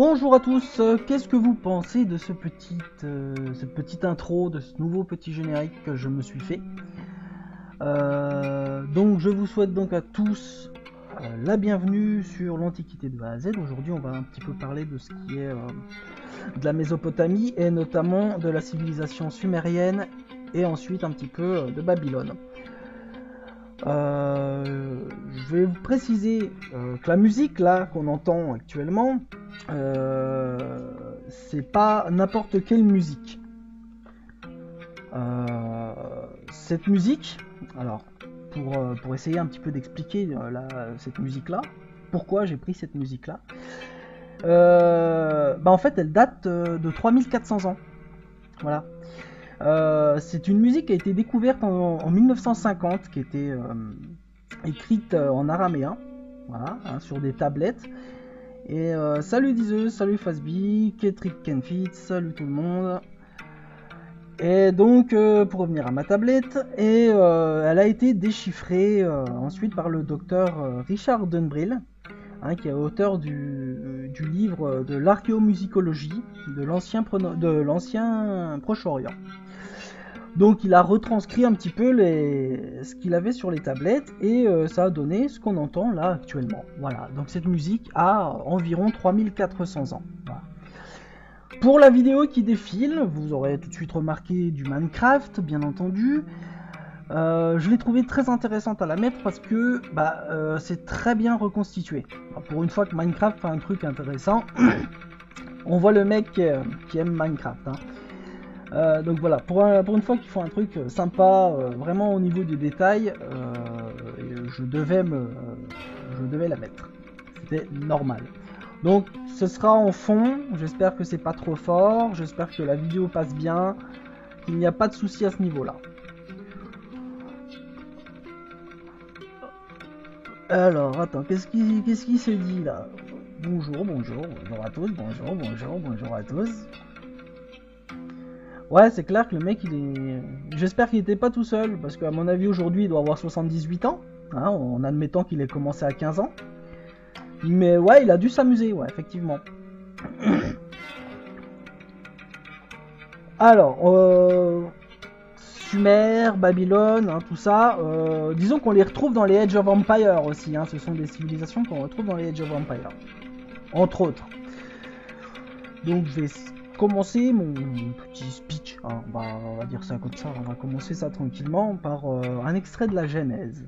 Bonjour à tous, qu'est-ce que vous pensez de cette petite intro, de ce nouveau petit générique que je me suis fait? Donc je vous souhaite donc à tous la bienvenue sur l'Antiquité de A à Z. Aujourd'hui on va un petit peu parler de ce qui est de la Mésopotamie et notamment de la civilisation sumérienne et ensuite un petit peu de Babylone. Je vais vous préciser que la musique là qu'on entend actuellement, c'est pas n'importe quelle musique. Cette musique, alors pour essayer un petit peu d'expliquer cette musique là, pourquoi j'ai pris cette musique là, en fait elle date de 3400 ans. Voilà. C'est une musique qui a été découverte en 1950, qui était écrite en araméen, voilà, sur des tablettes. Et salut Dizeus, salut Fazby, Ketrik Kenfit, salut tout le monde. Et donc, pour revenir à ma tablette, elle a été déchiffrée ensuite par le docteur Richard Dunbrill, qui est auteur du livre de l'archéomusicologie de l'ancien Proche-Orient. Donc il a retranscrit un petit peu ce qu'il avait sur les tablettes et ça a donné ce qu'on entend là actuellement. Voilà, donc cette musique a environ 3400 ans. Voilà. Pour la vidéo qui défile, vous aurez tout de suite remarqué du Minecraft, bien entendu. Je l'ai trouvé très intéressante à la mettre parce que c'est très bien reconstitué. Alors, pour une fois que Minecraft fait un truc intéressant, on voit le mec qui aime Minecraft. Donc voilà, pour une fois qu'ils font un truc sympa, vraiment au niveau du détail, je devais la mettre. C'était normal. Donc ce sera en fond, j'espère que c'est pas trop fort, j'espère que la vidéo passe bien, qu'il n'y a pas de souci à ce niveau-là. Alors, attends, qu'est-ce qui se dit là? Bonjour à tous, bonjour à tous. Ouais, c'est clair que le mec, j'espère qu'il n'était pas tout seul, parce qu'à mon avis, aujourd'hui, il doit avoir 78 ans, en admettant qu'il ait commencé à 15 ans. Mais ouais, il a dû s'amuser, ouais, effectivement. Alors, Sumer, Babylone, tout ça, disons qu'on les retrouve dans les Age of Empire aussi, ce sont des civilisations qu'on retrouve dans les Age of Empire, entre autres. Donc je vais commencer mon petit speech, on va dire ça comme ça, on va commencer ça tranquillement par un extrait de la Genèse.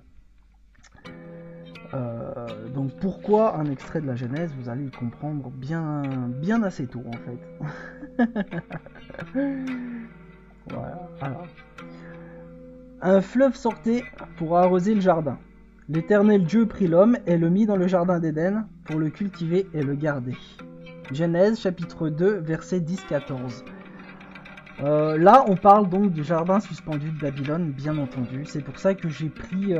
Donc pourquoi un extrait de la Genèse? Vous allez le comprendre bien assez tôt en fait. Voilà. Alors. Un fleuve sortait pour arroser le jardin. L'Éternel Dieu prit l'homme et le mit dans le jardin d'Éden pour le cultiver et le garder. Genèse chapitre 2 verset 10-14. Là on parle donc du jardin suspendu de Babylone, bien entendu. C'est pour ça que j'ai pris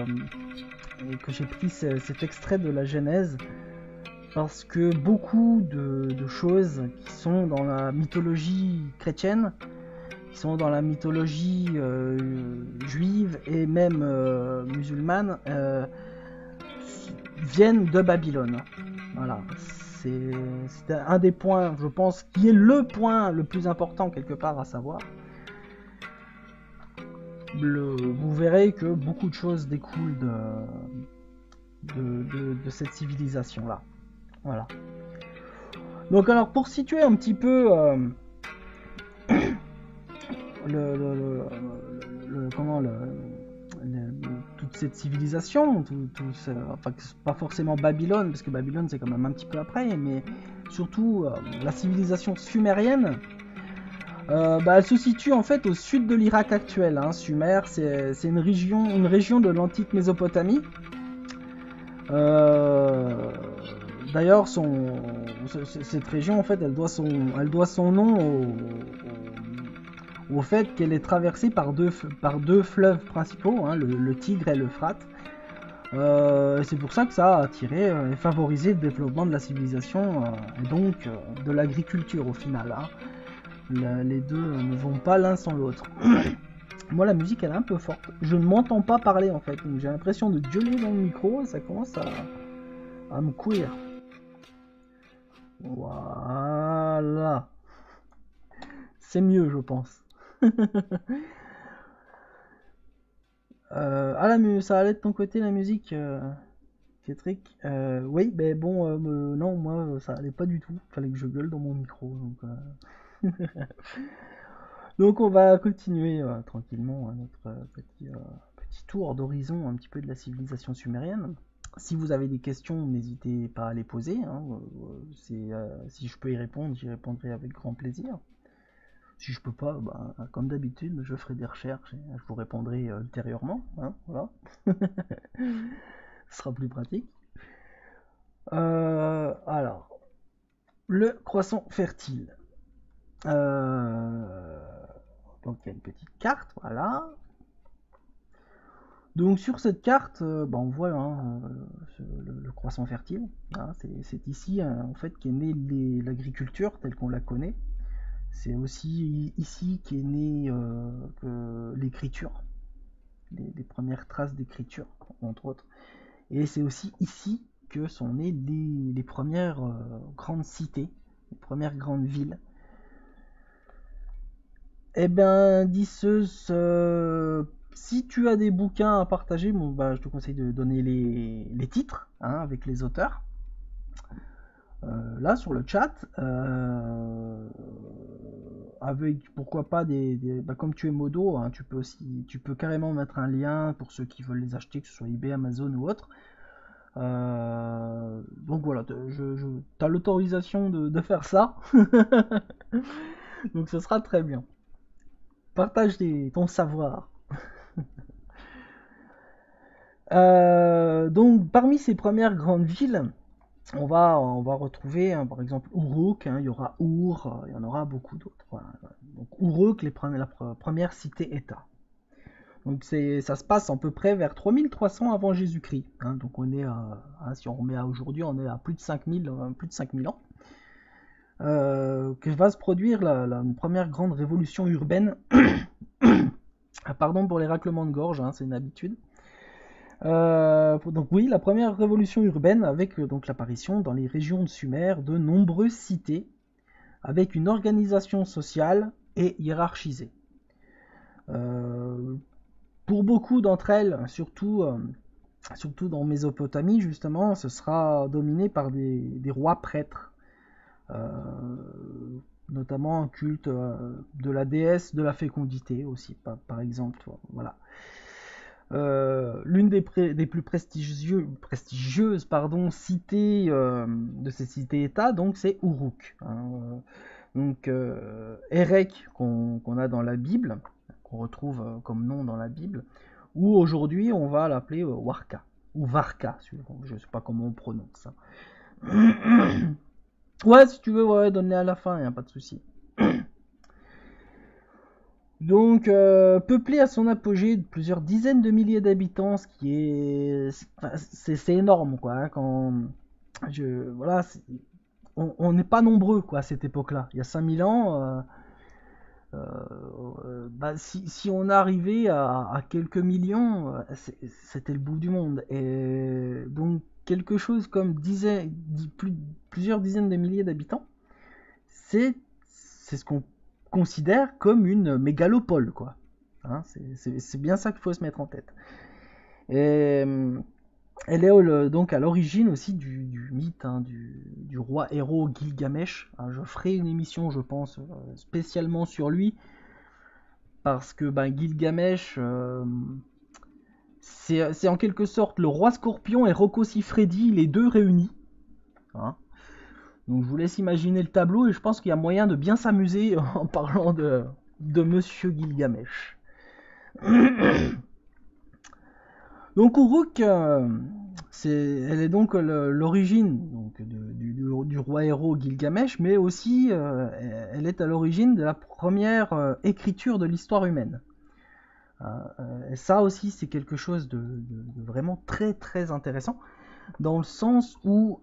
cet extrait de la Genèse, parce que beaucoup de choses qui sont dans la mythologie chrétienne, qui sont dans la mythologie juive et même musulmane, viennent de Babylone. Voilà. C'est un des points, je pense, qui est le point le plus important quelque part à savoir. Vous verrez que beaucoup de choses découlent de cette civilisation-là. Voilà. Donc alors, pour situer un petit peu toute cette civilisation, enfin pas forcément Babylone, parce que Babylone c'est quand même un petit peu après, mais surtout la civilisation sumérienne, elle se situe en fait au sud de l'Irak actuel. Sumer, c'est une région de l'antique Mésopotamie. D'ailleurs, cette région en fait, elle doit son nom au fait qu'elle est traversée par deux fleuves principaux, le Tigre et l'Euphrate. C'est pour ça que ça a attiré et favorisé le développement de la civilisation et donc de l'agriculture au final. Les deux ne vont pas l'un sans l'autre. Moi la musique elle est un peu forte, je ne m'entends pas parler en fait, donc j'ai l'impression de gueuler dans le micro et ça commence à me courir. Voilà. C'est mieux, je pense. Ça allait de ton côté, la musique, Cétric? Oui, mais bon, non, moi, ça allait pas du tout. Fallait que je gueule dans mon micro. Donc on va continuer tranquillement notre petit tour d'horizon un petit peu de la civilisation sumérienne. Si vous avez des questions, n'hésitez pas à les poser, hein. Si je peux y répondre, j'y répondrai avec grand plaisir. Si je peux pas, bah, comme d'habitude, je ferai des recherches et je vous répondrai ultérieurement, hein, voilà. Ce sera plus pratique. Alors, le croissant fertile. Donc il y a une petite carte, voilà. Donc sur cette carte, bah, on voit hein, le croissant fertile. Hein, c'est ici en fait qu'est née l'agriculture telle qu'on la connaît. C'est aussi ici qu'est née l'écriture, les premières traces d'écriture, entre autres. Et c'est aussi ici que sont nées les premières grandes cités, les premières grandes villes. Eh ben, Disseuse, si tu as des bouquins à partager, bon, bah, je te conseille de donner les titres hein, avec les auteurs. Là sur le chat, avec pourquoi pas bah, comme tu es modo, hein, tu peux carrément mettre un lien pour ceux qui veulent les acheter, que ce soit eBay, Amazon ou autre. Donc voilà, tu as l'autorisation de faire ça, donc ce sera très bien. Partage ton savoir. Donc parmi ces premières grandes villes, on va retrouver hein, par exemple Uruk, hein, il y aura Ur, il y en aura beaucoup d'autres. Voilà. Donc Uruk, la première cité-État. Donc ça se passe à peu près vers 3300 avant Jésus-Christ. Hein, donc on est si on remet à aujourd'hui, on est à plus de 5000 ans. Que va se produire la première grande révolution urbaine. Pardon pour les raclements de gorge, hein, c'est une habitude. Donc oui, la première révolution urbaine avec donc l'apparition dans les régions de Sumer de nombreuses cités avec une organisation sociale et hiérarchisée. Pour beaucoup d'entre elles, surtout dans Mésopotamie justement, ce sera dominé par des rois prêtres, notamment un culte de la déesse de la fécondité aussi, par exemple. Voilà. L'une des plus prestigieuses cités de ces cités-États, donc c'est Uruk. Hein. Donc Erech qu'on a dans la Bible, qu'on retrouve comme nom dans la Bible, ou aujourd'hui on va l'appeler Warka, ou Varka, je ne sais pas comment on prononce ça. Ouais, si tu veux, ouais, donne-les à la fin, y a pas de souci. Donc, peuplé à son apogée de plusieurs dizaines de milliers d'habitants, ce qui est, c'est énorme, quoi. Hein, voilà, on n'est pas nombreux, quoi, à cette époque-là. Il y a 5000 ans, bah, si on arrivait à quelques millions, c'était le bout du monde. Et donc, quelque chose comme plusieurs dizaines de milliers d'habitants, c'est ce qu'on considère comme une mégalopole, quoi. Hein, c'est bien ça qu'il faut se mettre en tête. Et elle est donc à l'origine aussi du mythe hein, du roi héros Gilgamesh. Hein, je ferai une émission, je pense, spécialement sur lui, parce que ben, Gilgamesh, c'est en quelque sorte le roi Scorpion et Rocco Siffredi, les deux réunis. Hein. Donc je vous laisse imaginer le tableau et je pense qu'il y a moyen de bien s'amuser en parlant de Monsieur Gilgamesh. Donc Uruk, elle est donc l'origine du roi héros Gilgamesh, mais aussi elle est à l'origine de la première écriture de l'histoire humaine. Et ça aussi c'est quelque chose de vraiment très très intéressant, dans le sens où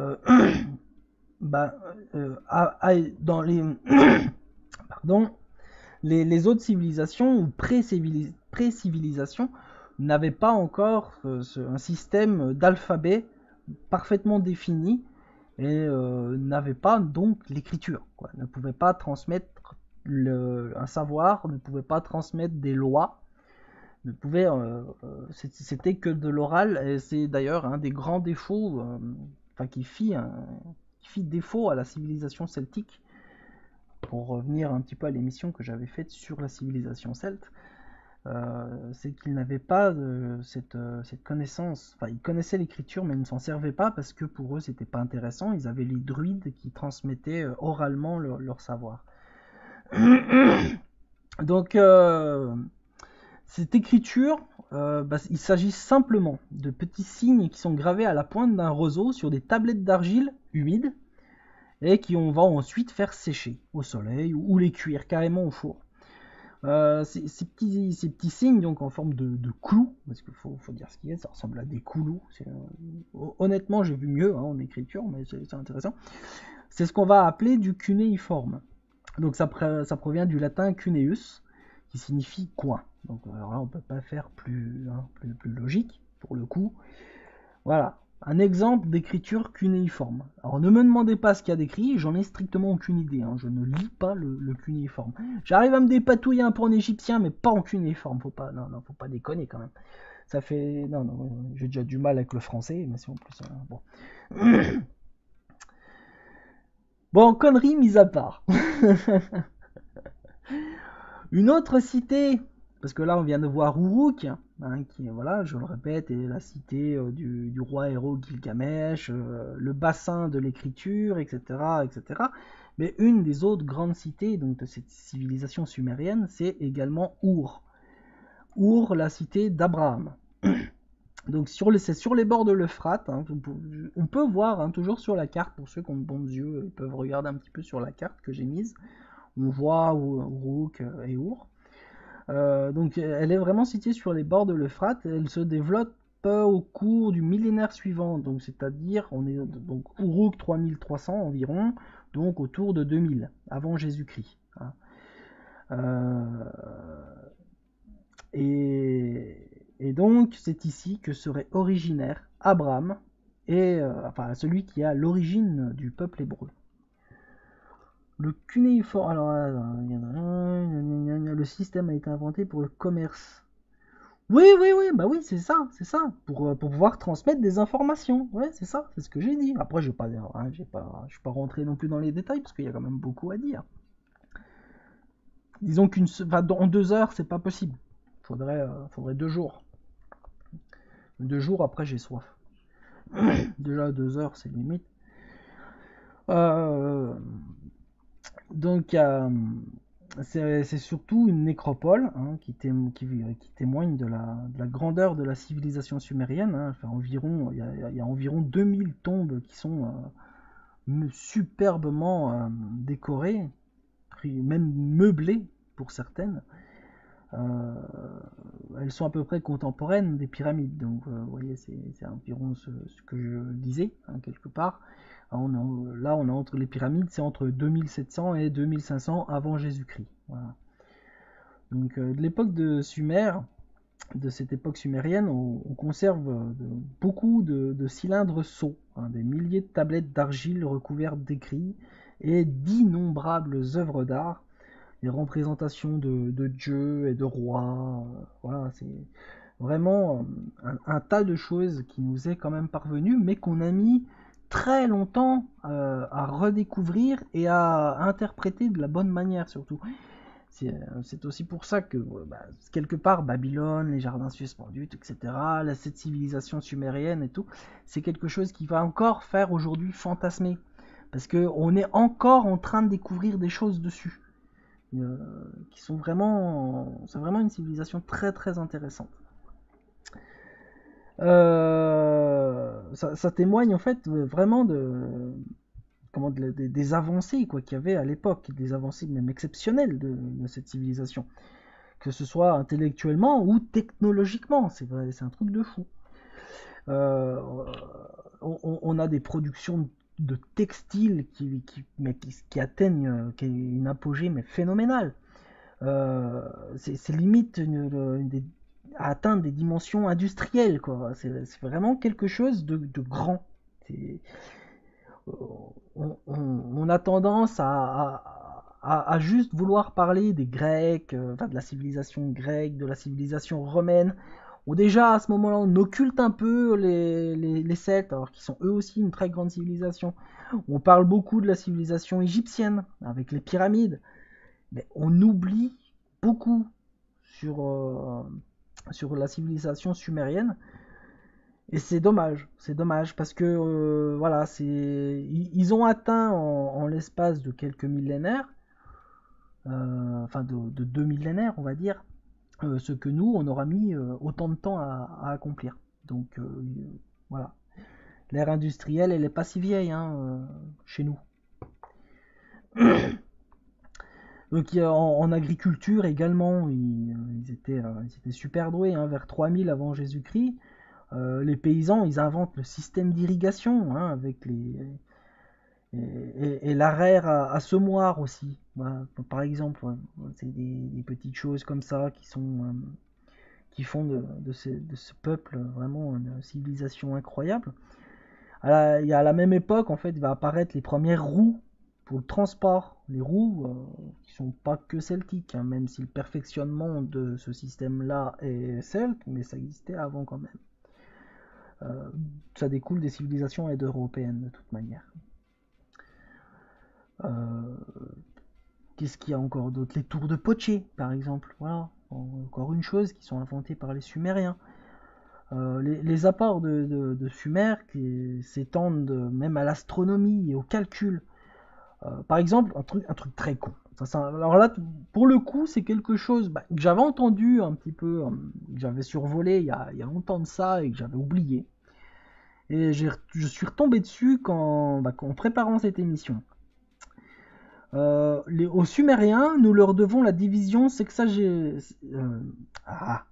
bah, dans pardon, les autres civilisations ou pré-civilisations n'avaient pas encore un système d'alphabet parfaitement défini et n'avaient pas donc l'écriture, quoi. Ne pouvaient pas transmettre un savoir, ne pouvaient pas transmettre des lois, ne pouvaient, c'était que de l'oral, et c'est d'ailleurs un des grands défauts, enfin qui fit défaut à la civilisation celtique. Pour revenir un petit peu à l'émission que j'avais faite sur la civilisation celte, c'est qu'ils n'avaient pas cette connaissance. Enfin, ils connaissaient l'écriture, mais ils ne s'en servaient pas parce que pour eux, c'était pas intéressant. Ils avaient les druides qui transmettaient oralement leur savoir. Donc, cette écriture, il s'agit simplement de petits signes qui sont gravés à la pointe d'un roseau sur des tablettes d'argile humides et qui on va ensuite faire sécher au soleil ou les cuire carrément au four. Ces petits signes donc en forme de clous, parce qu'il faut dire ce qu'il y a, ça ressemble à des clous. Honnêtement, j'ai vu mieux en écriture, mais c'est intéressant. C'est ce qu'on va appeler du cunéiforme. Donc ça provient du latin cuneus, qui signifie coin. Donc alors là, on peut pas faire plus logique pour le coup. Voilà, un exemple d'écriture cunéiforme. Alors ne me demandez pas ce qu'il y a d'écrit, j'en ai strictement aucune idée, hein. Je ne lis pas le cunéiforme. J'arrive à me dépatouiller un peu en égyptien, mais pas en cunéiforme, faut pas déconner quand même. Ça fait, non, j'ai déjà du mal avec le français, mais c'est en plus, bon. Bon, conneries mises à part. Une autre cité, parce que là on vient de voir Uruk, hein, qui, voilà, je le répète, est la cité du roi héros Gilgamesh, le bassin de l'écriture, etc., etc. Mais une des autres grandes cités donc, de cette civilisation sumérienne, c'est également Ur. Ur, la cité d'Abraham. Donc c'est sur les bords de l'Euphrate, hein, on peut voir hein, toujours sur la carte, pour ceux qui ont de bons yeux, ils peuvent regarder un petit peu sur la carte que j'ai mise. On voit Uruk et Ur. Donc elle est vraiment située sur les bords de l'Euphrate. Elle se développe au cours du millénaire suivant, donc c'est-à-dire on est donc Uruk 3300 environ, donc autour de 2000 avant Jésus-Christ. Hein. Et donc c'est ici que serait originaire Abraham et enfin celui qui a l'origine du peuple hébreu. Le cunéiforme, alors le système a été inventé pour le commerce. Oui, bah oui, c'est ça, pour pouvoir transmettre des informations. Ouais, c'est ça, c'est ce que j'ai dit. Après, je vais pas, hein, je suis pas rentré non plus dans les détails parce qu'il y a quand même beaucoup à dire. Disons en 2 heures, c'est pas possible. Faudrait 2 jours. 2 jours après, j'ai soif. Déjà 2 heures, c'est limite. Donc, c'est surtout une nécropole hein, qui témoigne de la grandeur de la civilisation sumérienne. Hein. Enfin, il y a environ 2000 tombes qui sont superbement décorées, même meublées pour certaines. Elles sont à peu près contemporaines des pyramides. Donc, vous voyez, c'est environ ce que je disais, hein, quelque part. Là, on est entre les pyramides, c'est entre 2700 et 2500 avant Jésus-Christ. Voilà. Donc, de l'époque de Sumer, de cette époque sumérienne, on conserve beaucoup de cylindres sceaux, hein, des milliers de tablettes d'argile recouvertes d'écrits et d'innombrables œuvres d'art, les représentations de dieux et de rois. Voilà, c'est vraiment un tas de choses qui nous est quand même parvenu, mais qu'on a mis très longtemps à redécouvrir et à interpréter de la bonne manière surtout. C'est aussi pour ça que quelque part Babylone, les jardins suspendus, etc., cette civilisation sumérienne et tout, c'est quelque chose qui va encore faire aujourd'hui fantasmer. Parce qu'on est encore en train de découvrir des choses dessus. Qui sont vraiment... C'est vraiment une civilisation très très intéressante. Ça témoigne en fait vraiment des avancées qu'il y avait à l'époque, des avancées même exceptionnelles de cette civilisation, que ce soit intellectuellement ou technologiquement, c'est un truc de fou. On a des productions de textiles qui atteignent une apogée mais phénoménale. C'est limite à atteindre des dimensions industrielles, quoi. C'est vraiment quelque chose de grand. on a tendance à juste vouloir parler des Grecs, enfin de la civilisation grecque, de la civilisation romaine. Bon, déjà à ce moment-là, on occulte un peu les Celtes, alors qu'ils sont eux aussi une très grande civilisation. On parle beaucoup de la civilisation égyptienne, avec les pyramides, mais on oublie beaucoup sur la civilisation sumérienne. Et c'est dommage parce que voilà, ils ont atteint en l'espace de quelques millénaires, enfin de 2 millénaires, on va dire, ce que nous, on aura mis autant de temps à accomplir. Donc voilà, l'ère industrielle, elle est pas si vieille hein, chez nous. Donc en agriculture également, ils étaient super doués, hein, vers 3000 avant Jésus-Christ. Les paysans, ils inventent le système d'irrigation hein, avec et l'arère à semoir aussi. Voilà. Par exemple, ouais. C'est des petites choses comme ça qui font de ce peuple vraiment une civilisation incroyable. Et à la même époque, en fait, il va apparaître les premières roues pour le transport. Les roues qui sont pas que celtiques, hein, même si le perfectionnement de ce système-là est celte, mais ça existait avant quand même. Ça découle des civilisations indo-européennes de toute manière. Euh, Qu'est-ce qu'il y a encore d'autre? Les tours de Poitiers, par exemple. Voilà, encore une chose qui sont inventées par les Sumériens. Les apports de Sumer qui s'étendent même à l'astronomie et au calcul. Par exemple, un truc très con. Alors là, pour le coup, c'est quelque chose que j'avais entendu un petit peu, que j'avais survolé il y a longtemps de ça et que j'avais oublié. Et je suis retombé dessus en préparant cette émission. Aux Sumériens, nous leur devons la division ah.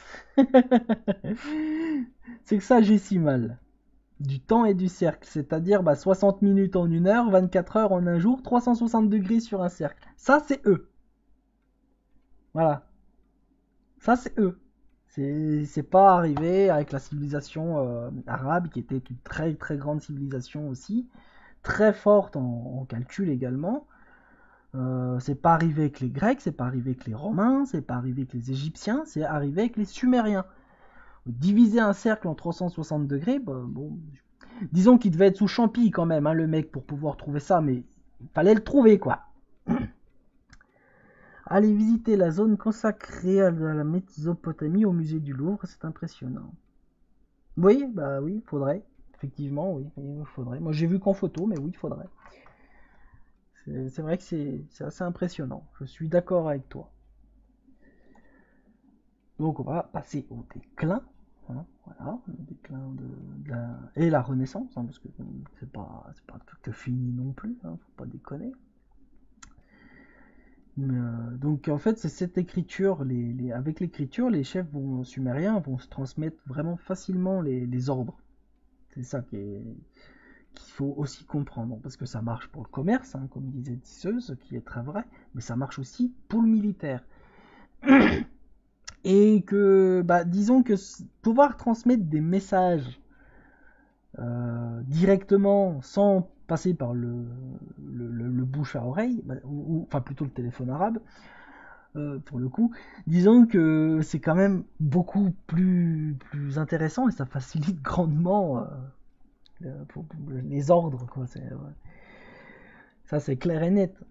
sexagésimale du temps et du cercle, c'est-à-dire 60 minutes en 1 heure, 24 heures en un jour, 360 degrés sur un cercle. Ça, c'est eux. Voilà. Ça, c'est eux. C'est pas arrivé avec la civilisation arabe, qui était une très très grande civilisation aussi, très forte en calcul également. C'est pas arrivé avec les Grecs, c'est pas arrivé avec les Romains, c'est pas arrivé avec les Égyptiens, c'est arrivé avec les Sumériens. Diviser un cercle en 360 degrés, bon, disons qu'il devait être sous champi quand même, hein, le mec, pour pouvoir trouver ça, mais il fallait le trouver, quoi. Allez visiter la zone consacrée à la Mésopotamie au musée du Louvre, c'est impressionnant. Oui, bah oui, faudrait. Effectivement, oui, il faudrait. Moi j'ai vu qu'en photo, mais oui, il faudrait. C'est vrai que c'est assez impressionnant. Je suis d'accord avec toi. Donc on va passer au déclin. Hein, voilà, le déclin et la Renaissance, hein, parce que c'est pas tout fini non plus, hein, faut pas déconner. Donc en fait, c'est cette écriture, avec l'écriture, les chefs sumériens vont se transmettre vraiment facilement les ordres. C'est ça qu'il faut aussi comprendre, parce que ça marche pour le commerce, hein, comme disait Tisseuse, ce qui est très vrai, mais ça marche aussi pour le militaire. Et que, disons que pouvoir transmettre des messages directement sans passer par le bouche à oreille, enfin plutôt le téléphone arabe, pour le coup, disons que c'est quand même beaucoup plus intéressant et ça facilite grandement pour les ordres, quoi. Ça, c'est clair et net.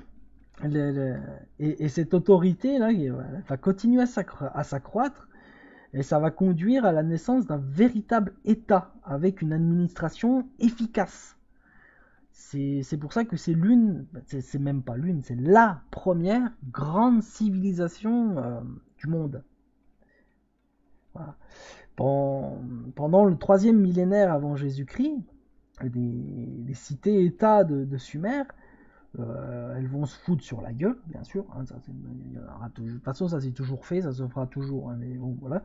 Et cette autorité là, elle va continuer à s'accroître et ça va conduire à la naissance d'un véritable État avec une administration efficace. C'est pour ça que c'est même pas l'une, c'est la première grande civilisation du monde. Voilà. Pendant le 3e millénaire avant Jésus-Christ, les cités-États de Sumer, elles vont se foutre sur la gueule, bien sûr. Hein, de toute façon, ça c'est toujours fait, ça se fera toujours. Hein, mais bon, voilà.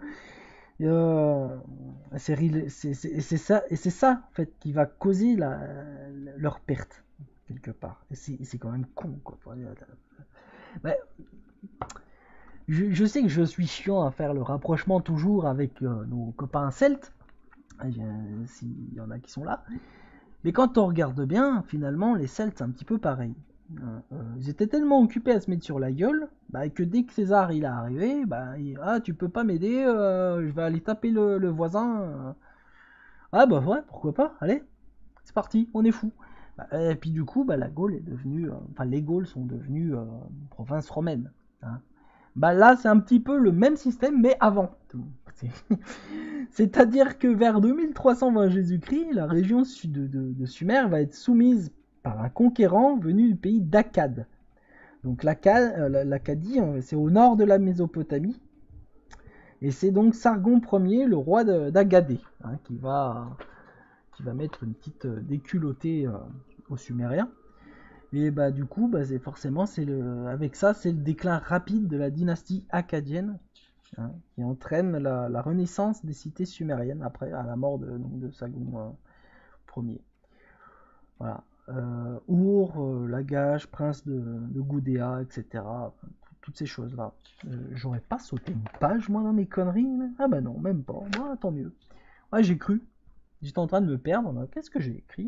C'est ça, et c'est ça en fait qui va causer leur perte quelque part. Et c'est quand même con quoi. Mais, je sais que je suis chiant à faire le rapprochement toujours avec nos copains celtes, s'il y en a qui sont là. Mais quand on regarde bien, finalement, les Celtes, c'est un petit peu pareil. Ils étaient tellement occupés à se mettre sur la gueule bah, que dès que César il est arrivé, bah, ah tu peux pas m'aider, je vais aller taper le voisin. Ah bah ouais, pourquoi pas, allez, c'est parti, on est fou. Bah, et puis du coup, bah, la Gaule est devenue, enfin les Gaules sont devenues une province romaine. Hein. Bah là, c'est un petit peu le même système, mais avant. C'est-à-dire que vers 2320 Jésus-Christ, la région de Sumer va être soumise par un conquérant venu du pays d'Akkad. Donc l'Acadie, c'est au nord de la Mésopotamie. Et c'est donc Sargon Ier, le roi d'Agadé, hein, qui va mettre une petite déculottée aux Sumériens. Et bah du coup, bah, forcément, avec ça, c'est le déclin rapide de la dynastie akkadienne, hein, qui entraîne la renaissance des cités sumériennes après, à la mort de Sargon Ier. Voilà. Our, Lagash, prince de Gudea, etc. Toutes ces choses-là. J'aurais pas sauté une page, moi, dans mes conneries. Là. Ah bah non, même pas. Moi, tant mieux. Ouais, j'ai cru. J'étais en train de me perdre. Qu'est-ce que j'ai écrit?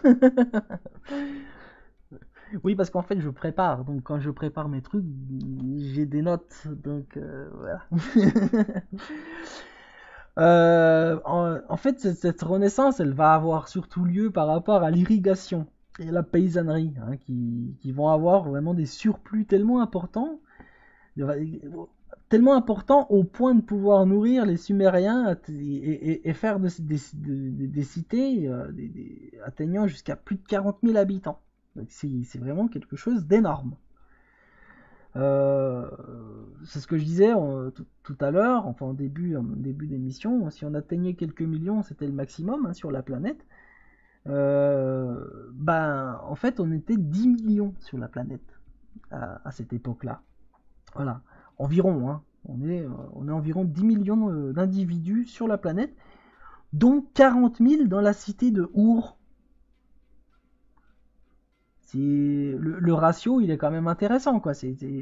Oui, parce qu'en fait, je prépare. Donc, quand je prépare mes trucs, j'ai des notes. Donc, voilà. En fait, cette renaissance, elle va avoir surtout lieu par rapport à l'irrigation et la paysannerie, hein, qui vont avoir vraiment des surplus tellement importants au point de pouvoir nourrir les Sumériens et faire des cités atteignant jusqu'à plus de 40 000 habitants. Donc c'est vraiment quelque chose d'énorme. C'est ce que je disais tout à l'heure, enfin en début d'émission, si on atteignait quelques millions, c'était le maximum hein, sur la planète. Ben, en fait, on était 10 millions sur la planète à cette époque-là. Voilà, environ. Hein. On est environ 10 millions d'individus sur la planète, dont 40 000 dans la cité de Our. Le ratio, il est quand même intéressant, quoi.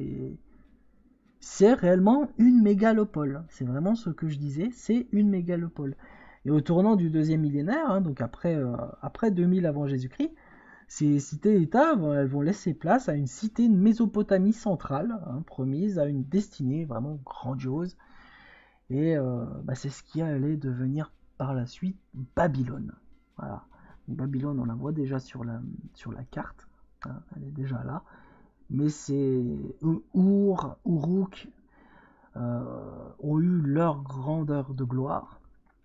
C'est réellement une mégalopole. C'est vraiment ce que je disais, c'est une mégalopole. Et au tournant du deuxième millénaire, hein, donc après 2000 avant Jésus-Christ, ces cités-États elles vont laisser place à une cité de Mésopotamie centrale, hein, promise à une destinée vraiment grandiose. Et bah, c'est ce qui allait devenir par la suite Babylone. Voilà. Donc, Babylone, on la voit déjà sur la carte. Hein, elle est déjà là. Mais c'est Uruk ont eu leur grandeur de gloire.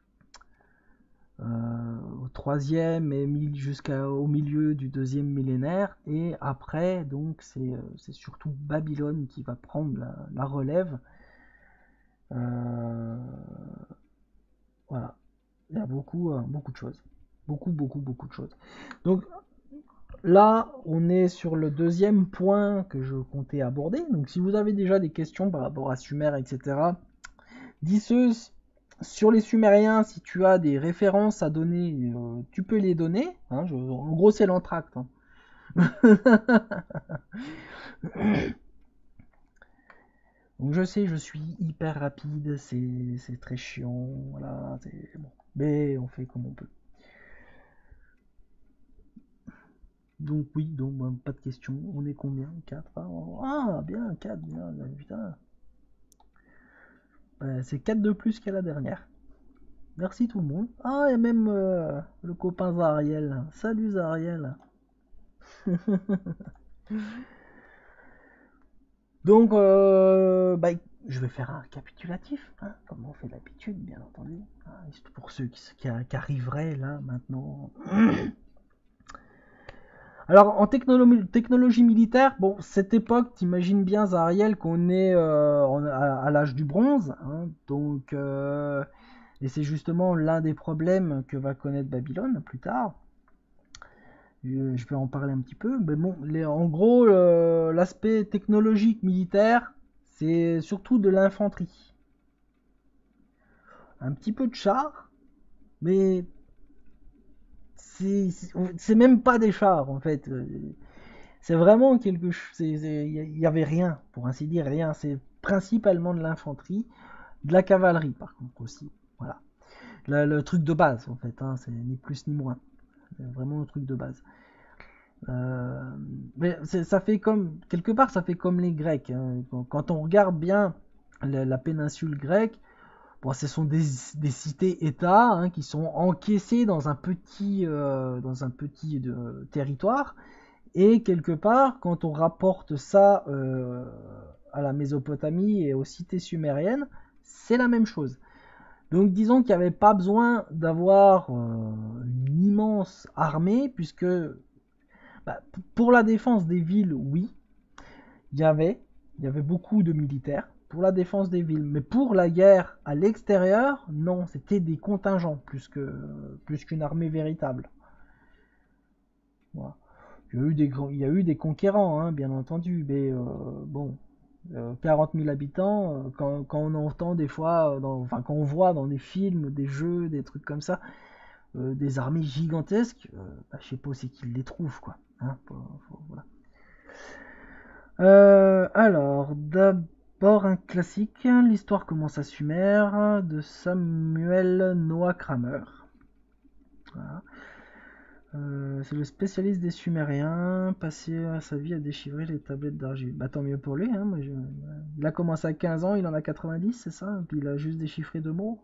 Au troisième et jusqu'au milieu du deuxième millénaire, et après donc c'est surtout Babylone qui va prendre la relève. Voilà, il y a beaucoup de choses, beaucoup de choses. Donc là, on est sur le deuxième point que je comptais aborder. Donc si vous avez déjà des questions par rapport à Sumer, etc., dis-le. Sur les Sumériens, si tu as des références à donner, tu peux les donner. Hein, en gros, c'est l'entracte. Hein. Donc je sais, je suis hyper rapide, c'est très chiant, voilà, bon. Mais on fait comme on peut. Donc oui, donc bah, pas de questions. On est combien? 4. Ah, bien, 4, bien, putain. C'est 4 de plus qu'à la dernière. Merci tout le monde. Ah, et même le copain Zariel. Salut Zariel. Donc, bah, je vais faire un récapitulatif, hein, comme on fait d'habitude, bien entendu. Hein, pour ceux qui arriveraient là maintenant. Alors, en technologie militaire, bon, cette époque, t'imagines bien, Zariel, qu'on est à l'âge du bronze. Hein, donc, et c'est justement l'un des problèmes que va connaître Babylone plus tard. Je vais en parler un petit peu. Mais bon, en gros, l'aspect technologique militaire, c'est surtout de l'infanterie. Un petit peu de chars, mais c'est même pas des chars en fait. C'est vraiment quelque chose. Il y avait rien, pour ainsi dire, rien. C'est principalement de l'infanterie, de la cavalerie par contre aussi. Voilà. Le truc de base en fait, hein, c'est ni plus ni moins. vraiment le truc de base. Mais ça fait comme, quelque part, ça fait comme les Grecs, hein. Quand on regarde bien la péninsule grecque, bon, ce sont des cités-États, hein, qui sont encaissées dans un petit territoire. Et quelque part, quand on rapporte ça à la Mésopotamie et aux cités sumériennes, c'est la même chose. Donc disons qu'il n'y avait pas besoin d'avoir une immense armée, puisque bah, pour la défense des villes, oui, il y avait, il y avait beaucoup de militaires pour la défense des villes, mais pour la guerre à l'extérieur, non, c'était des contingents plus qu'une armée véritable. Voilà. Il y a eu des conquérants, hein, bien entendu, mais bon, 40 000 habitants, quand on entend des fois, enfin quand on voit dans des films, des jeux, des trucs comme ça, des armées gigantesques, bah, je sais pas où c'est qu'ils les trouvent, quoi. Hein, voilà. Alors, d'abord un classique, l'histoire commence à Sumer, de Samuel Noah Kramer. Voilà. C'est le spécialiste des Sumériens, passé sa vie à déchiffrer les tablettes d'argile. Bah tant mieux pour lui, hein, il a commencé à 15 ans, il en a 90, c'est ça? Et puis il a juste déchiffré 2 mots.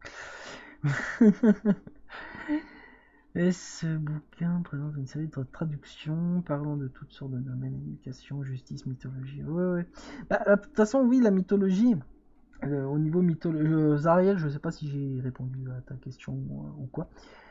Et ce bouquin présente une série de traductions parlant de toutes sortes de domaines, éducation, justice, mythologie. Ouais. Bah, de toute façon, oui, la mythologie, au niveau mythologie, Zariel, je sais pas si j'ai répondu à ta question ou quoi.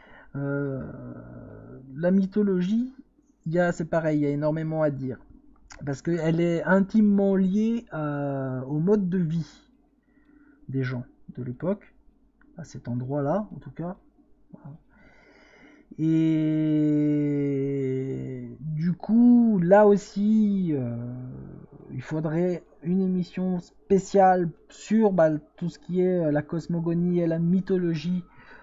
La mythologie, c'est pareil, il y a énormément à dire. Parce qu'elle est intimement liée au mode de vie des gens de l'époque, à cet endroit-là en tout cas. Et du coup, là aussi, il faudrait une émission spéciale sur tout ce qui est la cosmogonie et la mythologie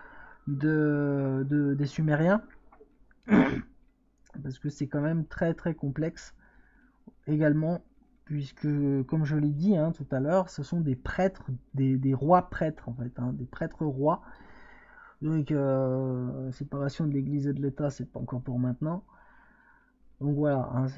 des Sumériens. Parce que c'est quand même très très complexe également, puisque comme je l'ai dit, hein, tout à l'heure, ce sont des prêtres, des rois prêtres en fait, hein, des prêtres rois. Donc séparation de l'église et de l'état, c'est pas encore pour maintenant. Donc voilà, hein,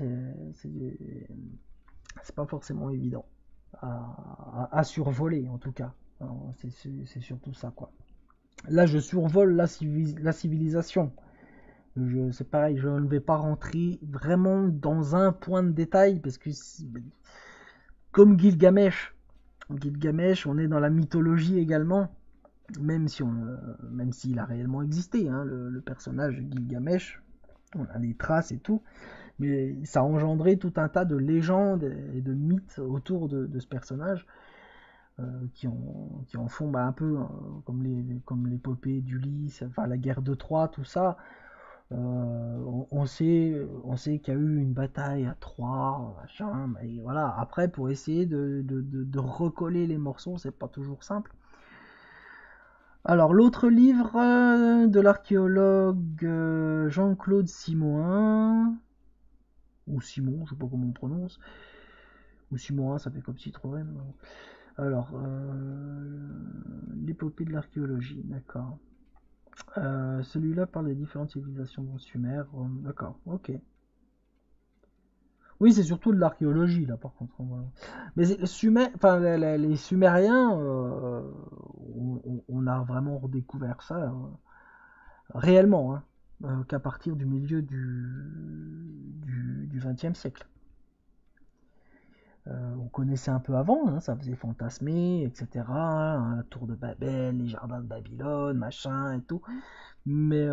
c'est pas forcément évident à survoler en tout cas. C'est surtout ça quoi. Là je survole la civilisation. C'est pareil, je ne vais pas rentrer vraiment dans un point de détail parce que comme Gilgamesh, on est dans la mythologie également, même s'il a réellement existé, hein, le personnage Gilgamesh, on a des traces et tout, mais ça a engendré tout un tas de légendes et de mythes autour de ce personnage qui en font un peu comme l'épopée d'Ulysse, enfin la guerre de Troie, tout ça. On sait qu'il y a eu une bataille à Troie, machin, mais voilà. Après, pour essayer de recoller les morceaux, c'est pas toujours simple. Alors, l'autre livre de l'archéologue Jean-Claude Simoin, ou Simon, je sais pas comment on prononce, ou Simoin, ça fait comme Citroën. Alors, l'épopée de l'archéologie, d'accord. Celui-là parle des différentes civilisations dans Sumer. D'accord, ok. Oui, c'est surtout de l'archéologie là, par contre. Mais les Sumériens, on a vraiment redécouvert ça réellement, hein, qu'à partir du milieu du XXe siècle. On connaissait un peu avant, hein, ça faisait fantasmer, etc. Hein, la tour de Babel, les jardins de Babylone, machin et tout. Mais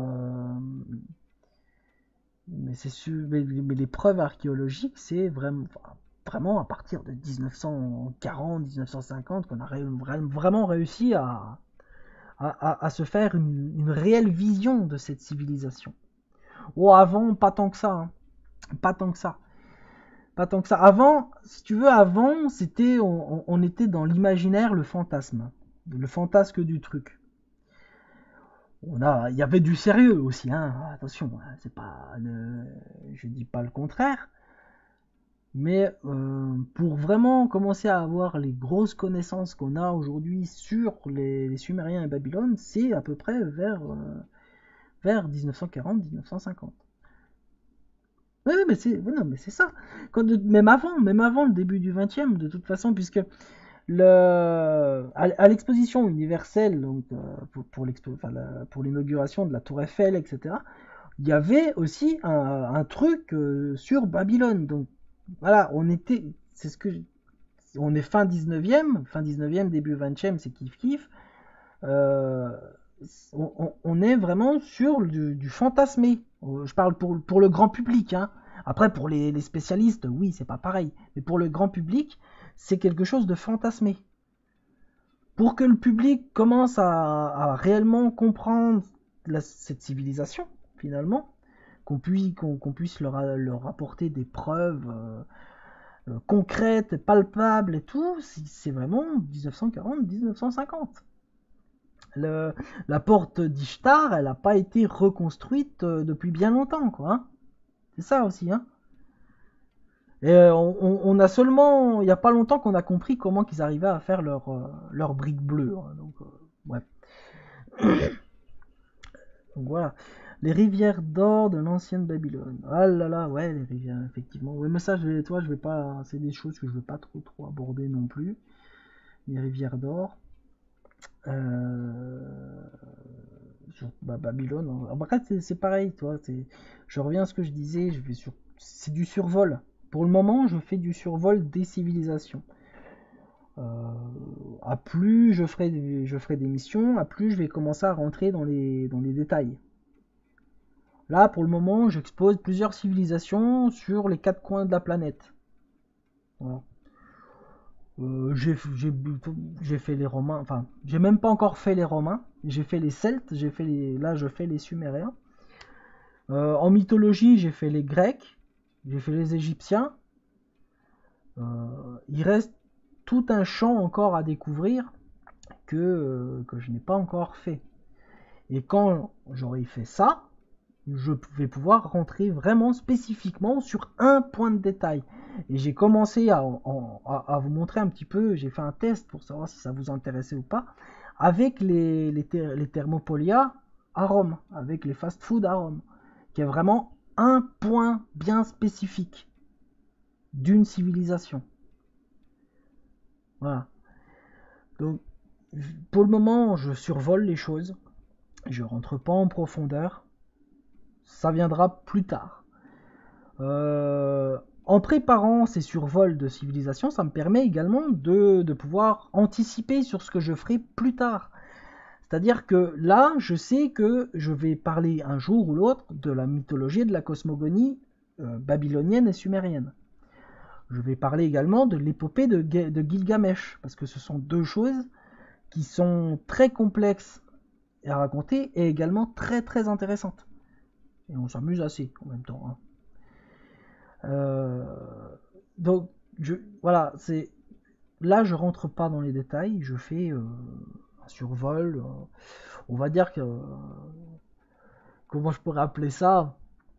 mais les preuves archéologiques, c'est vraiment à partir de 1940-1950 qu'on a vraiment réussi à se faire une réelle vision de cette civilisation. Oh, avant, pas tant que ça. Hein. Pas tant que ça. Pas tant que ça. Avant, si tu veux, avant, on était dans l'imaginaire, le fantasme. Le fantasque du truc. Il y avait du sérieux aussi, hein. Attention, c'est pas, je dis pas le contraire, mais pour vraiment commencer à avoir les grosses connaissances qu'on a aujourd'hui sur les Sumériens et Babylone, c'est à peu près vers 1940-1950. Oui, mais c'est ouais, non, mais c'est ça. Même avant le début du 20e, de toute façon, puisque à l'exposition universelle, donc pour l'inauguration de la Tour Eiffel, etc., il y avait aussi un truc sur Babylone. Donc voilà, c'est ce que, on est fin 19e, début 20e, c'est kiff kiff. Euh, on est vraiment sur du fantasmé. Je parle pour le grand public, hein. Après, pour les spécialistes, oui, c'est pas pareil. Mais pour le grand public, c'est quelque chose de fantasmé. Pour que le public commence à réellement comprendre cette civilisation, finalement, qu'on puisse leur apporter des preuves concrètes, palpables et tout, c'est vraiment 1940-1950. Le, la porte d'Ishtar, elle n'a pas été reconstruite depuis bien longtemps, quoi. Hein. C'est ça aussi, hein. Et on a seulement, il n'y a pas longtemps qu'on a compris comment qu'ils arrivaient à faire leur brique bleue. Hein. Donc, ouais. Donc voilà. Les rivières d'or de l'ancienne Babylone. Ah là là, ouais, les rivières, effectivement. Ouais, mais ça, je vais pas, c'est des choses que je vais pas trop aborder non plus. Les rivières d'or. Euh, sur Babylone. Hein. Après, c'est pareil, toi. Je reviens à ce que je disais. C'est du survol. Pour le moment, je fais du survol des civilisations. Euh, à plus je ferai des missions, à plus je vais commencer à rentrer dans les détails. Là, pour le moment, j'expose plusieurs civilisations sur les quatre coins de la planète. Voilà. J'ai fait les Romains, enfin, j'ai même pas encore fait les Romains. J'ai fait les Celtes, là, je fais les Sumériens. En mythologie, j'ai fait les Grecs, j'ai fait les Égyptiens. Il reste tout un champ encore à découvrir que je n'ai pas encore fait. Et quand j'aurai fait ça, je vais pouvoir rentrer vraiment spécifiquement sur un point de détail. Et j'ai commencé à vous montrer un petit peu, j'ai fait un test pour savoir si ça vous intéressait ou pas, avec les thermopolia à Rome, avec les fast-food à Rome, qui est vraiment un point bien spécifique d'une civilisation. Voilà. Donc, pour le moment, je survole les choses, je rentre pas en profondeur, ça viendra plus tard. En préparant ces survols de civilisation, ça me permet également de pouvoir anticiper sur ce que je ferai plus tard. C'est-à-dire que là, je sais que je vais parler un jour ou l'autre de la mythologie et de la cosmogonie babylonienne et sumérienne. Je vais parler également de l'épopée de Gilgamesh, parce que ce sont deux choses qui sont très complexes à raconter et également très intéressantes. Et on s'amuse assez en même temps. Hein. Euh, donc, voilà, là, je rentre pas dans les détails, je fais un survol. On va dire que, comment je pourrais appeler ça,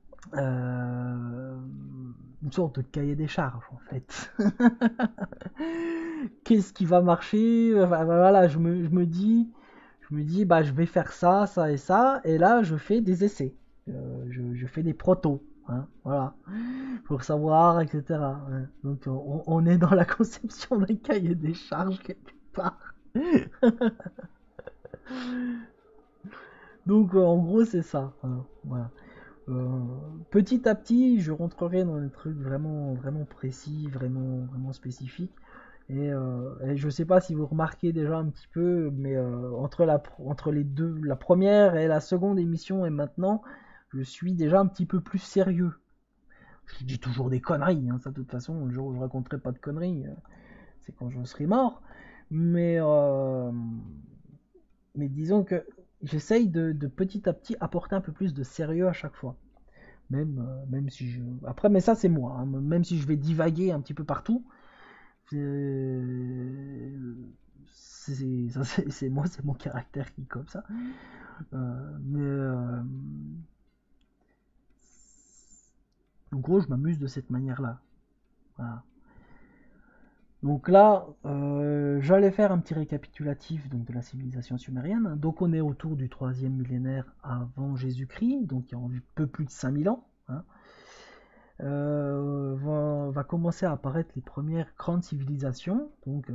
une sorte de cahier des charges en fait. Qu'est-ce qui va marcher? Enfin, voilà, je me dis, bah, je vais faire ça, ça et ça, et là, je fais des essais. Je fais des protos, hein, voilà, pour savoir, etc. Hein. Donc, on est dans la conception d'un cahier des charges quelque part. Donc, en gros, c'est ça. Hein, voilà. Euh, Petit à petit, je rentrerai dans des trucs vraiment précis, vraiment spécifiques. Et je sais pas si vous remarquez déjà un petit peu, mais entre les deux, la première et la seconde émission et maintenant, je suis déjà un petit peu plus sérieux. Je dis toujours des conneries, hein, ça de toute façon, le jour où je raconterai pas de conneries, c'est quand je serai mort. Mais, euh, mais disons que j'essaye de petit à petit apporter un peu plus de sérieux à chaque fois. Même si je. Après, mais ça c'est moi, hein, même si je vais divaguer un petit peu partout, c'est moi, c'est mon caractère qui est comme ça. Mais en gros, je m'amuse de cette manière-là. Voilà. Donc là, j'allais faire un petit récapitulatif donc, de la civilisation sumérienne. Donc on est autour du 3e millénaire avant Jésus-Christ, donc il y a un peu plus de 5000 ans. Hein. Va commencer à apparaître les premières grandes civilisations, donc,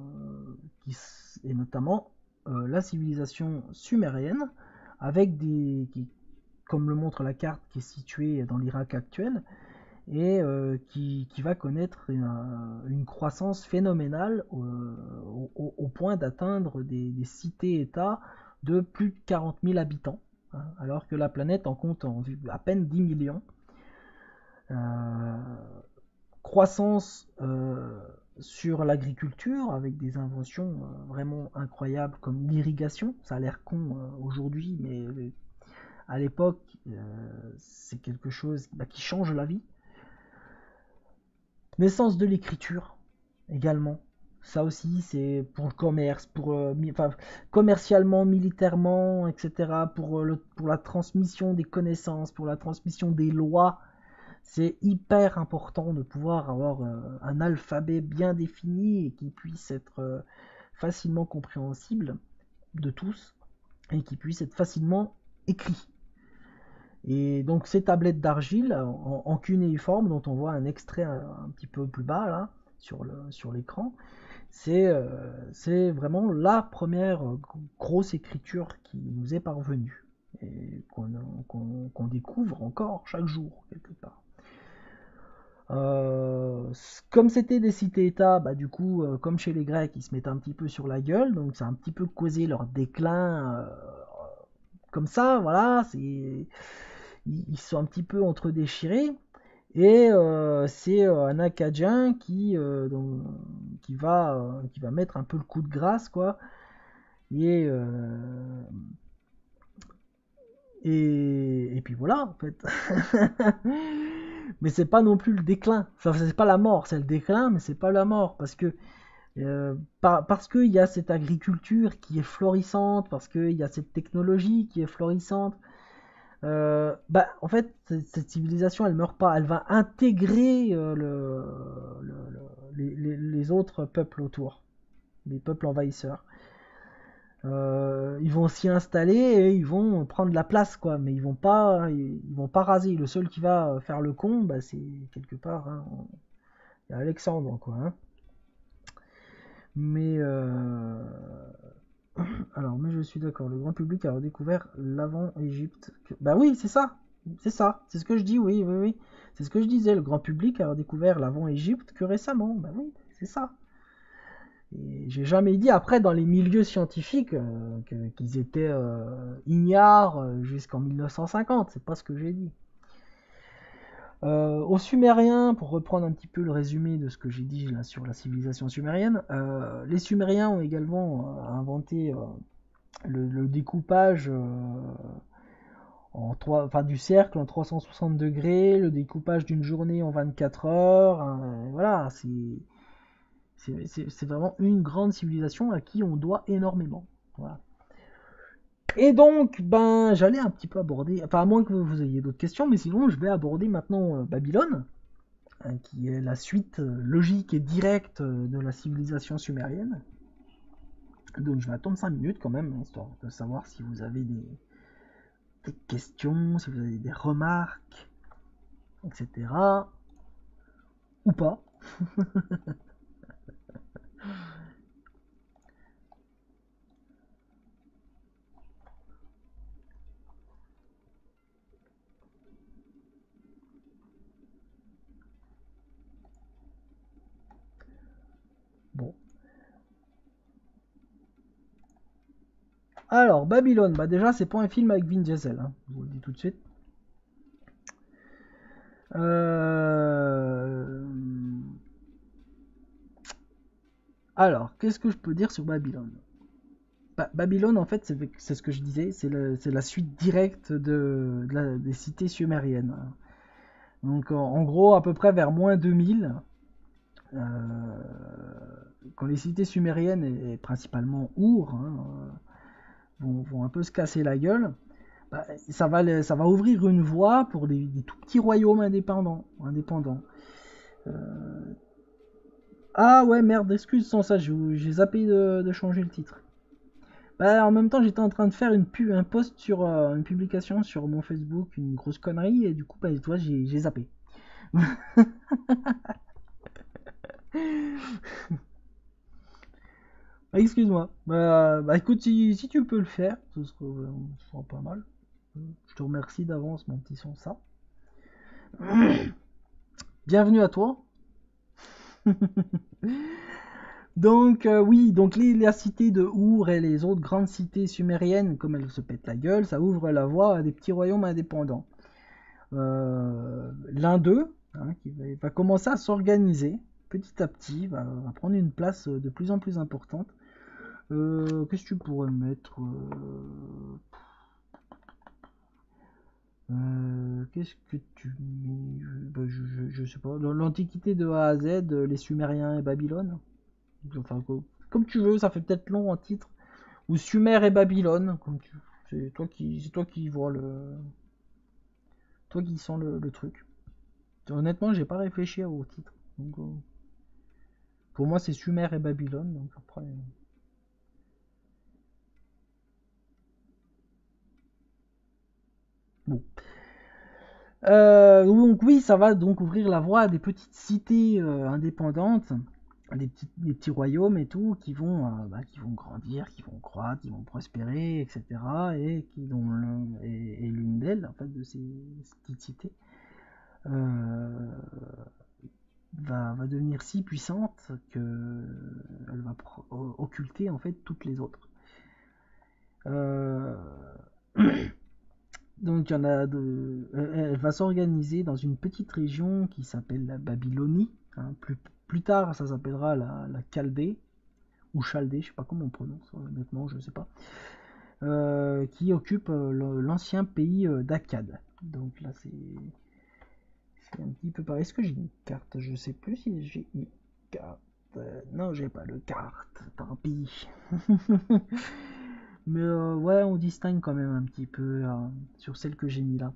et notamment la civilisation sumérienne, avec comme le montre la carte qui est située dans l'Irak actuel, et qui va connaître une croissance phénoménale au point d'atteindre des cités-États de plus de 40 000 habitants, hein, alors que la planète en compte à peine 10 millions. Euh, Croissance sur l'agriculture avec des inventions vraiment incroyables comme l'irrigation. Ça a l'air con aujourd'hui, mais à l'époque, c'est quelque chose qui change la vie. Naissance de l'écriture également. Ça aussi, c'est pour le commerce, enfin, commercialement, militairement, etc. Pour la transmission des connaissances, pour la transmission des lois. C'est hyper important de pouvoir avoir un alphabet bien défini et qui puisse être facilement compréhensible de tous et qui puisse être facilement écrit. Et donc ces tablettes d'argile en cunéiforme dont on voit un extrait un petit peu plus bas là sur l'écran, c'est vraiment la première grosse écriture qui nous est parvenue et qu'on découvre encore chaque jour quelque part. Comme c'était des cités-États, du coup, comme chez les Grecs, ils se mettaient un petit peu sur la gueule, donc ça a un petit peu causé leur déclin. Comme ça, voilà, ils sont un petit peu entre déchirés. Et c'est un Acadien qui va mettre un peu le coup de grâce, quoi. Et, et puis voilà, en fait. Mais c'est pas non plus le déclin. Enfin, c'est pas la mort, c'est le déclin, mais c'est pas la mort. Parce qu'il y a cette agriculture qui est florissante, parce qu'il y a cette technologie qui est florissante. En fait, cette civilisation, elle meurt pas. Elle va intégrer les autres peuples autour, les peuples envahisseurs. Ils vont s'y installer et ils vont prendre la place, quoi. Mais ils vont pas raser. Le seul qui va faire le con, c'est quelque part, hein, il y a Alexandre, quoi. Hein. Mais alors, mais je suis d'accord. Le grand public a redécouvert l'avant-Égypte. Bah oui, c'est ça. C'est ça. C'est ce que je dis. Oui, oui, oui. C'est ce que je disais. Le grand public a redécouvert l'avant-Égypte que récemment. Bah oui, c'est ça. Et j'ai jamais dit après dans les milieux scientifiques qu'ils étaient ignares jusqu'en 1950, c'est pas ce que j'ai dit. Aux Sumériens, pour reprendre un petit peu le résumé de ce que j'ai dit là sur la civilisation sumérienne, les Sumériens ont également inventé le découpage du cercle en 360 degrés, le découpage d'une journée en 24 heures. Hein, voilà, c'est vraiment une grande civilisation à qui on doit énormément. Voilà. Et donc, j'allais un petit peu aborder, enfin à moins que vous ayez d'autres questions, mais sinon je vais aborder maintenant Babylone, hein, qui est la suite logique et directe de la civilisation sumérienne. Donc je vais attendre 5 minutes quand même, histoire de savoir si vous avez des questions, si vous avez des remarques, etc. Ou pas. Bon. Alors, Babylone, déjà, c'est pas un film avec Vin Diesel, hein, je vous le dis tout de suite. Euh... Alors, qu'est-ce que je peux dire sur Babylone? Babylone, en fait, c'est ce que je disais, c'est la suite directe des cités sumériennes. Donc, en gros, à peu près vers moins 2000, euh, quand les cités sumériennes, et principalement Our, hein, vont un peu se casser la gueule, ça va ouvrir une voie pour des tout petits royaumes indépendants. Ah ouais, merde, excuse sans ça, j'ai zappé de changer le titre. Bah, en même temps, j'étais en train de faire un post sur une publication sur mon Facebook, une grosse connerie, et du coup, bah, toi, j'ai zappé. Ah, excuse-moi. Bah, écoute, si tu peux le faire, ce sera pas mal. Je te remercie d'avance, mon petit son, ça. Bienvenue à toi. Donc oui, donc la cité de Our et les autres grandes cités sumériennes, comme elles se pètent la gueule, ça ouvre la voie à des petits royaumes indépendants. L'un d'eux, hein, va commencer à s'organiser petit à petit, va prendre une place de plus en plus importante. Qu'est-ce que tu pourrais mettre qu'est-ce que tu mets je sais pas. Dans l'Antiquité de A à Z, les Sumériens et Babylone. Enfin, comme tu veux, ça fait peut-être long en titre. Ou Sumer et Babylone, c'est toi qui vois toi qui sens le truc. Honnêtement, j'ai pas réfléchi au titre. Donc, pour moi, c'est Sumer et Babylone. Donc après, bon. Donc oui, ça va donc ouvrir la voie à des petites cités indépendantes, des petits royaumes et tout, qui vont grandir, qui vont croître, qui vont prospérer, etc. Et l'une d'elles, en fait, de ces petites cités, euh, va devenir si puissante que elle va occulter en fait toutes les autres. Euh, Donc il y en a elle va s'organiser dans une petite région qui s'appelle la Babylonie. Hein. Plus tard, ça s'appellera la Chaldée ou Chaldée, je sais pas comment on prononce, honnêtement, je sais pas. Qui occupe l'ancien pays d'Akkad. Donc là, c'est un petit peu pareil. Est-ce que j'ai une carte? Je sais plus si j'ai une carte. Non, j'ai pas de carte. Tant pis. Mais ouais, on distingue quand même un petit peu sur celle que j'ai mis là.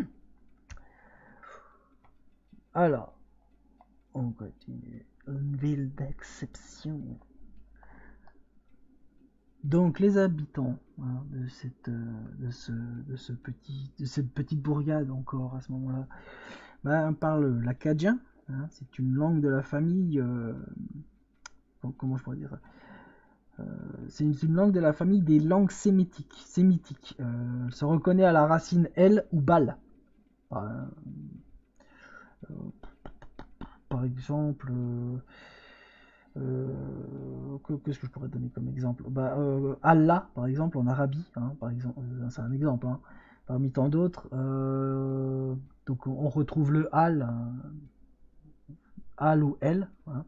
Alors, on continue. Une ville d'exception. Donc les habitants hein, de cette petite bourgade encore à ce moment-là, parlent l'akkadien. Hein, c'est une langue de la famille. Comment je pourrais dire ça? C'est une langue de la famille des langues sémitiques. Elle se reconnaît à la racine El ou Bal. Euh, par exemple, qu'est-ce que je pourrais donner comme exemple? Allah, par exemple, en Arabie, hein, par exemple, c'est un exemple, hein, parmi tant d'autres. Donc on retrouve le Al ou El. Hein.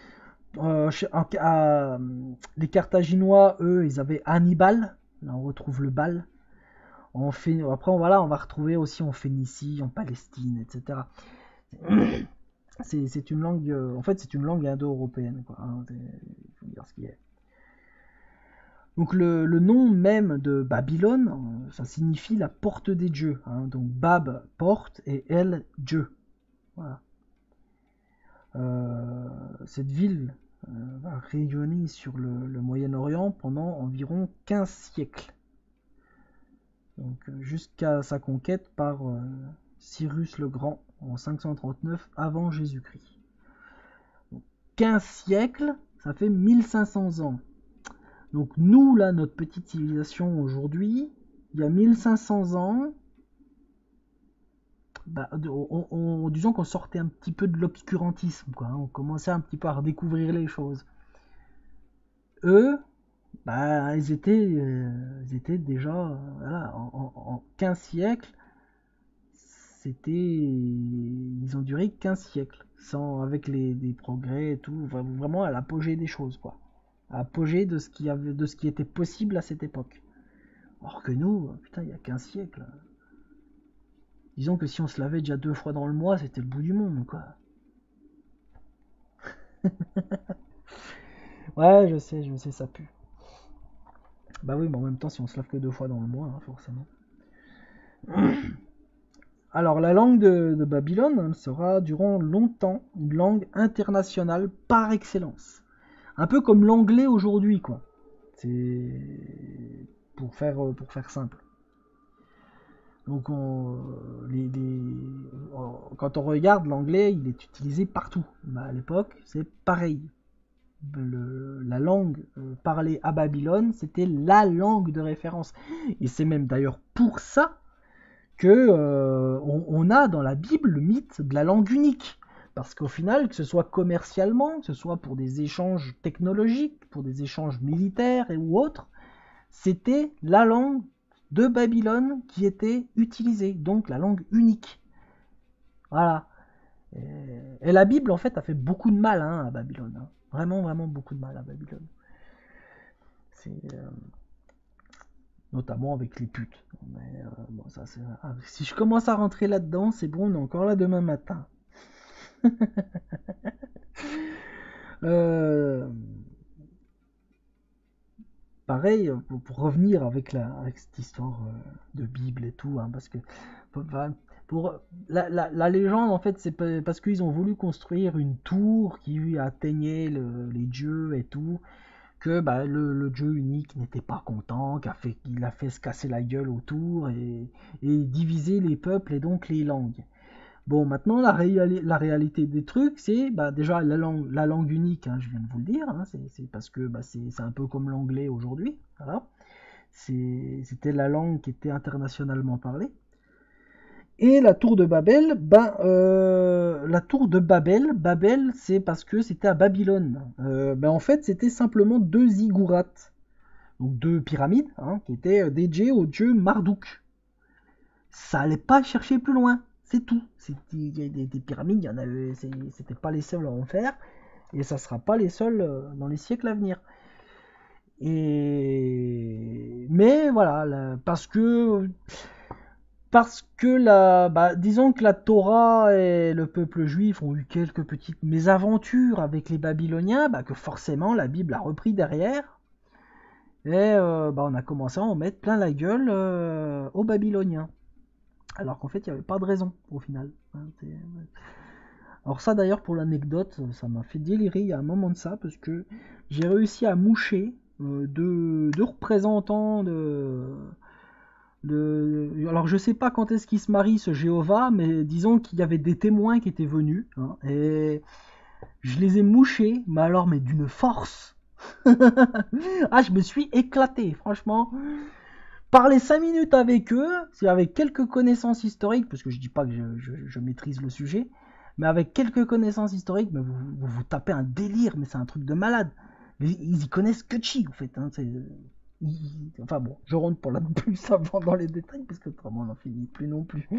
Les Carthaginois, eux, ils avaient Hannibal. Là, on retrouve le Bal. Après, voilà, on va retrouver aussi en Phénicie, en Palestine, etc. C'est une langue, en fait, c'est une langue indo-européenne, quoi. Hein, faut dire ce qui est. Donc le nom même de Babylone, ça signifie la porte des dieux. Hein. Donc Bab, porte, et El, Dieu. Voilà. Cette ville va rayonner sur le Moyen-Orient pendant environ 15 siècles. Donc jusqu'à sa conquête par Cyrus le Grand en 539 avant Jésus-Christ. 15 siècles, ça fait 1500 ans. Donc nous, là, notre petite civilisation aujourd'hui, il y a 1500 ans, disons qu'on sortait un petit peu de l'obscurantisme, quoi. Hein. On commençait un petit peu à redécouvrir les choses. Eux, ils étaient déjà, voilà, en 15 siècles, ils ont duré 15 siècles, avec des progrès et tout, vraiment à l'apogée des choses, quoi. À l'apogée de ce qui était possible à cette époque. Or que nous, putain, il y a 15 siècles. Disons que si on se lavait déjà 2 fois dans le mois, c'était le bout du monde, quoi. Ouais, je sais, ça pue. Bah oui, mais en même temps, si on se lave que 2 fois dans le mois, hein, forcément. Alors, la langue de Babylone sera durant longtemps une langue internationale par excellence. Un peu comme l'anglais aujourd'hui, quoi. C'est pour faire simple. Donc, quand on regarde l'anglais, il est utilisé partout. Bah, à l'époque, c'est pareil. La langue parlée à Babylone, c'était la langue de référence. Et c'est même d'ailleurs pour ça que on a dans la Bible le mythe de la langue unique. Parce qu'au final, que ce soit commercialement, que ce soit pour des échanges technologiques, pour des échanges militaires ou autres, c'était la langue de Babylone qui était utilisée, donc la langue unique. Voilà. Et la Bible, en fait, a fait beaucoup de mal à Babylone. Hein. Vraiment, vraiment beaucoup de mal à Babylone. C'est notamment avec les putes. Mais bon, ça, si je commence à rentrer là-dedans, c'est bon, on est encore là demain matin. euh, pareil, pour revenir avec cette histoire de Bible et tout, hein, parce que pour la légende, en fait, c'est parce qu'ils ont voulu construire une tour qui atteignait les dieux et tout, que bah, le dieu unique n'était pas content, qu'il a fait se casser la gueule autour et diviser les peuples et donc les langues. Bon, maintenant, la réalité des trucs, c'est bah, déjà la langue unique, hein, je viens de vous le dire, hein, c'est parce que bah, c'est un peu comme l'anglais aujourd'hui. Voilà. C'était la langue qui était internationalement parlée. Et la tour de Babel, la tour de Babel, c'est parce que c'était à Babylone. En fait, c'était simplement deux ziggourats, donc deux pyramides, hein, qui étaient dédiées au dieu Marduk. Ça allait pas chercher plus loin, c'est tout. C'était des pyramides, il y en avait, c'était pas les seuls à en faire, et ça sera pas les seuls dans les siècles à venir. Mais voilà, disons que la Torah et le peuple juif ont eu quelques petites mésaventures avec les Babyloniens, que forcément la Bible a repris derrière, et on a commencé à en mettre plein la gueule aux Babyloniens. Alors qu'en fait, il n'y avait pas de raison au final. Hein, alors ça d'ailleurs, pour l'anecdote, ça m'a fait délirer il y a un moment de ça, parce que j'ai réussi à moucher deux représentants alors je sais pas quand est-ce qu'ils se marient ce Jéhovah, mais disons qu'il y avait des témoins qui étaient venus, hein, et je les ai mouchés, mais d'une force. Ah, je me suis éclaté, franchement. Parler 5 minutes avec eux, c'est avec quelques connaissances historiques, parce que je dis pas que je maîtrise le sujet, mais avec quelques connaissances historiques, mais vous tapez un délire, mais c'est un truc de malade. Ils y connaissent que chi, en fait. Hein, enfin bon, je rentre pour la plus avant dans les détails, parce que autrement on n'en finit plus non plus.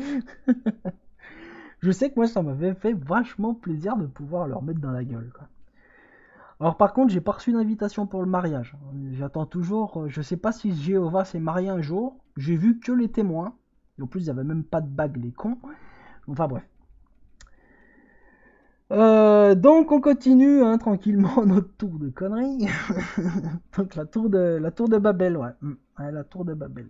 Je sais que moi ça m'avait fait vachement plaisir de pouvoir leur mettre dans la gueule, quoi. Alors par contre, j'ai pas reçu d'invitation pour le mariage. J'attends toujours. Je sais pas si Jéhovah s'est marié un jour. J'ai vu que les témoins. Et en plus, il y avait même pas de bague, les cons. Enfin bref. Donc on continue tranquillement notre tour de conneries. Donc la tour de Babel, ouais. Ouais, la tour de Babel.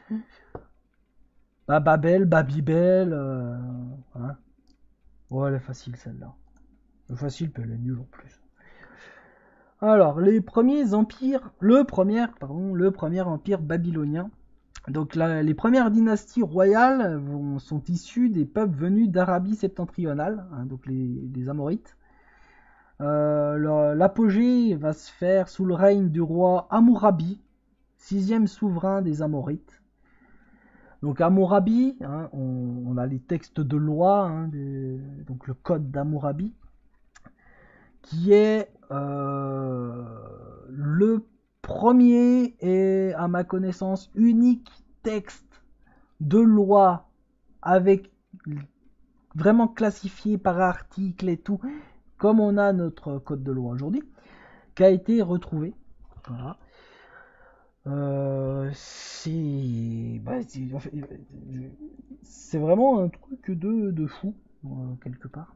Babel, Babybel. Hein. Ouais, elle est facile celle-là. Elle est facile, puis elle est nulle en plus. Alors, les premiers empires, le premier empire babylonien. Donc, les premières dynasties royales sont issues des peuples venus d'Arabie septentrionale, hein, donc les Amorites. L'apogée va se faire sous le règne du roi Hammurabi, sixième souverain des Amorites. Donc Hammurabi, hein, on a les textes de loi, hein, donc le code d'Hammurabi, qui est le premier et à ma connaissance unique texte de loi avec vraiment classifié par article et tout, comme on a notre code de loi aujourd'hui, qui a été retrouvé. Voilà. C'est vraiment un truc de fou, quelque part.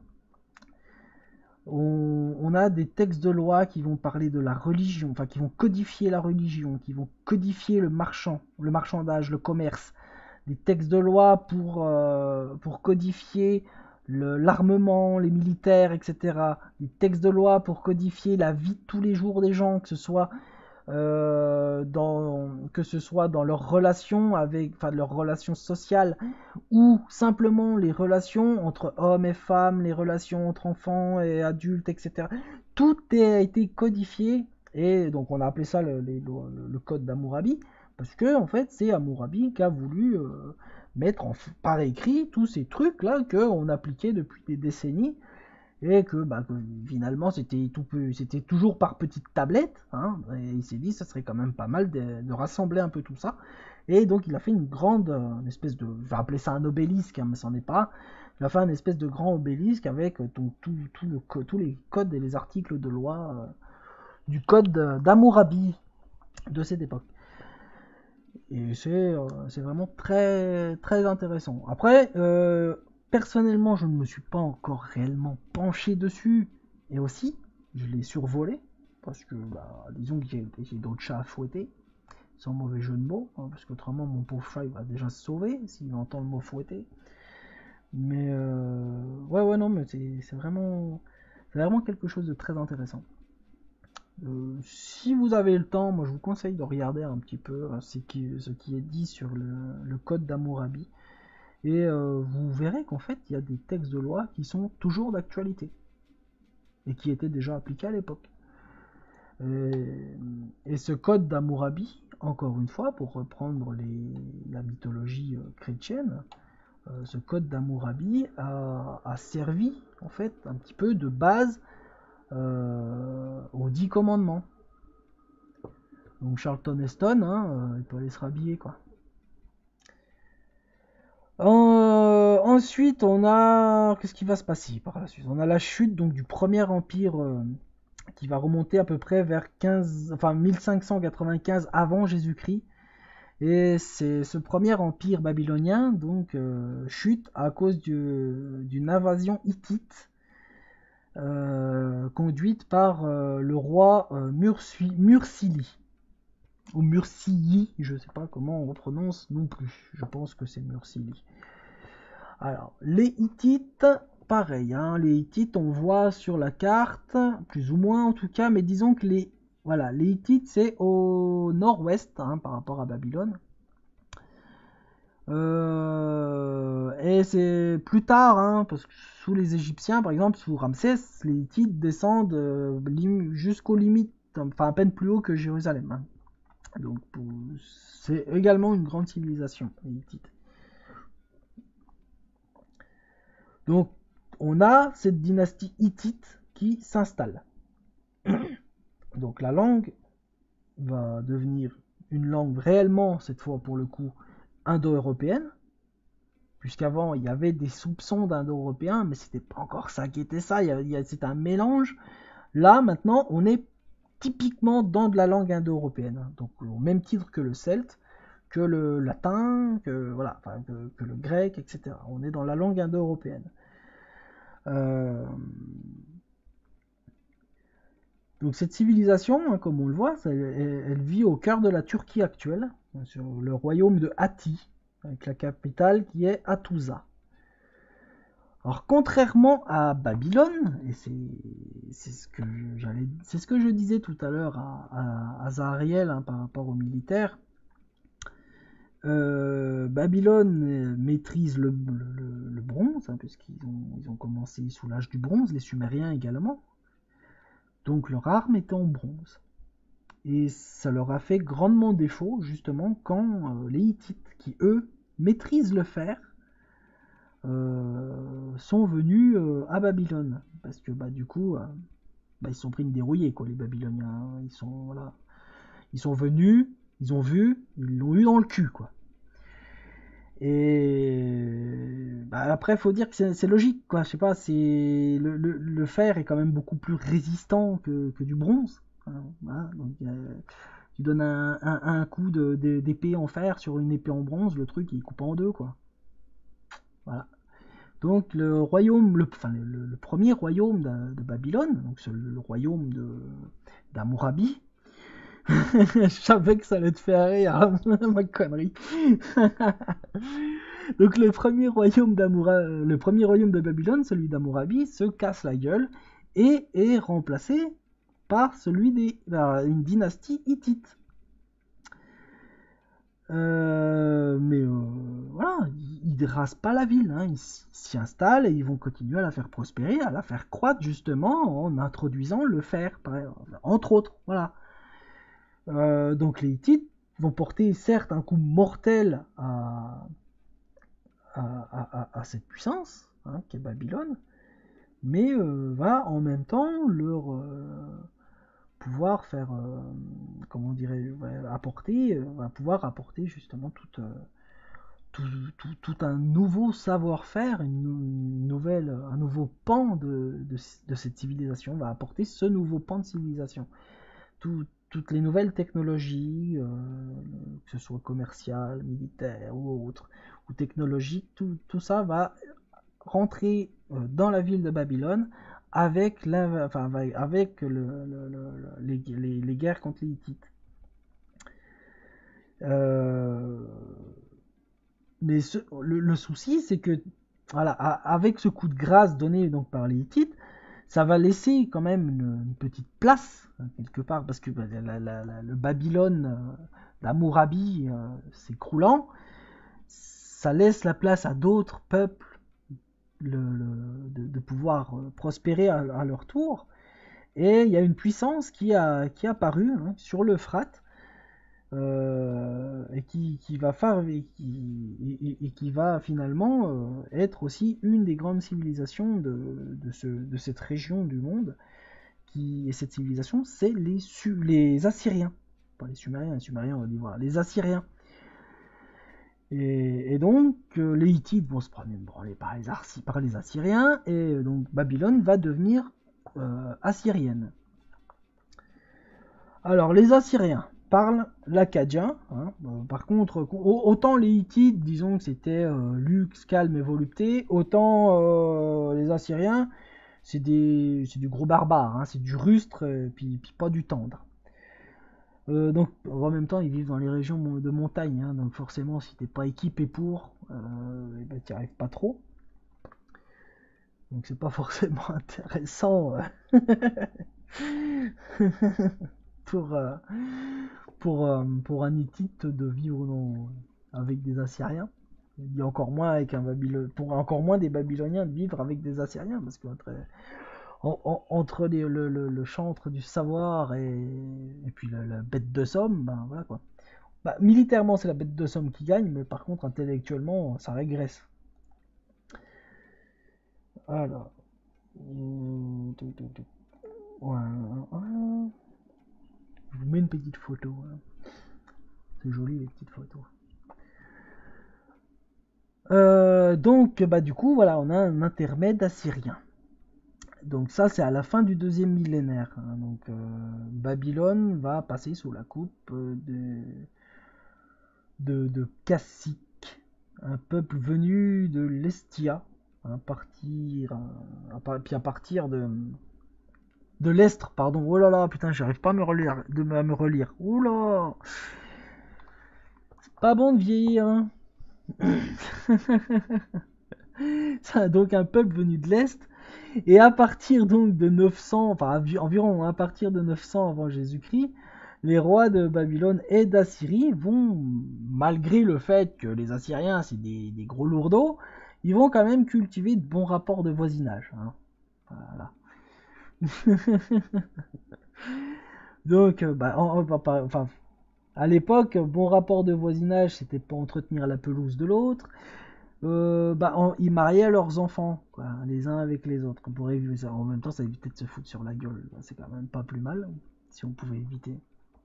On a des textes de loi qui vont parler de la religion, enfin qui vont codifier la religion, qui vont codifier le marchandage, le commerce, des textes de loi pour codifier l'armement, les militaires, etc. Des textes de loi pour codifier la vie de tous les jours des gens, que ce soit dans leurs relations leurs relations sociales ou simplement les relations entre hommes et femmes, les relations entre enfants et adultes, etc. Tout a été codifié et donc on a appelé ça le code d'Hammurabi parce que en fait c'est Hammurabi qui a voulu mettre par écrit tous ces trucs là qu'on appliquait depuis des décennies et que finalement c'était toujours par petites tablettes, hein, et il s'est dit ça serait quand même pas mal de rassembler un peu tout ça, et donc il a fait une grande, une espèce de, je vais appeler ça un obélisque, hein, mais c'en est pas, il a fait une espèce de grand obélisque avec tous les codes et les articles de loi du code d'Hammurabi de cette époque. Et c'est vraiment très, très intéressant. Après, personnellement, je ne me suis pas encore réellement penché dessus. Et aussi, je l'ai survolé. Parce que, disons que j'ai d'autres chats à fouetter. Sans mauvais jeu de mots. Hein, parce qu'autrement, mon pauvre chat, il va déjà se sauver s'il entend le mot fouetter. Mais, ouais, non, mais c'est vraiment quelque chose de très intéressant. Si vous avez le temps, moi je vous conseille de regarder un petit peu ce qui est dit sur le code d'Hammurabi. Et vous verrez qu'en fait, il y a des textes de loi qui sont toujours d'actualité. Et qui étaient déjà appliqués à l'époque. Et ce code d'Hammurabi, encore une fois, pour reprendre la mythologie chrétienne, ce code d'Hammurabi a servi, en fait, un petit peu de base aux 10 commandements. Donc Charlton Heston, hein, il peut aller se rhabiller, quoi. Ensuite, on a... Qu'est-ce qui va se passer par la suite? On a la chute donc, du premier empire qui va remonter à peu près vers 1595 avant Jésus-Christ. Et c'est ce premier empire babylonien donc chute à cause d'une invasion hittite conduite par le roi Mursili. Ou Mursili, je ne sais pas comment on prononce non plus. Je pense que c'est Mursili. Alors, les Hittites, pareil, hein, les Hittites, on voit sur la carte, plus ou moins en tout cas, mais disons que les Hittites, c'est au nord-ouest hein, par rapport à Babylone. Et c'est plus tard, hein, parce que sous les Égyptiens, par exemple, sous Ramsès, les Hittites descendent jusqu'aux limites, enfin à peine plus haut que Jérusalem. Hein. Donc c'est également une grande civilisation, les Hittites. Donc on a cette dynastie hittite qui s'installe. Donc la langue va devenir une langue réellement, cette fois pour le coup, indo-européenne, puisqu'avant il y avait des soupçons d'indo-européens, mais c'était pas encore ça qui était ça, c'était un mélange. Là maintenant on est typiquement dans de la langue indo-européenne, donc au même titre que le celte, que le latin, que le grec, etc. On est dans la langue indo-européenne. Donc cette civilisation, hein, comme on le voit, elle vit au cœur de la Turquie actuelle, sur le royaume de Hatti, avec la capitale qui est Hattusa. Alors contrairement à Babylone, et c'est ce que je disais tout à l'heure à Zahariel hein, par rapport aux militaires, Babylone maîtrise le bronze, hein, puisqu'ils ont commencé sous l'âge du bronze, les Sumériens également. Donc leur arme était en bronze. Et ça leur a fait grandement défaut, justement, quand les Hittites, qui eux maîtrisent le fer, sont venus à Babylone. Parce que du coup, ils se sont pris une dérouillée, quoi, les Babyloniens. Ils sont venus, ils ont vu, ils l'ont eu dans le cul, quoi. Et après, faut dire que c'est logique, quoi. Je sais pas, le fer est quand même beaucoup plus résistant que du bronze. Hein, voilà. Donc, tu donnes un coup d'épée en fer sur une épée en bronze, le truc il coupe en deux, quoi. Voilà. Donc le royaume, le premier royaume de Babylone, donc le royaume d'Hammurabi, Je savais que ça allait te faire rire, ma connerie. Donc le premier royaume de Babylone, celui d'Hammurabi, se casse la gueule et est remplacé par une dynastie hittite. Voilà, ils ne rasent pas la ville, hein. Ils s'y installent et ils vont continuer à la faire prospérer, à la faire croître justement en introduisant le fer, entre autres. Voilà. Donc les Hittites vont porter certes un coup mortel à cette puissance, hein, qu'est Babylone, mais va en même temps leur pouvoir faire, comment dirais va pouvoir apporter justement tout un nouveau savoir-faire, un nouveau pan de cette civilisation, va apporter ce nouveau pan de civilisation. Toutes les nouvelles technologies, que ce soit commerciales, militaires ou autres, ou technologiques, tout ça va rentrer dans la ville de Babylone avec, avec les guerres contre les Hittites. Mais le souci, c'est que voilà, avec ce coup de grâce donné donc par les Hittites, ça va laisser quand même une petite place, hein, quelque part, parce que le Babylone d'Hammurabi s'écroulant, ça laisse la place à d'autres peuples de pouvoir prospérer à leur tour. Et il y a une puissance qui est apparue, hein, sur l'Euphrate, et qui va finalement être aussi une des grandes civilisations de cette région du monde. Et cette civilisation, c'est les Assyriens. Pas les Sumériens on va dire, voilà, les Assyriens. Et donc, les Hittites vont se prendre une branlée par les Assyriens, et donc Babylone va devenir assyrienne. Alors, les Assyriens parlent l'akkadien, hein. Par contre, autant les Hittites, disons que c'était luxe, calme et volupté, autant les Assyriens, c'est du gros barbare, hein. C'est du rustre, puis pas du tendre. Donc, en même temps, ils vivent dans les régions de montagne, hein, donc forcément, si t'es pas équipé pour, ben, t'y arrives pas trop. Donc, c'est pas forcément intéressant pour, pour un Hittite de vivre avec des Assyriens. Il y a encore moins pour encore moins des Babyloniens de vivre avec des Assyriens, parce qu'entre le chantre du savoir et puis la bête de somme, ben voilà quoi. Bah, militairement, c'est la bête de somme qui gagne, mais par contre, intellectuellement, ça régresse. Alors. Voilà. Je vous mets une petite photo, hein. C'est joli les petites photos. Donc, bah, du coup, voilà, on a un intermède assyrien. Donc ça, c'est à la fin du deuxième millénaire, hein. Donc Babylone va passer sous la coupe de Cassique, un peuple venu de l'Estia, hein, puis à partir de l'Estre, pardon. Oh là là, putain, j'arrive pas à me relire. Oh là, c'est pas bon de vieillir, hein. C'est donc un peuple venu de l'Est. Et à partir donc de 900, enfin environ à partir de 900 avant Jésus-Christ, les rois de Babylone et d'Assyrie vont, malgré le fait que les Assyriens c'est des gros lourdeaux, ils vont quand même cultiver de bons rapports de voisinage, hein. Voilà. Donc, enfin, à l'époque, bon rapport de voisinage, c'était pour entretenir la pelouse de l'autre. Ils mariaient leurs enfants, quoi, les uns avec les autres. On pourrait éviter ça. En même temps, ça évitait de se foutre sur la gueule. C'est quand même pas plus mal, si on pouvait éviter.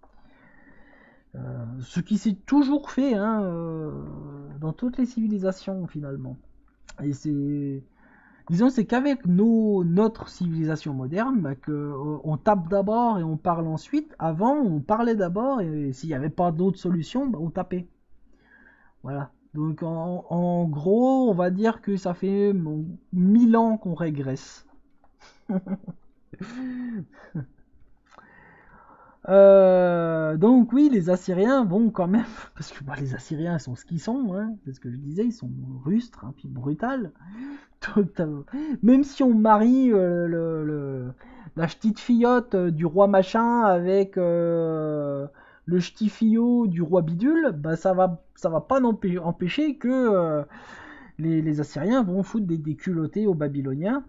Ce qui s'est toujours fait, hein, dans toutes les civilisations finalement. Et disons, c'est qu'avec notre civilisation moderne, bah, on tape d'abord et on parle ensuite. Avant, on parlait d'abord et s'il n'y avait pas d'autre solution, bah, on tapait. Voilà. Donc en gros, on va dire que ça fait 1000 ans qu'on régresse. Donc oui, les Assyriens vont quand même, parce que bah, les Assyriens sont ce qu'ils sont, hein, c'est ce que je disais, ils sont rustres, hein, puis brutales. Donc, même si on marie la petite fillotte du roi machin avec le ch'ti fillot du roi bidule, bah ça va pas empêcher que les Assyriens vont foutre des culottés aux Babyloniens.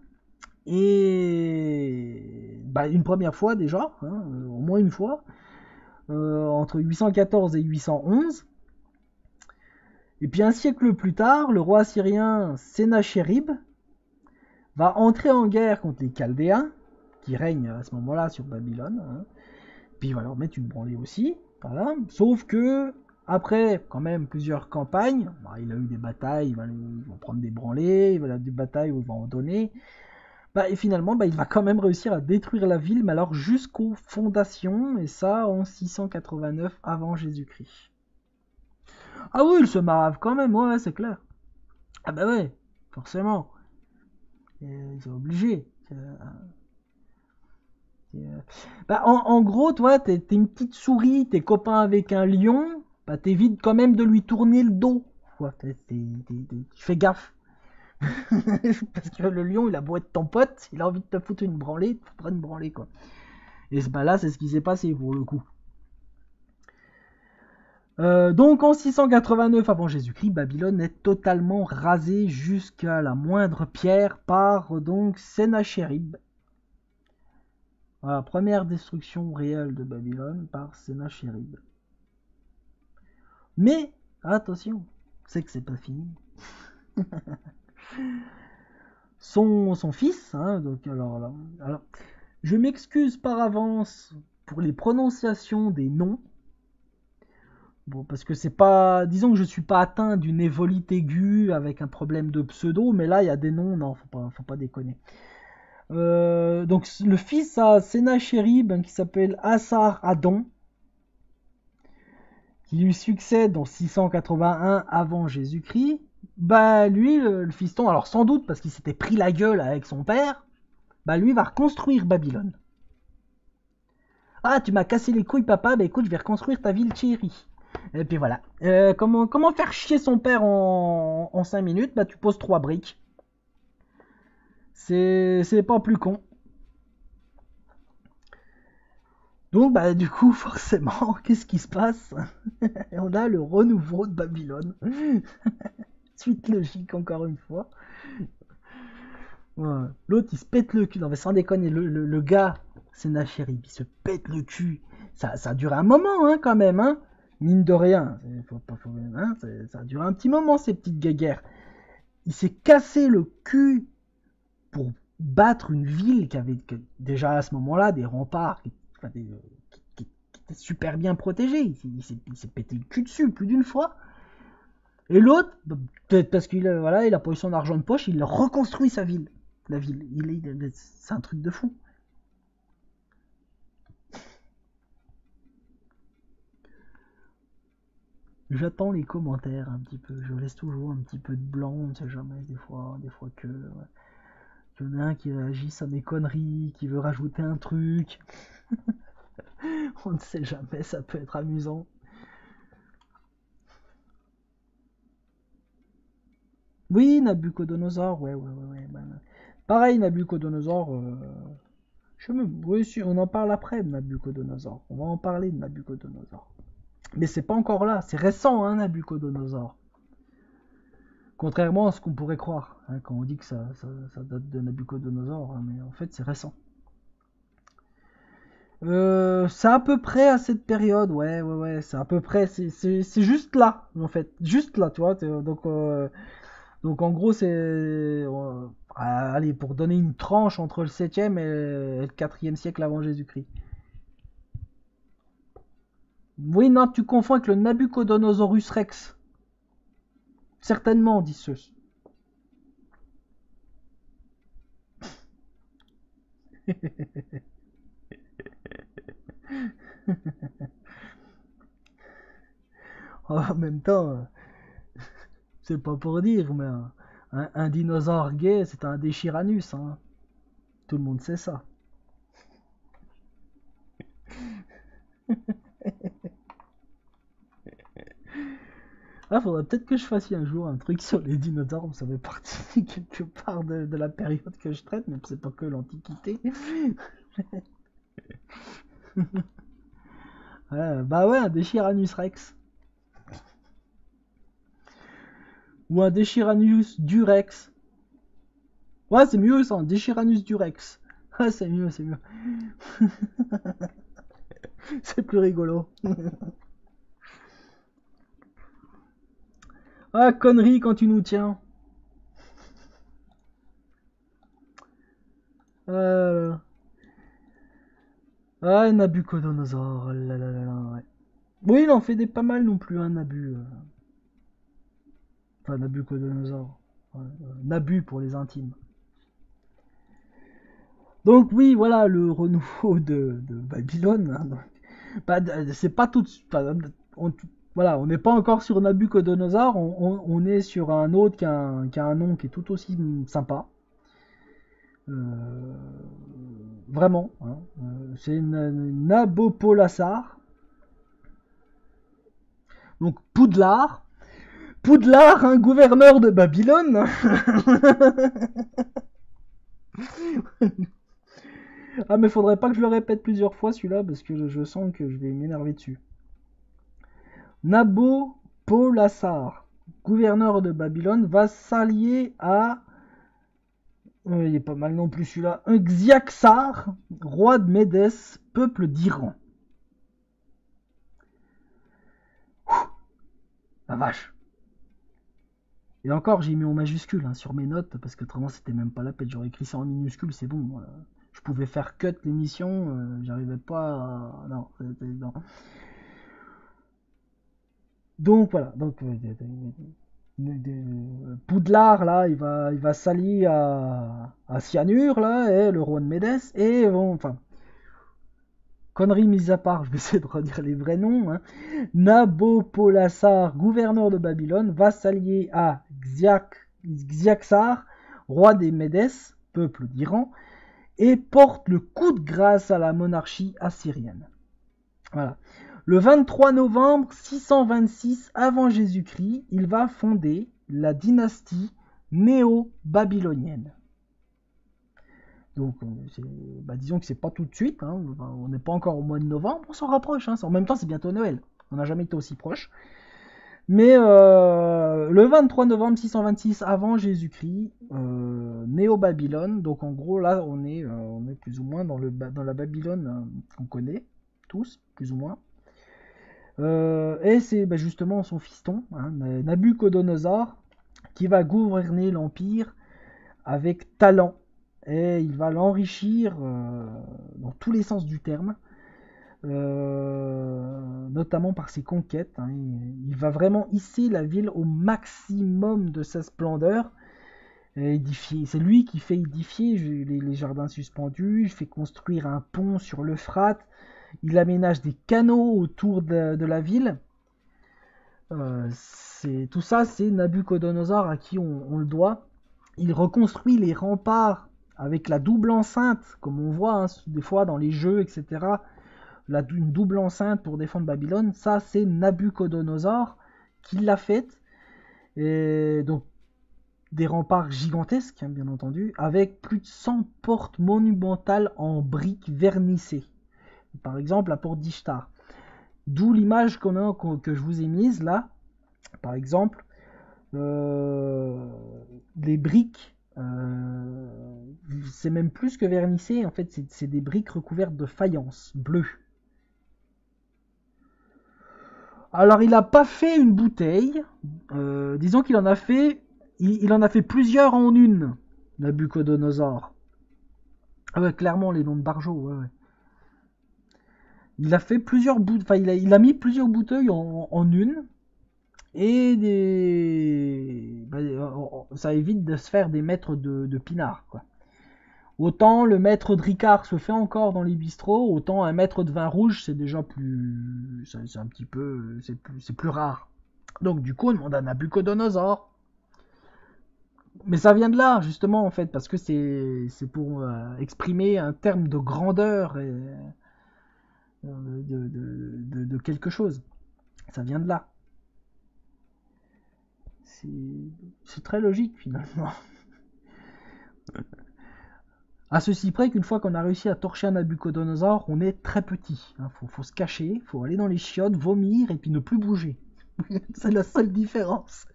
Et bah, une première fois déjà, hein, au moins une fois, entre 814 et 811. Et puis un siècle plus tard, le roi assyrien Sénachérib va entrer en guerre contre les Chaldéens, qui règnent à ce moment-là sur Babylone. Hein. Puis il va leur mettre une branlée aussi. Voilà. Sauf que, après quand même plusieurs campagnes, bah, il a eu des batailles, il va prendre des branlées, il va avoir des batailles où il va en donner. Bah, et finalement, bah, il va quand même réussir à détruire la ville, mais alors jusqu'aux fondations, et ça en 689 avant Jésus-Christ. Ah oui, il se marave quand même, ouais, c'est clair. Ah bah ouais, forcément. C'est obligé. Bah, en gros, toi, t'es une petite souris, t'es copain avec un lion, bah t'évites quand même de lui tourner le dos. Ouais, tu fais gaffe. Parce que le lion, il a beau être ton pote, il a envie de te foutre une branlée, tu te une branlée, quoi. Et bah là, c'est ce qui s'est passé pour le coup. Donc en 689 avant Jésus-Christ, Babylone est totalement rasée jusqu'à la moindre pierre par donc Sennacherib. Voilà, première destruction réelle de Babylone par Sennacherib. Mais attention, c'est que c'est pas fini. Son fils, hein, donc alors, je m'excuse par avance pour les prononciations des noms. Bon, parce que c'est pas. Disons que je suis pas atteint d'une évolite aiguë avec un problème de pseudo, mais là, il y a des noms, non, faut pas déconner. Donc, le fils à Sennacherib, qui s'appelle Assar Adon, qui lui succède en 681 avant Jésus-Christ, bah, lui, le fiston, alors sans doute parce qu'il s'était pris la gueule avec son père, bah, lui va reconstruire Babylone. Ah, tu m'as cassé les couilles, papa, bah écoute, je vais reconstruire ta ville chérie. Et puis voilà. Comment faire chier son père en 5 minutes? Bah tu poses 3 briques. C'est pas plus con. Donc bah du coup forcément, qu'est-ce qui se passe? On a le renouveau de Babylone. Suite logique encore une fois. Ouais. L'autre il se pète le cul. Non mais sans déconner, le gars, c'est Nachérib, il se pète le cul. Ça a duré un moment hein, quand même. Hein. Mine de rien. Hein, ça a duré un petit moment ces petites guéguerres. Il s'est cassé le cul pour battre une ville qui avait déjà à ce moment-là des remparts qui étaient super bien protégés. Il s'est pété le cul dessus plus d'une fois. Et l'autre, peut-être parce qu'il voilà, il a pas eu son argent de poche, il a reconstruit sa ville. La ville. C'est un truc de fou. J'attends les commentaires un petit peu. Je laisse toujours un petit peu de blanc, on ne sait jamais, des fois que. Ouais. Il y en a un qui réagisse à mes conneries, qui veut rajouter un truc. On ne sait jamais, ça peut être amusant. Oui, Nabucodonosor, ouais. Ben, pareil, Nabucodonosor. Oui, si, on en parle après de Nabucodonosor. On va en parler de Nabucodonosor. Mais c'est pas encore là, c'est récent, hein, Nabucodonosor. Contrairement à ce qu'on pourrait croire, hein, quand on dit que ça date de Nabucodonosor, hein, mais en fait c'est récent. C'est à peu près à cette période, ouais, c'est à peu près, c'est juste là, en fait, juste là, tu vois, donc en gros c'est, allez, pour donner une tranche entre le 7e et le 4e siècle avant Jésus-Christ. Oui, non, tu confonds avec le Nabucodonosaurus Rex. Certainement, dit ceux. En même temps, c'est pas pour dire, mais un dinosaure gay, c'est un déchiranus. Hein. Tout le monde sait ça. Ah, faudrait peut-être que je fasse un jour un truc sur les dinosaures, ça fait partie quelque part de la période que je traite, mais c'est pas que l'Antiquité. Ouais, bah ouais, un Déchiranus Rex. Ou un Déchiranus Durex. Ouais, c'est mieux ça, un Déchiranus Durex. Ouais, c'est mieux, c'est mieux. C'est plus rigolo. Ah, connerie quand tu nous tiens. Euh... Ah, Nabucodonosor. Oh là là là là, ouais. Oui, il en fait des pas mal non plus, un Nabu. Enfin, Nabucodonosor. Ouais, Nabu pour les intimes. Donc oui, voilà le renouveau de Babylone, hein. Bah, c'est pas tout de suite. Voilà, on n'est pas encore sur Nabucodonosor, on est sur un autre qui a un nom qui est tout aussi sympa. Euh, Vraiment, hein. C'est Nabopolassar. Donc Poudlard. Poudlard, un gouverneur de Babylone. Ah, mais faudrait pas que je le répète plusieurs fois celui-là parce que je sens que je vais m'énerver dessus. Nabopolassar, gouverneur de Babylone, va s'allier à. Il est pas mal non plus celui-là. Un Xiaxar, roi de Médès, peuple d'Iran. La vache. Et encore, j'ai mis en majuscule hein, sur mes notes parce que autrement c'était même pas la peine. J'aurais écrit ça en minuscule, c'est bon. Je pouvais faire cut l'émission, j'arrivais pas à. Non, non. Donc voilà. Donc, Poudlard là, il va s'allier à Cyanure là, et le roi de Médès, et bon, enfin, conneries mises à part, je vais essayer de redire les vrais noms. Hein. Nabopolassar, gouverneur de Babylone, va s'allier à Xiaxar, roi des Médès, peuple d'Iran, et porte le coup de grâce à la monarchie assyrienne. Voilà. Le 23 novembre 626 avant Jésus-Christ, il va fonder la dynastie néo-babylonienne. Donc, disons que c'est pas tout de suite, hein, on n'est pas encore au mois de novembre, on s'en rapproche. Hein, en même temps, c'est bientôt Noël. On n'a jamais été aussi proche. Mais le 23 novembre 626 avant Jésus-Christ, Néo-Babylone, donc en gros là on est plus ou moins dans la Babylone qu'on connaît tous, plus ou moins. Et c'est justement son fiston, hein, Nabucodonosor, qui va gouverner l'Empire avec talent. Et il va l'enrichir dans tous les sens du terme, notamment par ses conquêtes. Hein. Il va vraiment hisser la ville au maximum de sa splendeur. C'est lui qui fait édifier les jardins suspendus, il fait construire un pont sur l'Euphrate, il aménage des canaux autour de la ville. Tout ça, c'est Nabucodonosor à qui on le doit. Il reconstruit les remparts avec la double enceinte, comme on voit hein, des fois dans les jeux, etc. Une double enceinte pour défendre Babylone, ça c'est Nabucodonosor qui l'a faite. Et donc des remparts gigantesques, hein, bien entendu, avec plus de 100 portes monumentales en briques vernissées. Par exemple, la porte d'Ishtar. D'où l'image que je vous ai mise là. Par exemple, les briques, c'est même plus que vernissé, en fait, c'est des briques recouvertes de faïence bleue. Alors, il n'a pas fait une bouteille, disons qu'il en a fait, il en a fait plusieurs en une, Nabucodonosor. Ah ouais, clairement, les noms de Barjo, ouais, ouais. Il a fait plusieurs enfin, il a mis plusieurs bouteilles en une, et ça évite de se faire des mètres de pinard, quoi. Autant le mètre de Ricard se fait encore dans les bistrots, autant un mètre de vin rouge c'est déjà plus, c'est un petit peu, c'est plus rare. Donc du coup on demande à Nabucodonosor. Mais ça vient de là justement en fait parce que c'est pour exprimer un terme de grandeur de quelque chose. Ça vient de là. C'est très logique finalement. À ceci près qu'une fois qu'on a réussi à torcher un Nabucodonosor, on est très petit. Faut se cacher, faut aller dans les chiottes, vomir et puis ne plus bouger. C'est la seule différence.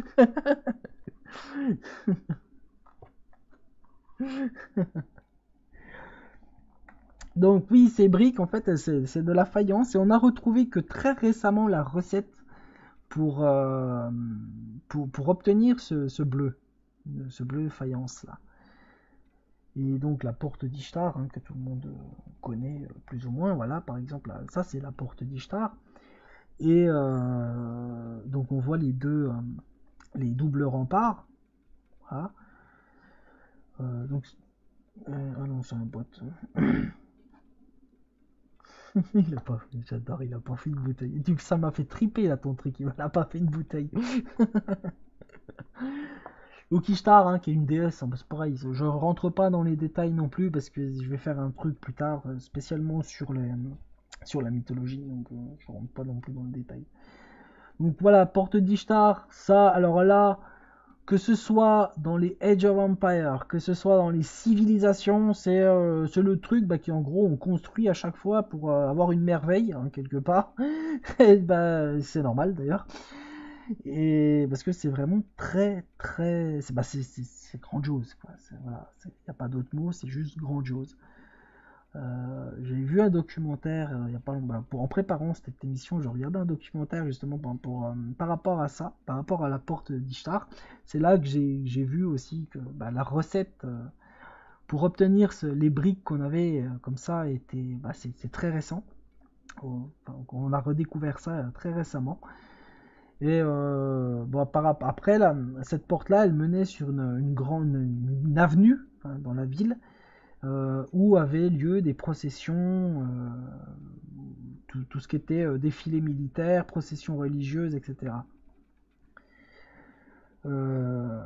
Donc oui, ces briques, en fait, c'est de la faïence. Et on a retrouvé que très récemment la recette pour, euh, pour obtenir ce bleu faïence là. Et donc la porte d'Ishtar, hein, que tout le monde connaît plus ou moins, voilà, par exemple, ça c'est la porte d'Ishtar. Et donc on voit les doubles remparts. Voilà. Donc, ah non, c'est un bot. Il a pas, j'adore, il a pas fait une bouteille. Ça m'a fait triper là ton truc, il n'a pas fait une bouteille. Ou Kishtar, hein, qui est une déesse, hein, c'est pareil. Je rentre pas dans les détails non plus parce que je vais faire un truc plus tard spécialement sur la mythologie, donc je rentre pas non plus dans le détail. Donc voilà, porte d'Ishtar, ça, alors là, que ce soit dans les Age of Empire, que ce soit dans les civilisations, c'est le truc qui en gros on construit à chaque fois pour avoir une merveille, hein, quelque part. Et c'est normal d'ailleurs. Et parce que c'est vraiment très très. C'est grandiose, quoi. Voilà, il n'y a pas d'autre mot, c'est juste grandiose. J'ai vu un documentaire il y a pas longtemps. En préparant cette émission, j'ai regardé un documentaire justement par rapport à ça, par rapport à la porte d'Ishtar. C'est là que j'ai vu aussi que la recette pour obtenir les briques qu'on avait comme ça était. C'est très récent. On a redécouvert ça très récemment. Et après, là, cette porte-là, elle menait sur une avenue, hein, dans la ville, où avaient lieu des processions, tout ce qui était défilés militaires, processions religieuses, etc. Euh,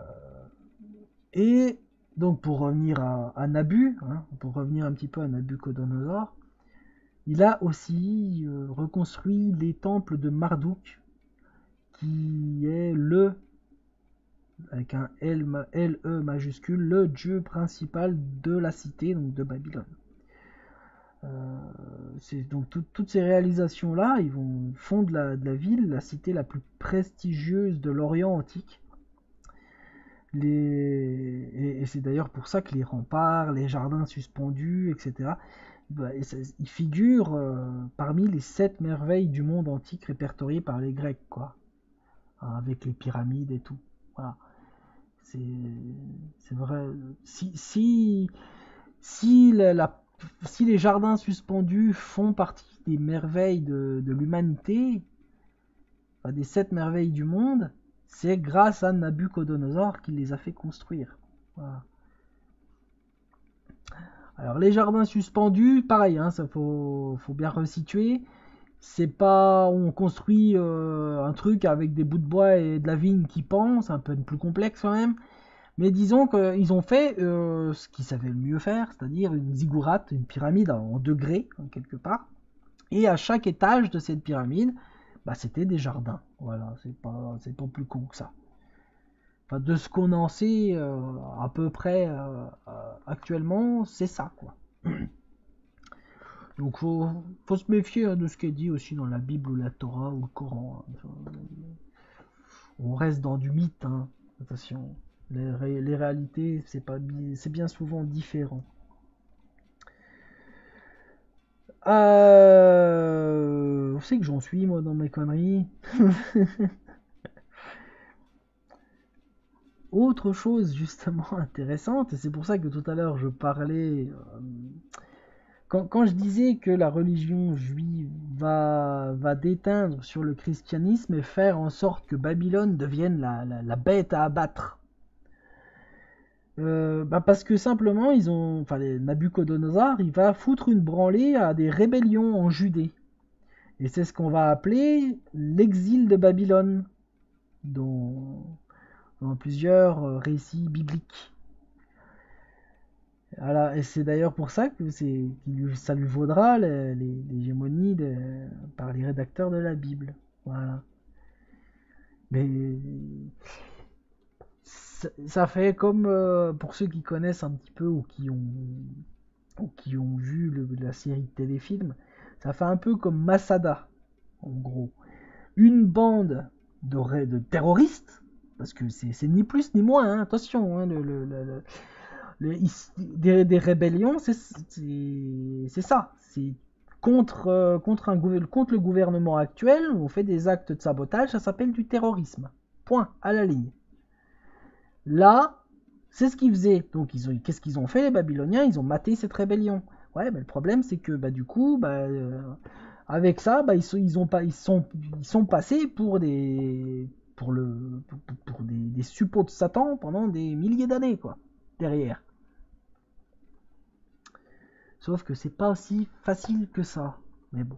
et donc pour revenir à Nabu, hein, pour revenir un petit peu à Nabucodonosor, il a aussi reconstruit les temples de Marduk, qui est avec un LE majuscule, le dieu principal de la cité, donc de Babylone. Donc toutes ces réalisations-là, font de la ville la cité la plus prestigieuse de l'Orient antique. Et c'est d'ailleurs pour ça que les remparts, les jardins suspendus, etc., ils figurent parmi les 7 merveilles du monde antique répertoriées par les Grecs, quoi. Hein, avec les pyramides et tout. Voilà. C'est vrai. Si, si les jardins suspendus font partie des merveilles de l'humanité, enfin, des 7 merveilles du monde, c'est grâce à Nabucodonosor qu'il les a fait construire. Voilà. Alors les jardins suspendus, pareil, hein, ça faut bien resituer. C'est pas on construit un truc avec des bouts de bois et de la vigne qui pend, c'est un peu plus complexe quand même. Mais disons qu'ils ont fait ce qu'ils savaient le mieux faire, c'est-à-dire une ziggourate, une pyramide en degrés, hein, quelque part. Et à chaque étage de cette pyramide, c'était des jardins. Voilà, c'est pas plus con que ça. Enfin, de ce qu'on en sait à peu près actuellement, c'est ça, quoi. Donc faut se méfier, hein, de ce qui est dit aussi dans la Bible ou la Torah ou le Coran, hein. On reste dans du mythe, hein. Attention. Les réalités, c'est bien souvent différent. Où c'est que j'en suis, moi, dans mes conneries? Autre chose, justement, intéressante, et c'est pour ça que tout à l'heure je parlais... quand je disais que la religion juive va déteindre sur le christianisme et faire en sorte que Babylone devienne la bête à abattre. Parce que simplement, Nabucodonosor, il va foutre une branlée à des rébellions en Judée. Et c'est ce qu'on va appeler l'exil de Babylone, dans plusieurs récits bibliques. Voilà, et c'est d'ailleurs pour ça que ça lui vaudra l'hégémonie par les rédacteurs de la Bible. Voilà. Mais ça fait comme pour ceux qui connaissent un petit peu ou qui ont vu la série de téléfilms, ça fait un peu comme Masada, en gros. Une bande de terroristes, parce que c'est ni plus ni moins, hein, attention, hein, des rébellions, c'est ça. C'est contre le gouvernement actuel, on fait des actes de sabotage, ça s'appelle du terrorisme. Point, à la ligne. Là, c'est ce qu'ils faisaient. Donc, qu'est-ce qu'ils ont fait, les Babyloniens? Ils ont maté cette rébellion. Ouais, mais le problème, c'est que bah, du coup, avec ça, ils sont passés pour des suppôts de Satan pendant des milliers d'années, quoi, derrière. Sauf que c'est pas aussi facile que ça. Mais bon.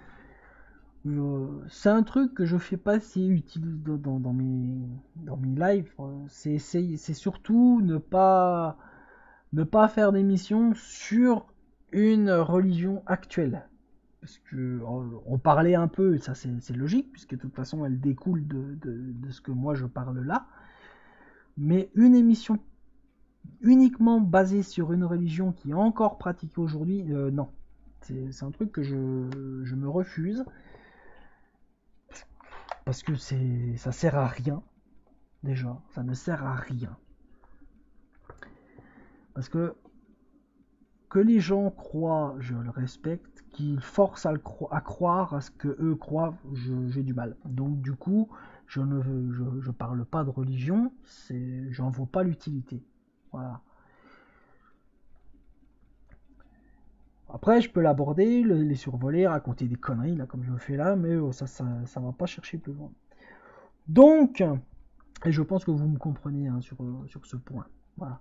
C'est un truc que je fais pas si utile dans mes lives. C'est surtout ne pas faire d'émission sur une religion actuelle. Parce que on parlait un peu, ça c'est logique, puisque de toute façon elle découle de ce que moi je parle là. Mais une émission uniquement basée sur une religion qui est encore pratiquée aujourd'hui, non. C'est un truc que je me refuse. Parce que ça sert à rien, déjà. Ça ne sert à rien. Parce que les gens croient, je le respecte, qu'ils forcent à croire à ce que eux croient, j'ai du mal. Donc du coup, je parle pas de religion, j'en vois pas l'utilité. Voilà. Après, je peux l'aborder, les survoler, raconter des conneries, là, comme je le fais là, mais ça va pas chercher plus loin. Donc, et je pense que vous me comprenez hein, sur ce point. Voilà.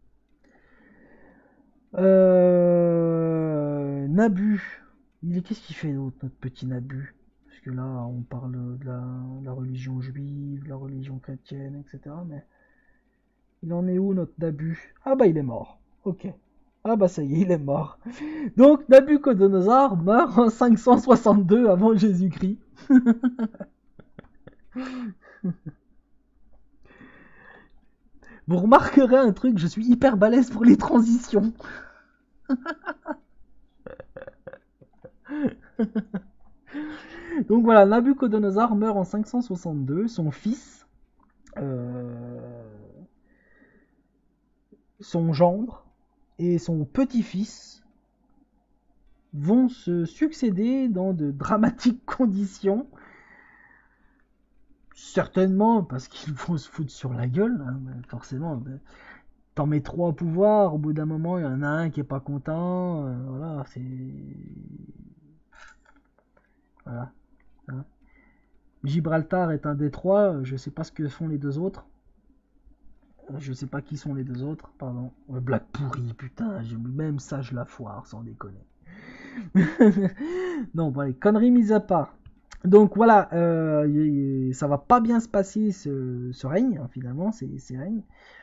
Nabu. Qu'est-ce qu'il fait d'autre, notre petit Nabu? Parce que là, on parle de la religion juive, de la religion chrétienne, etc. Mais il en est où, notre Nabu? Ah bah, il est mort. Ok. Ah bah, ça y est, il est mort. Donc, Nabucodonosor meurt en 562 avant Jésus-Christ. Vous remarquerez un truc, je suis hyper balèze pour les transitions. Donc voilà, Nabucodonosor meurt en 562. Son fils, euh, son gendre et son petit-fils vont se succéder dans de dramatiques conditions. Certainement parce qu'ils vont se foutre sur la gueule, hein, forcément. T'en mets trois au pouvoir, au bout d'un moment, il y en a un qui est pas content. Voilà, c'est. Voilà. Hein. Gibraltar est un des trois, je sais pas ce que font les deux autres. Je sais pas qui sont les deux autres, pardon. Black pourri, putain, même ça je la foire, sans déconner. Non, bon, les conneries mises à part. Donc voilà, ça va pas bien se passer ce règne, hein, finalement, ces règnes.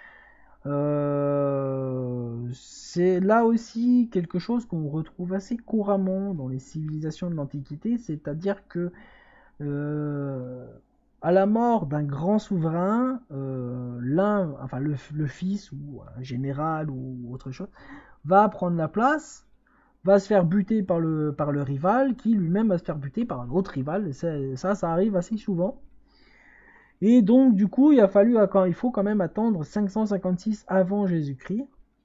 C'est là aussi quelque chose qu'on retrouve assez couramment dans les civilisations de l'Antiquité, c'est-à-dire que euh, à la mort d'un grand souverain, enfin le fils ou un général ou autre chose, va prendre la place, va se faire buter par le rival, qui lui-même va se faire buter par un autre rival. Et ça arrive assez souvent. Et donc, du coup, il faut quand même attendre 556 avant Jésus-Christ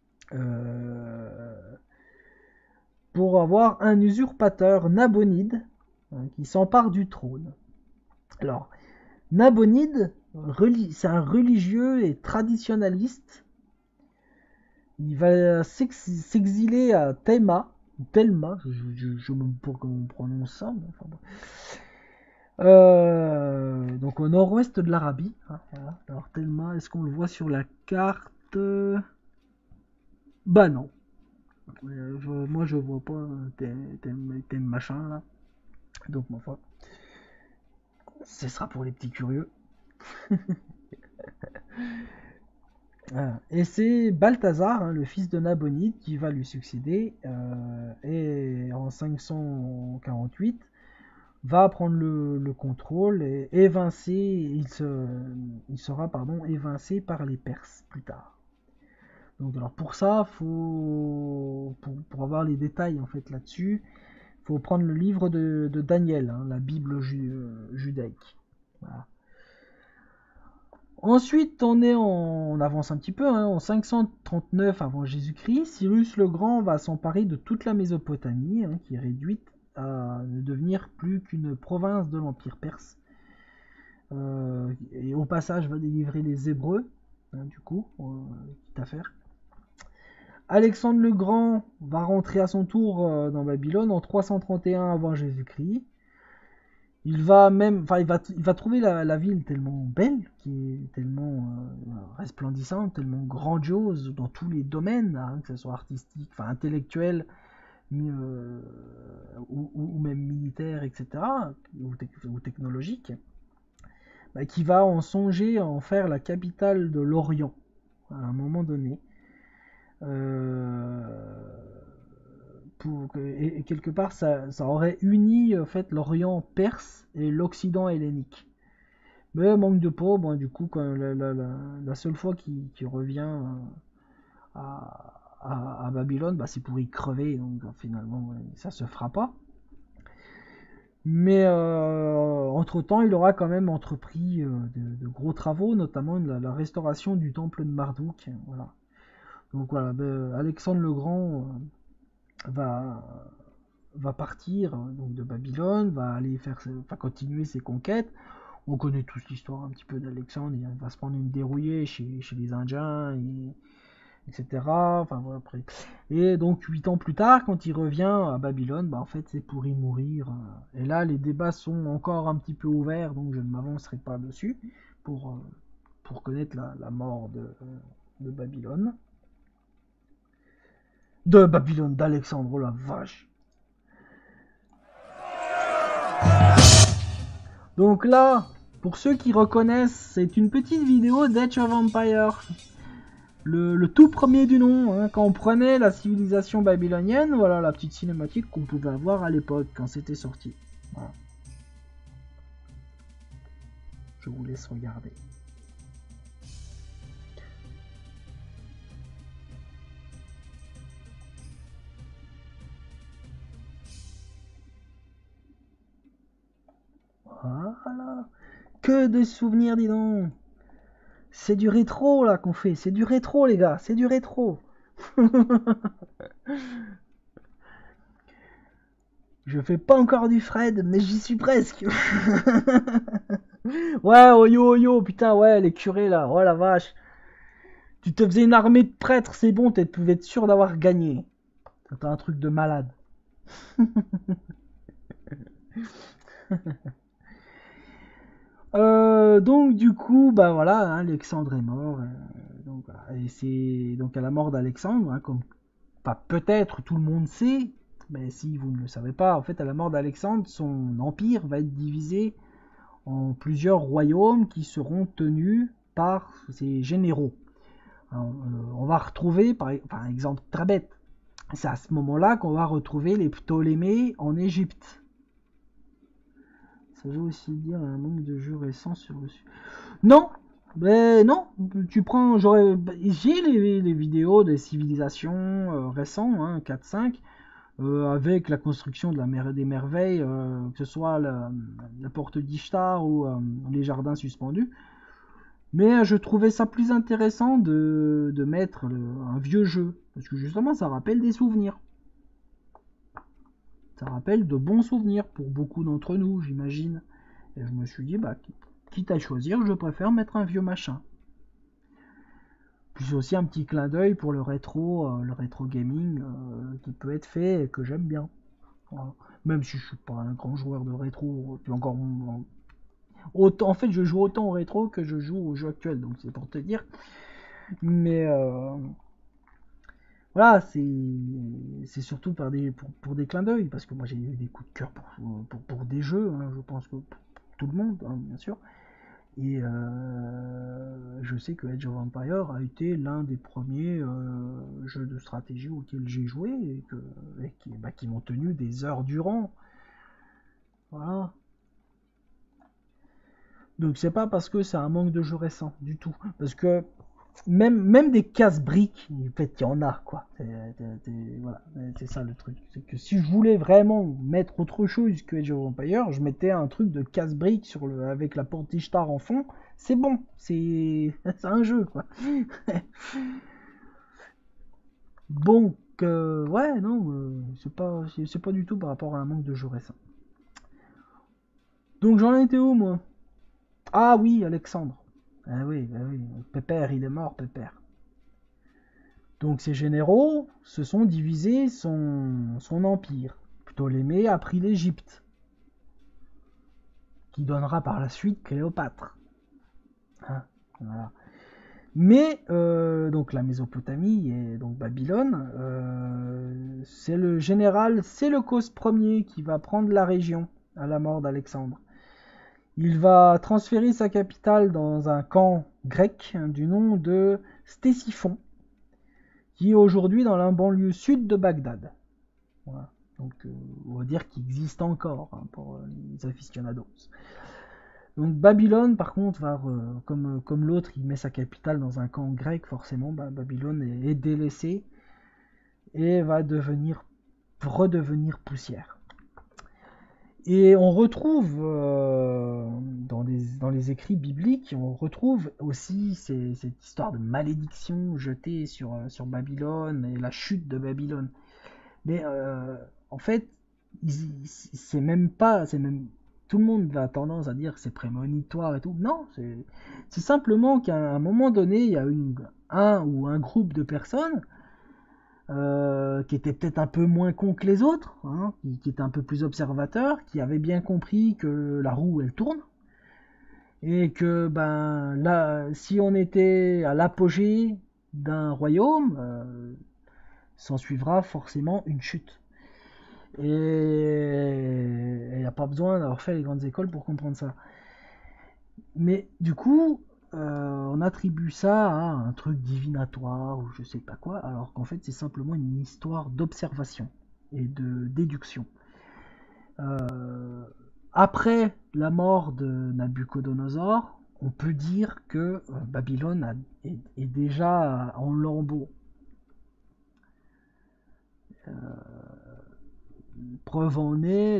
euh, pour avoir un usurpateur Nabonide hein, qui s'empare du trône. Alors, Nabonide, c'est un religieux et traditionnaliste. Il va s'exiler à Thelma, je me pour comment on prononce ça. Enfin, bon. Donc au nord-ouest de l'Arabie. Hein, voilà. Alors Thelma, est-ce qu'on le voit sur la carte? Bah non. Moi je vois pas tel machin là. Donc ma foi, ce sera pour les petits curieux. Et c'est Balthazar, hein, le fils de Nabonide, qui va lui succéder, et en 548 va prendre le contrôle et évincé, il sera évincé par les Perses plus tard. Donc alors pour ça, pour avoir les détails en fait là-dessus, faut prendre le livre de Daniel, hein, la Bible judaïque. Voilà. Ensuite, on avance un petit peu, hein, en 539 avant Jésus-Christ, Cyrus le Grand va s'emparer de toute la Mésopotamie, hein, qui est réduite à ne devenir plus qu'une province de l'Empire perse. Et au passage, va délivrer les Hébreux, hein, du coup, quitte à faire. Alexandre le Grand va rentrer à son tour dans Babylone en 331 avant Jésus-Christ. Il va trouver la ville tellement belle, qui est tellement resplendissante, tellement grandiose dans tous les domaines, hein, que ce soit artistique, enfin intellectuel, ou même militaire, etc., ou technologique, bah, qui va en songer à en faire la capitale de l'Orient à un moment donné. Euh, et quelque part, ça aurait uni en fait l'Orient perse et l'Occident hellénique. Mais manque de peau, bon, du coup, quand la seule fois qu'il revient à Babylone, bah, c'est pour y crever, donc finalement, ouais, ça se fera pas. Mais entre-temps, il aura quand même entrepris de gros travaux, notamment la restauration du temple de Marduk. Voilà. Donc voilà, Alexandre le Grand va, va partir donc de Babylone, va aller va continuer ses conquêtes. On connaît tous l'histoire un petit peu d'Alexandre, il va se prendre une dérouillée chez les Indiens, etc. Enfin, voilà, après. Et donc 8 ans plus tard, quand il revient à Babylone, bah, en fait c'est pour y mourir. Et là, les débats sont encore un petit peu ouverts, donc je ne m'avancerai pas dessus pour connaître la mort de Babylone. D'Alexandre, oh la vache. Donc là, pour ceux qui reconnaissent, c'est une petite vidéo d'Age of Empire. Le tout premier du nom, hein, quand on prenait la civilisation babylonienne, voilà la petite cinématique qu'on pouvait avoir à l'époque quand c'était sorti. Voilà. Je vous laisse regarder. Voilà. Que de souvenirs, dis donc. C'est du rétro là qu'on fait. C'est du rétro, les gars. C'est du rétro. Je fais pas encore du Fred, mais j'y suis presque. Ouais, oyo, oyo, putain, ouais, les curés là. Oh la vache. Tu te faisais une armée de prêtres, c'est bon, tu pouvais être sûr d'avoir gagné. T'as un truc de malade. Donc du coup, bah voilà, hein, Alexandre est mort. Donc, voilà. Et c'est donc à la mort d'Alexandre, hein, comme peut-être tout le monde sait, mais si vous ne le savez pas, en fait, à la mort d'Alexandre, son empire va être divisé en plusieurs royaumes qui seront tenus par ses généraux. Alors, on va retrouver, par exemple très bête, c'est à ce moment-là qu'on va retrouver les Ptolémées en Égypte. Ça veut aussi dire un manque de jeux récents sur le sujet. Non, mais non, tu prends, j'ai les vidéos des civilisations récentes, hein, 4-5, avec la construction de la mer des merveilles, que ce soit la porte d'Ishtar ou les jardins suspendus. Mais je trouvais ça plus intéressant de mettre un vieux jeu, parce que justement ça rappelle des souvenirs. Ça rappelle de bons souvenirs pour beaucoup d'entre nous, j'imagine. Et je me suis dit, bah, quitte à choisir, je préfère mettre un vieux machin. Puis aussi un petit clin d'œil pour le rétro gaming qui peut être fait et que j'aime bien. Voilà. Même si je suis pas un grand joueur de rétro, puis encore autant, en fait, je joue autant au rétro que je joue au jeu actuel, donc c'est pour te dire. Mais voilà, c'est surtout pour des clins d'œil, parce que moi j'ai eu des coups de cœur pour des jeux, hein, je pense que pour tout le monde, hein, bien sûr. Et je sais que Age of Empires a été l'un des premiers jeux de stratégie auxquels j'ai joué et qui m'ont tenu des heures durant. Voilà. Donc c'est pas parce que c'est un manque de jeux récents du tout. Parce que même des casse-briques, en fait, il y en a, quoi. Voilà, c'est ça le truc. C'est que si je voulais vraiment mettre autre chose que Age of Empires, je mettais un truc de casse-briques avec la porte Ishtar en fond. C'est bon, c'est un jeu, quoi. Bon, ouais, non, c'est pas du tout par rapport à un manque de jeux récents. Donc j'en étais où, moi? Ah oui, Alexandre. Ah oui, Pépère, il est mort, Pépère. Donc ces généraux se sont divisés son empire. Ptolémée a pris l'Égypte, qui donnera par la suite Cléopâtre. Hein, voilà. Mais donc la Mésopotamie et donc Babylone, c'est le général Séleucos Ier qui va prendre la région à la mort d'Alexandre. Il va transférer sa capitale dans un camp grec du nom de Ctésiphon, qui est aujourd'hui dans la banlieue sud de Bagdad. Voilà. Donc on va dire qu'il existe encore hein, pour les aficionados. Donc Babylone, par contre, comme l'autre, il met sa capitale dans un camp grec, forcément, Babylone est délaissée et va redevenir poussière. Et on retrouve dans les écrits bibliques, on retrouve aussi cette histoire de malédiction jetée sur Babylone et la chute de Babylone. Mais en fait, c'est même pas, c'est même tout le monde a tendance à dire que c'est prémonitoire et tout. Non, c'est simplement qu'à un moment donné, il y a un ou un groupe de personnes qui étaient peut-être un peu moins cons que les autres, hein, qui étaient un peu plus observateurs, qui avaient bien compris que la roue elle tourne et que ben là, si on était à l'apogée d'un royaume, s'en suivra forcément une chute. Et il n'y a pas besoin d'avoir fait les grandes écoles pour comprendre ça. Mais du coup, on attribue ça à un truc divinatoire ou je sais pas quoi, alors qu'en fait c'est simplement une histoire d'observation et de déduction. Euh, Après la mort de Nabucodonosor, on peut dire que Babylone est déjà en lambeaux. Preuve en est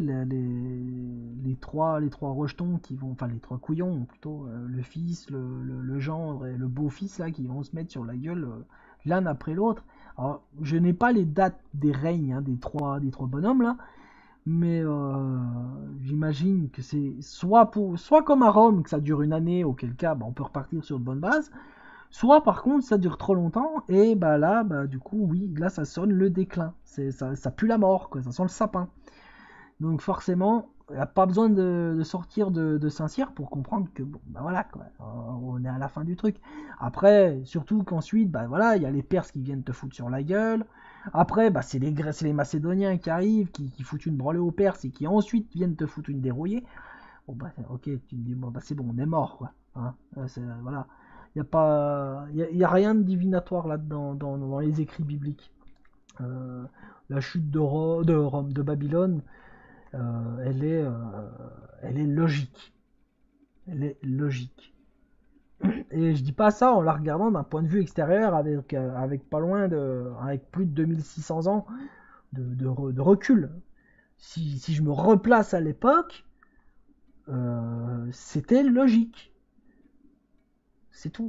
les trois rejetons qui vont, enfin les trois couillons plutôt, le fils, le gendre et le beau-fils là qui vont se mettre sur la gueule l'un après l'autre. Alors je n'ai pas les dates des règnes hein, des trois bonhommes là, mais j'imagine que c'est soit comme à Rome que ça dure une année, auquel cas bah, on peut repartir sur de bonnes bases, soit par contre ça dure trop longtemps et bah là bah du coup oui là ça sonne le déclin, ça pue la mort quoi, ça sent le sapin. Donc forcément, il n'y a pas besoin de sortir de Saint-Cyr pour comprendre que bon, bah voilà, quoi, on est à la fin du truc. Après, surtout qu'ensuite, bah voilà, il y a les Perses qui viennent te foutre sur la gueule. Après, bah c'est les Macédoniens qui arrivent, qui foutent une branlée aux Perses et qui ensuite viennent te foutre une dérouillée. Bon bah ok, tu me dis bon bah c'est bon, on est mort quoi. Hein, voilà, il y a pas, y a rien de divinatoire là-dedans dans les écrits bibliques. Euh, la chute Rome, de Babylone, euh, elle, est, euh, elle est logique. Elle est logique. Et je dis pas ça en la regardant d'un point de vue extérieur avec pas loin avec plus de 2600 ans de recul. Si je me replace à l'époque, c'était logique. C'est tout.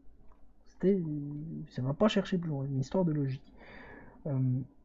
Ça va pas chercher plus loin, une histoire de logique. Euh,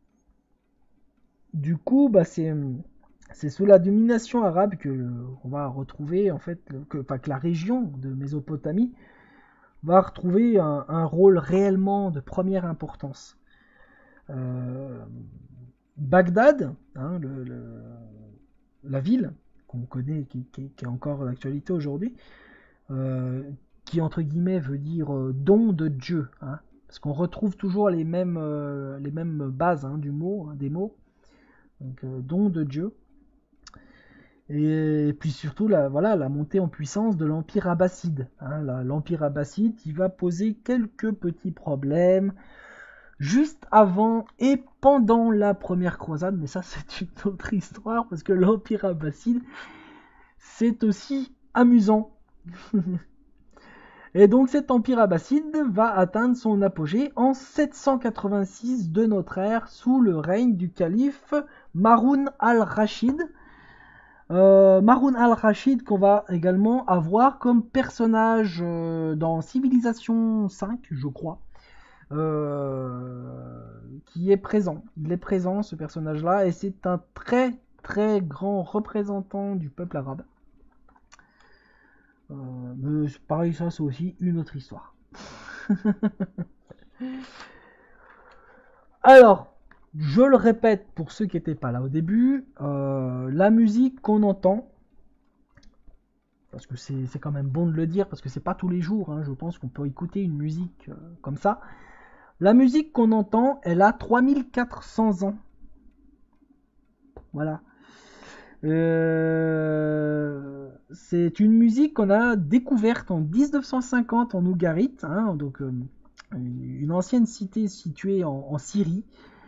du coup, bah c'est sous la domination arabe que on va retrouver en fait que la région de Mésopotamie va retrouver un rôle réellement de première importance. Euh, Bagdad, hein, la ville qu'on connaît, qui est encore d'actualité aujourd'hui, euh, qui entre guillemets veut dire don de Dieu, hein, parce qu'on retrouve toujours les mêmes bases hein, des mots, donc don de Dieu. Et puis surtout voilà, la montée en puissance de l'Empire abbasside. Hein. L'Empire abbasside qui va poser quelques petits problèmes juste avant et pendant la première croisade, mais ça c'est une autre histoire parce que l'Empire abbasside c'est aussi amusant. Et donc cet empire abbasside va atteindre son apogée en 786 de notre ère sous le règne du calife Maroun al-Rachid. Maroun al-Rachid qu'on va également avoir comme personnage dans Civilisation 5, je crois, qui est présent. Il est présent ce personnage-là et c'est un très très grand représentant du peuple arabe. Mais pareil, ça c'est aussi une autre histoire. Alors, je le répète pour ceux qui n'étaient pas là au début, la musique qu'on entend, parce que c'est quand même bon de le dire, parce que c'est pas tous les jours, hein, je pense qu'on peut écouter une musique comme ça. La musique qu'on entend, elle a 3400 ans. Voilà. C'est une musique qu'on a découverte en 1950 en Ougarit, hein, donc une ancienne cité située en Syrie.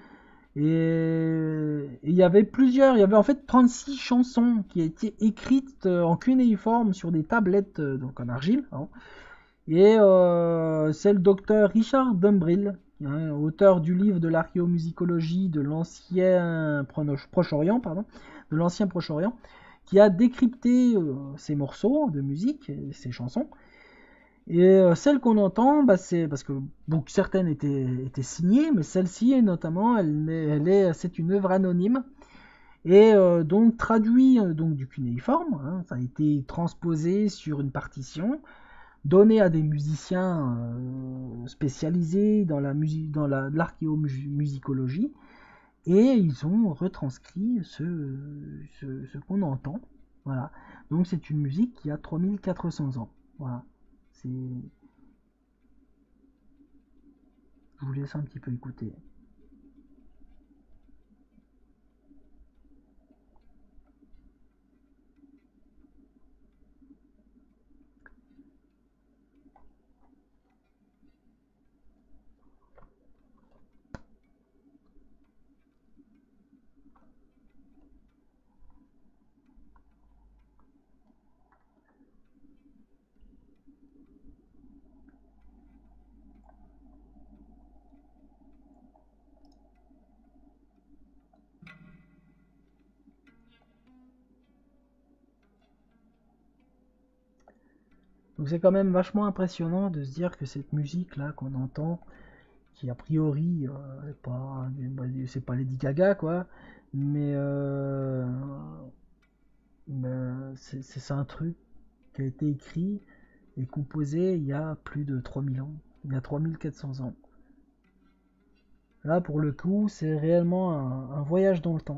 Et il y avait il y avait en fait 36 chansons qui étaient écrites en cunéiforme sur des tablettes donc en argile. Hein. Et c'est le docteur Richard Dumbril, hein, auteur du livre de l'archéomusicologie de l'ancien Proche-Orient, de l'ancien Proche-Orient, qui a décrypté ces morceaux de musique, ces chansons. Et celle qu'on entend, bah, c'est parce que bon, certaines étaient signées, mais celle-ci notamment, c'est une œuvre anonyme et donc traduit donc du cunéiforme. Hein, ça a été transposé sur une partition, donné à des musiciens spécialisés dans l'archéomusicologie, et ils ont retranscrit ce qu'on entend. Voilà. Donc c'est une musique qui a 3400 ans. Voilà. C'est Je vous laisse un petit peu écouter. Donc c'est quand même vachement impressionnant de se dire que cette musique là qu'on entend, qui a priori c'est pas Lady Gaga quoi, mais, c'est un truc qui a été écrit et composé il y a plus de 3000 ans, il y a 3400 ans. Là pour le coup c'est réellement un voyage dans le temps.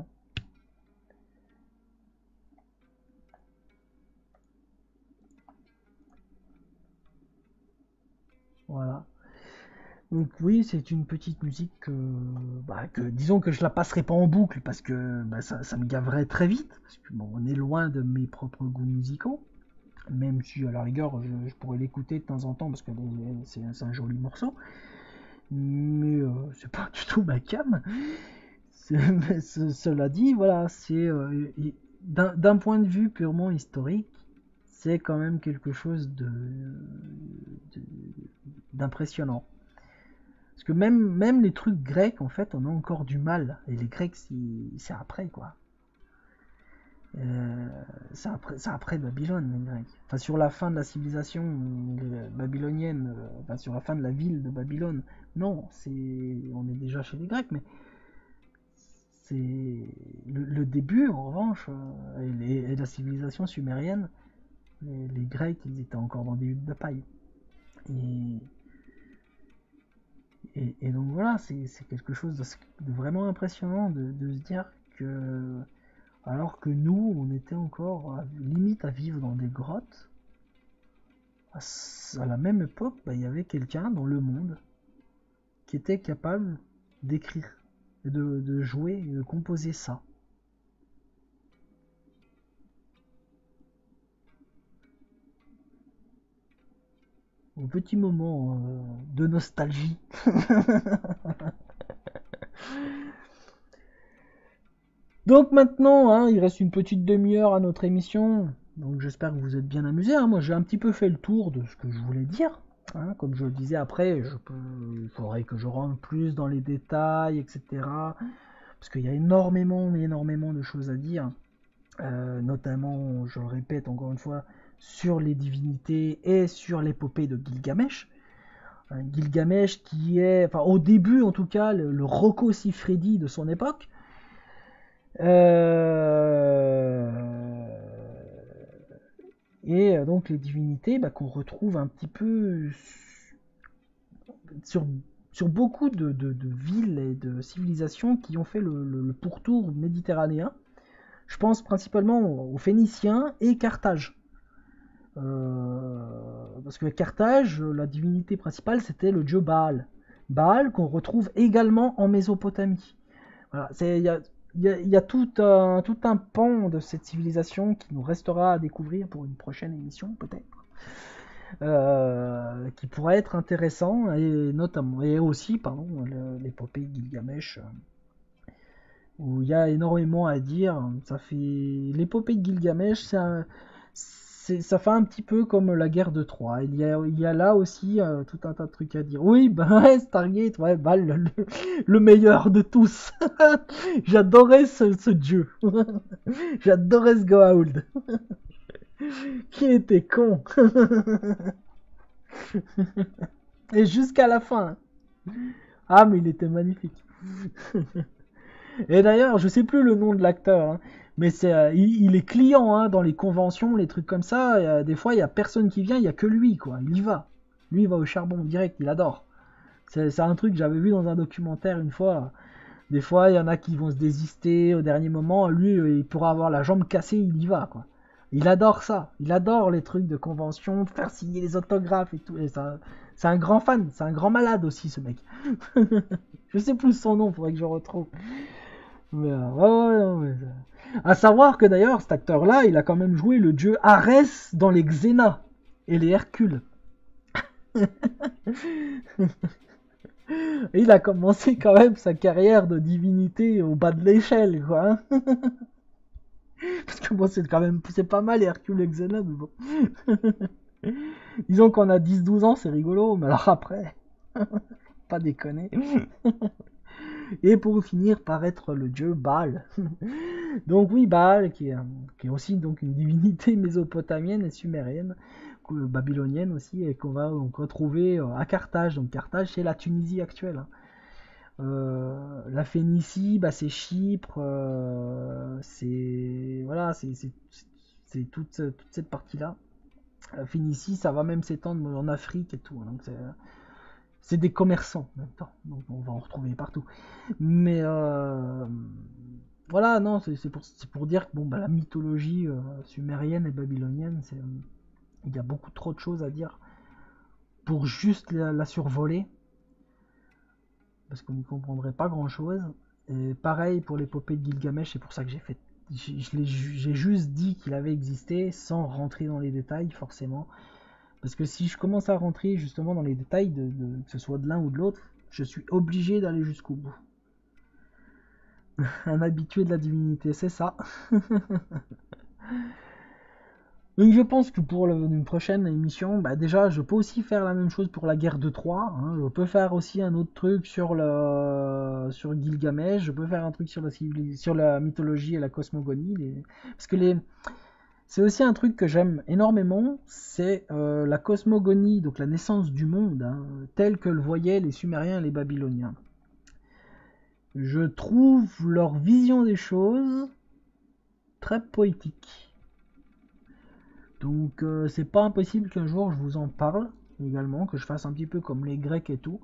Voilà. Donc oui, c'est une petite musique disons que je la passerai pas en boucle parce que bah, ça me gaverait très vite. Parce que bon, on est loin de mes propres goûts musicaux. Même si à la rigueur, je pourrais l'écouter de temps en temps parce que c'est un joli morceau. Mais c'est pas du tout ma cam. Cela dit, voilà, c'est d'un point de vue purement historique, c'est quand même quelque chose d'impressionnant. Parce que même les trucs grecs, en fait, on a encore du mal. Et les Grecs, c'est après, quoi. Euh, c'est après Babylone, les Grecs. Enfin, sur la fin de la civilisation babylonienne, enfin, sur la fin de la ville de Babylone, non, on est déjà chez les Grecs, mais c'est le début, en revanche, et la civilisation sumérienne, les Grecs, ils étaient encore dans des huttes de paille. Et, et donc voilà, c'est quelque chose de vraiment impressionnant de se dire que, alors que nous, on était encore limite à vivre dans des grottes, à la même époque, bah, il y avait quelqu'un dans le monde qui était capable d'écrire, de jouer et de composer ça. au petit moment de nostalgie. Donc maintenant, hein, il reste une petite demi-heure à notre émission. Donc j'espère que vous êtes bien amusés. Hein. Moi j'ai un petit peu fait le tour de ce que je voulais dire. Hein. Comme je le disais après, il faudrait que je rentre plus dans les détails, etc. Parce qu'il y a énormément, énormément de choses à dire. Notamment, je le répète encore une fois, sur les divinités et sur l'épopée de Gilgamesh. Gilgamesh qui est, enfin au début en tout cas, le Rocco Siffredi de son époque. Euh, Et donc les divinités qu'on retrouve un petit peu sur, sur beaucoup de villes et de civilisations qui ont fait le pourtour méditerranéen. Je pense principalement aux Phéniciens et Carthage. Parce que Carthage, la divinité principale, c'était le dieu Baal. Baal qu'on retrouve également en Mésopotamie. Voilà, il y a tout un pan de cette civilisation qui nous restera à découvrir pour une prochaine émission, peut-être. Qui pourrait être intéressant, et notamment, et aussi, pardon, l'épopée de Gilgamesh, où il y a énormément à dire. L'épopée de Gilgamesh, ça fait un petit peu comme la guerre de Troie. Il y a là aussi tout un tas de trucs à dire. Oui, bah ouais, Stargate, ouais, bah, le meilleur de tous. J'adorais ce dieu. J'adorais ce Goa'uld. Qui était con. Et jusqu'à la fin. Ah, mais il était magnifique. Et d'ailleurs, je sais plus le nom de l'acteur, hein, mais il est client hein, dans les conventions, les trucs comme ça. Des fois, il y a personne qui vient, il y a que lui, quoi. Il y va. Lui, il va au charbon direct, il adore. C'est un truc que j'avais vu dans un documentaire une fois. Des fois, il y en a qui vont se désister au dernier moment. Lui, il pourra avoir la jambe cassée, il y va, quoi. Il adore ça. Il adore les trucs de convention, faire signer les autographes et tout. Et ça, c'est un grand fan, c'est un grand malade aussi, ce mec. Je sais plus son nom, faudrait que je retrouve. Mais, ouais, non, mais, à savoir que d'ailleurs, cet acteur-là, il a quand même joué le dieu Arès dans les Xena et les Hercules. Et il a commencé quand même sa carrière de divinité au bas de l'échelle, quoi. Hein. Parce que bon, c'est pas mal les Hercules et Xena, mais bon. Disons qu'on a 10-12 ans, c'est rigolo, mais alors après, pas déconner. Et pour finir par être le dieu Baal. Donc oui, Baal, qui est aussi donc une divinité mésopotamienne et sumérienne, babylonienne aussi, et qu'on va donc retrouver à Carthage. Donc Carthage, c'est la Tunisie actuelle. Hein. La Phénicie, c'est Chypre, c'est voilà, c'est toute cette partie-là. La Phénicie, ça va même s'étendre en Afrique et tout. Hein. Donc c'est des commerçants en même temps, donc on va en retrouver partout. Mais voilà, non, c'est pour dire que bon, la mythologie sumérienne et babylonienne, il y a beaucoup trop de choses à dire pour juste la survoler, parce qu'on n'y comprendrait pas grand chose. Et pareil pour l'épopée de Gilgamesh, c'est pour ça que j'ai juste dit qu'il avait existé sans rentrer dans les détails forcément. Parce que si je commence à rentrer justement dans les détails, que ce soit de l'un ou de l'autre, je suis obligé d'aller jusqu'au bout. Un habitué de la divinité, c'est ça. Donc je pense que pour une prochaine émission, déjà je peux aussi faire la même chose pour la guerre de Troie. Hein. Je peux faire aussi un autre truc sur Gilgamesh. Je peux faire un truc sur la mythologie et la cosmogonie. Parce que c'est aussi un truc que j'aime énormément, c'est la cosmogonie, donc la naissance du monde, hein, tel que le voyaient les Sumériens et les Babyloniens. Je trouve leur vision des choses très poétique. Donc c'est pas impossible qu'un jour je vous en parle également, que je fasse un petit peu comme les Grecs et tout.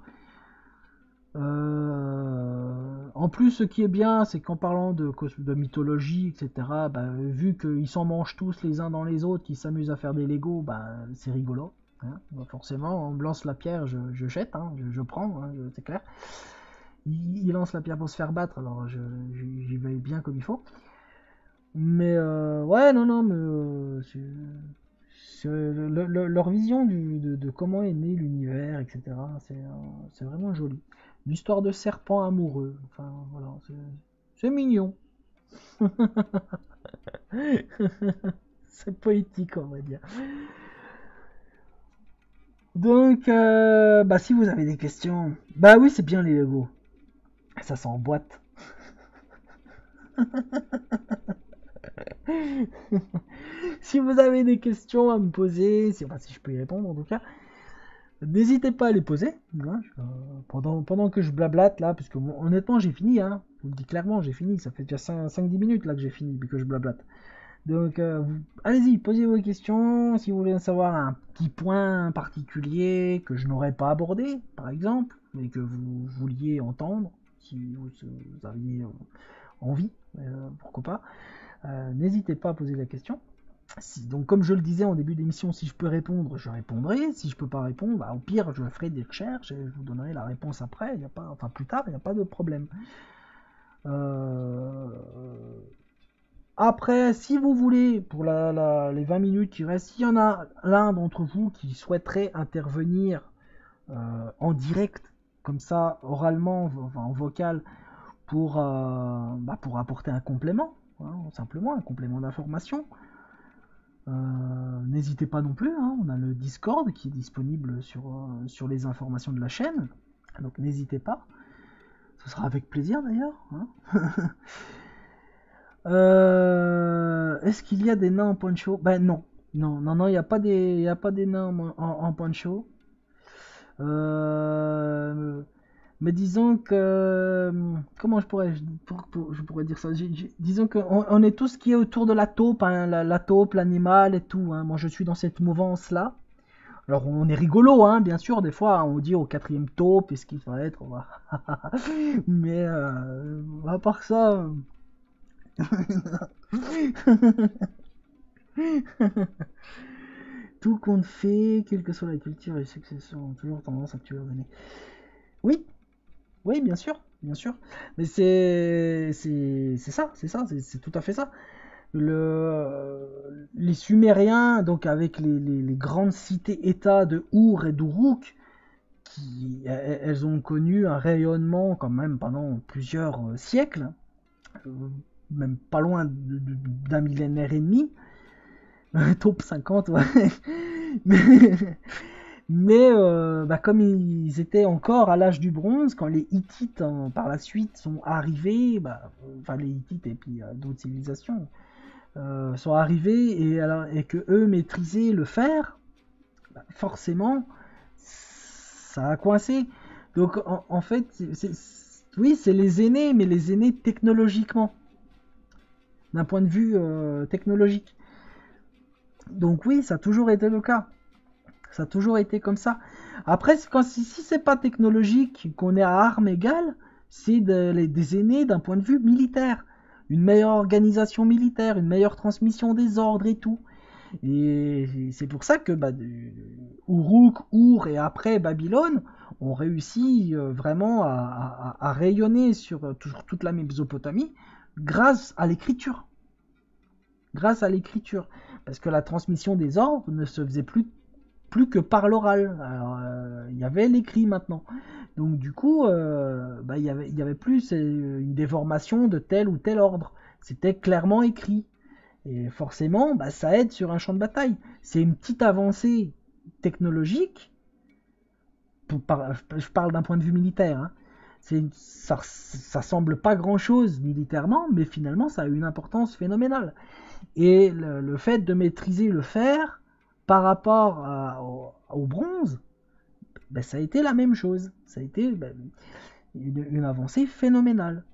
En plus, ce qui est bien, c'est qu'en parlant de mythologie, etc., vu qu'ils s'en mangent tous les uns dans les autres, qu'ils s'amusent à faire des Legos, c'est rigolo. Hein. Forcément, on me lance la pierre, je jette, hein, je prends, hein, c'est clair. Il lance la pierre pour se faire battre, alors j'y vais bien comme il faut. Mais ouais, non, mais leur vision de comment est né l'univers, etc. C'est vraiment joli. Une histoire de serpent amoureux. Enfin, voilà, c'est mignon. C'est poétique, on va dire. Donc, bah, si vous avez des questions, bah oui, c'est bien les Lego. Ça s'emboîte. Si vous avez des questions à me poser, enfin, si je peux y répondre en tout cas, n'hésitez pas à les poser, hein, pendant que je blablate là, parce que honnêtement j'ai fini, hein, je vous le dis clairement, j'ai fini, ça fait déjà 5-10 minutes là que j'ai fini, puis que je blablate. Donc allez-y, posez vos questions, si vous voulez savoir un petit point particulier que je n'aurais pas abordé, par exemple, mais que vous vouliez entendre, si vous aviez envie, pourquoi pas, n'hésitez pas à poser la question. Donc comme je le disais en début d'émission, si je peux répondre, je répondrai. Si je peux pas répondre, bah, au pire, je ferai des recherches et je vous donnerai la réponse après. Y a pas, enfin plus tard, il n'y a pas de problème. Euh, Après, si vous voulez, pour les 20 minutes qui restent, s'il y en a l'un d'entre vous qui souhaiterait intervenir en direct, comme ça, oralement, enfin, en vocal, pour apporter un complément, hein, simplement un complément d'information, n'hésitez pas non plus, hein, on a le Discord qui est disponible sur les informations de la chaîne, donc n'hésitez pas, ce sera avec plaisir d'ailleurs. Hein. Est-ce qu'il y a des nains en poncho? Ben non, non, il n'y a pas des nains en poncho. Euh, mais disons que comment je pourrais dire ça? Disons que on est tout ce qui est autour de la taupe, hein, la taupe, l'animal et tout. Hein. Moi, je suis dans cette mouvance là. Alors, on est rigolo, hein, bien sûr. Des fois, on dit au quatrième taupe, est-ce qu'il va être? Mais à part ça. Tout compte fait, quelle que soit la culture et les successions, ont toujours tendance à tuer leur aîné. Oui, oui, bien sûr, bien sûr. Mais c'est tout à fait ça. Les Sumériens, donc avec les grandes cités-États de Our et d'Uruk, elles ont connu un rayonnement quand même pendant plusieurs siècles, euh, même pas loin d'un millénaire et demi. Top 50, ouais. Mais, mais comme ils étaient encore à l'âge du bronze, quand les Hittites par la suite sont arrivés, enfin les Hittites et puis d'autres civilisations sont arrivés et que eux maîtrisaient le fer, forcément ça a coincé. Donc en fait, oui, c'est les aînés, mais les aînés technologiquement, d'un point de vue technologique. Donc oui, ça a toujours été le cas. Ça a toujours été comme ça. Après, si c'est pas technologique, qu'on est à armes égales, c'est des aînés d'un point de vue militaire. Une meilleure organisation militaire, une meilleure transmission des ordres et tout. Et c'est pour ça que Uruk, Ur et après Babylone ont réussi vraiment à rayonner sur toute la Mésopotamie grâce à l'écriture. Grâce à l'écriture. Parce que la transmission des ordres ne se faisait plus que par l'oral. Alors, il y avait l'écrit maintenant. Donc du coup, il y avait plus une déformation de tel ou tel ordre. C'était clairement écrit. Et forcément, ça aide sur un champ de bataille. C'est une petite avancée technologique. Je parle d'un point de vue militaire. Hein. Ça semble pas grand-chose militairement, mais finalement, ça a une importance phénoménale. Et le fait de maîtriser le fer par rapport au bronze, ça a été la même chose. Ça a été une avancée phénoménale.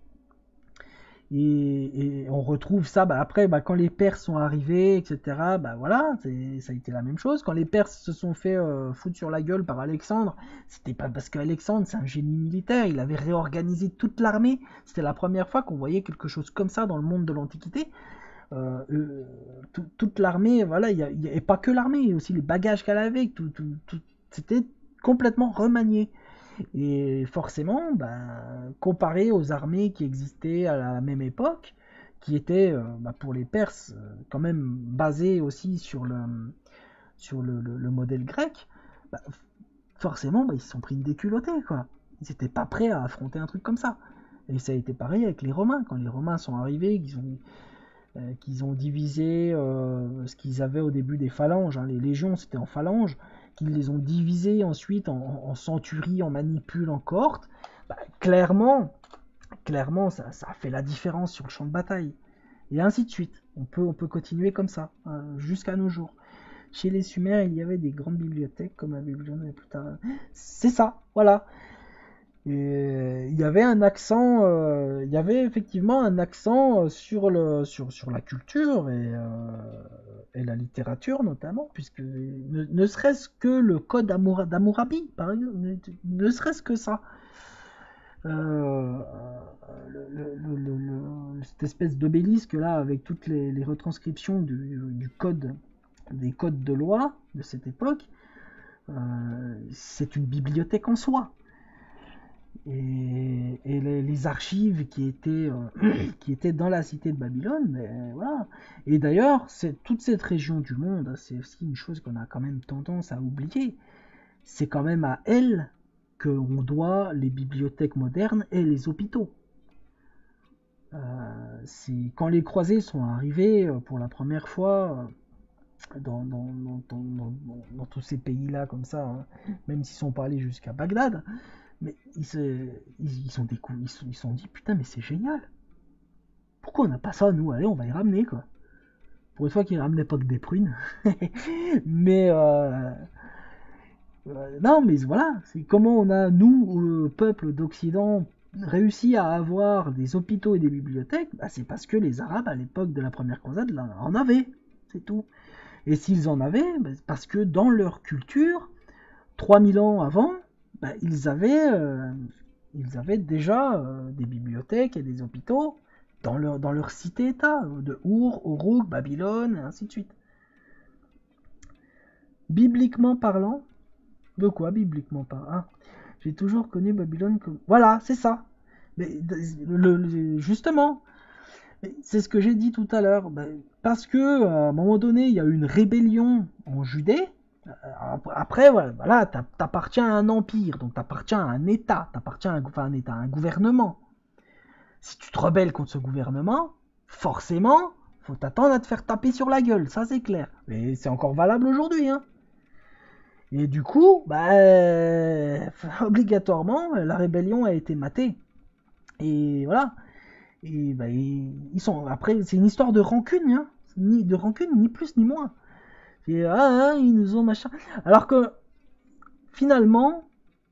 Et on retrouve ça après, quand les Perses sont arrivés, etc. Voilà, ça a été la même chose. Quand les Perses se sont fait foutre sur la gueule par Alexandre, c'était pas parce qu'Alexandre, c'est un génie militaire, il avait réorganisé toute l'armée. C'était la première fois qu'on voyait quelque chose comme ça dans le monde de l'Antiquité. Toute l'armée, voilà, et pas que l'armée, aussi les bagages qu'elle avait, c'était complètement remanié. Et forcément, comparé aux armées qui existaient à la même époque, qui étaient pour les Perses quand même basées aussi sur le modèle grec, bah, forcément, bah, ils se sont pris une déculottée, quoi. Ils n'étaient pas prêts à affronter un truc comme ça. Et ça a été pareil avec les Romains. Quand les Romains sont arrivés, qu'ils ont divisé ce qu'ils avaient au début des phalanges, hein. Les légions c'était en phalanges, qu'ils les ont divisées ensuite en centuries, en manipules, en cohortes, bah, clairement ça a fait la différence sur le champ de bataille. Et ainsi de suite. On peut continuer comme ça, jusqu'à nos jours. Chez les Sumériens, il y avait des grandes bibliothèques, comme la bibliothèque plus tard. C'est ça, voilà. Et il y avait un accent, il y avait effectivement un accent sur la culture et la littérature notamment, puisque ne serait-ce que le code d'Hammurabi, par exemple, ne serait-ce que ça. Euh, cette espèce d'obélisque là, avec toutes les retranscriptions du code, des codes de loi de cette époque, c'est une bibliothèque en soi. Et les archives qui étaient dans la cité de Babylone, voilà. Et d'ailleurs, toute cette région du monde, c'est aussi une chose qu'on a quand même tendance à oublier. C'est quand même à elle qu'on doit les bibliothèques modernes et les hôpitaux. Quand les croisés sont arrivés pour la première fois dans tous ces pays-là comme ça, hein, même s'ils sont pas allés jusqu'à Bagdad, mais ils se sont dit putain mais c'est génial. Pourquoi on n'a pas ça nous? Allez, on va y ramener quoi. Pour une fois qu'ils ramenaient pas que des prunes. mais non mais voilà, c'est comment on a nous, le peuple d'Occident, réussi à avoir des hôpitaux et des bibliothèques, bah, c'est parce que les Arabes à l'époque de la première croisade en avaient, c'est tout. Et s'ils en avaient, bah, c'est parce que dans leur culture, 3000 ans avant, bah, ils avaient déjà des bibliothèques et des hôpitaux dans leur cité-état, de Our, Uruk, Babylone, et ainsi de suite. Bibliquement parlant, de quoi bibliquement parlant? Ah, j'ai toujours connu Babylone comme... Voilà, c'est ça. Mais justement, c'est ce que j'ai dit tout à l'heure. Parce que à un moment donné, il y a eu une rébellion en Judée. Après, voilà, t'appartiens à un empire, donc t'appartiens à un État, t'appartiens à un État, à un gouvernement. Si tu te rebelles contre ce gouvernement, forcément, faut t'attendre à te faire taper sur la gueule, ça c'est clair. Mais c'est encore valable aujourd'hui, hein. Et du coup, obligatoirement, la rébellion a été matée. Et voilà. Et bah, ils sont. Après, c'est une histoire de rancune, hein. De rancune, ni plus ni moins. Et ils nous ont machin. Alors que finalement,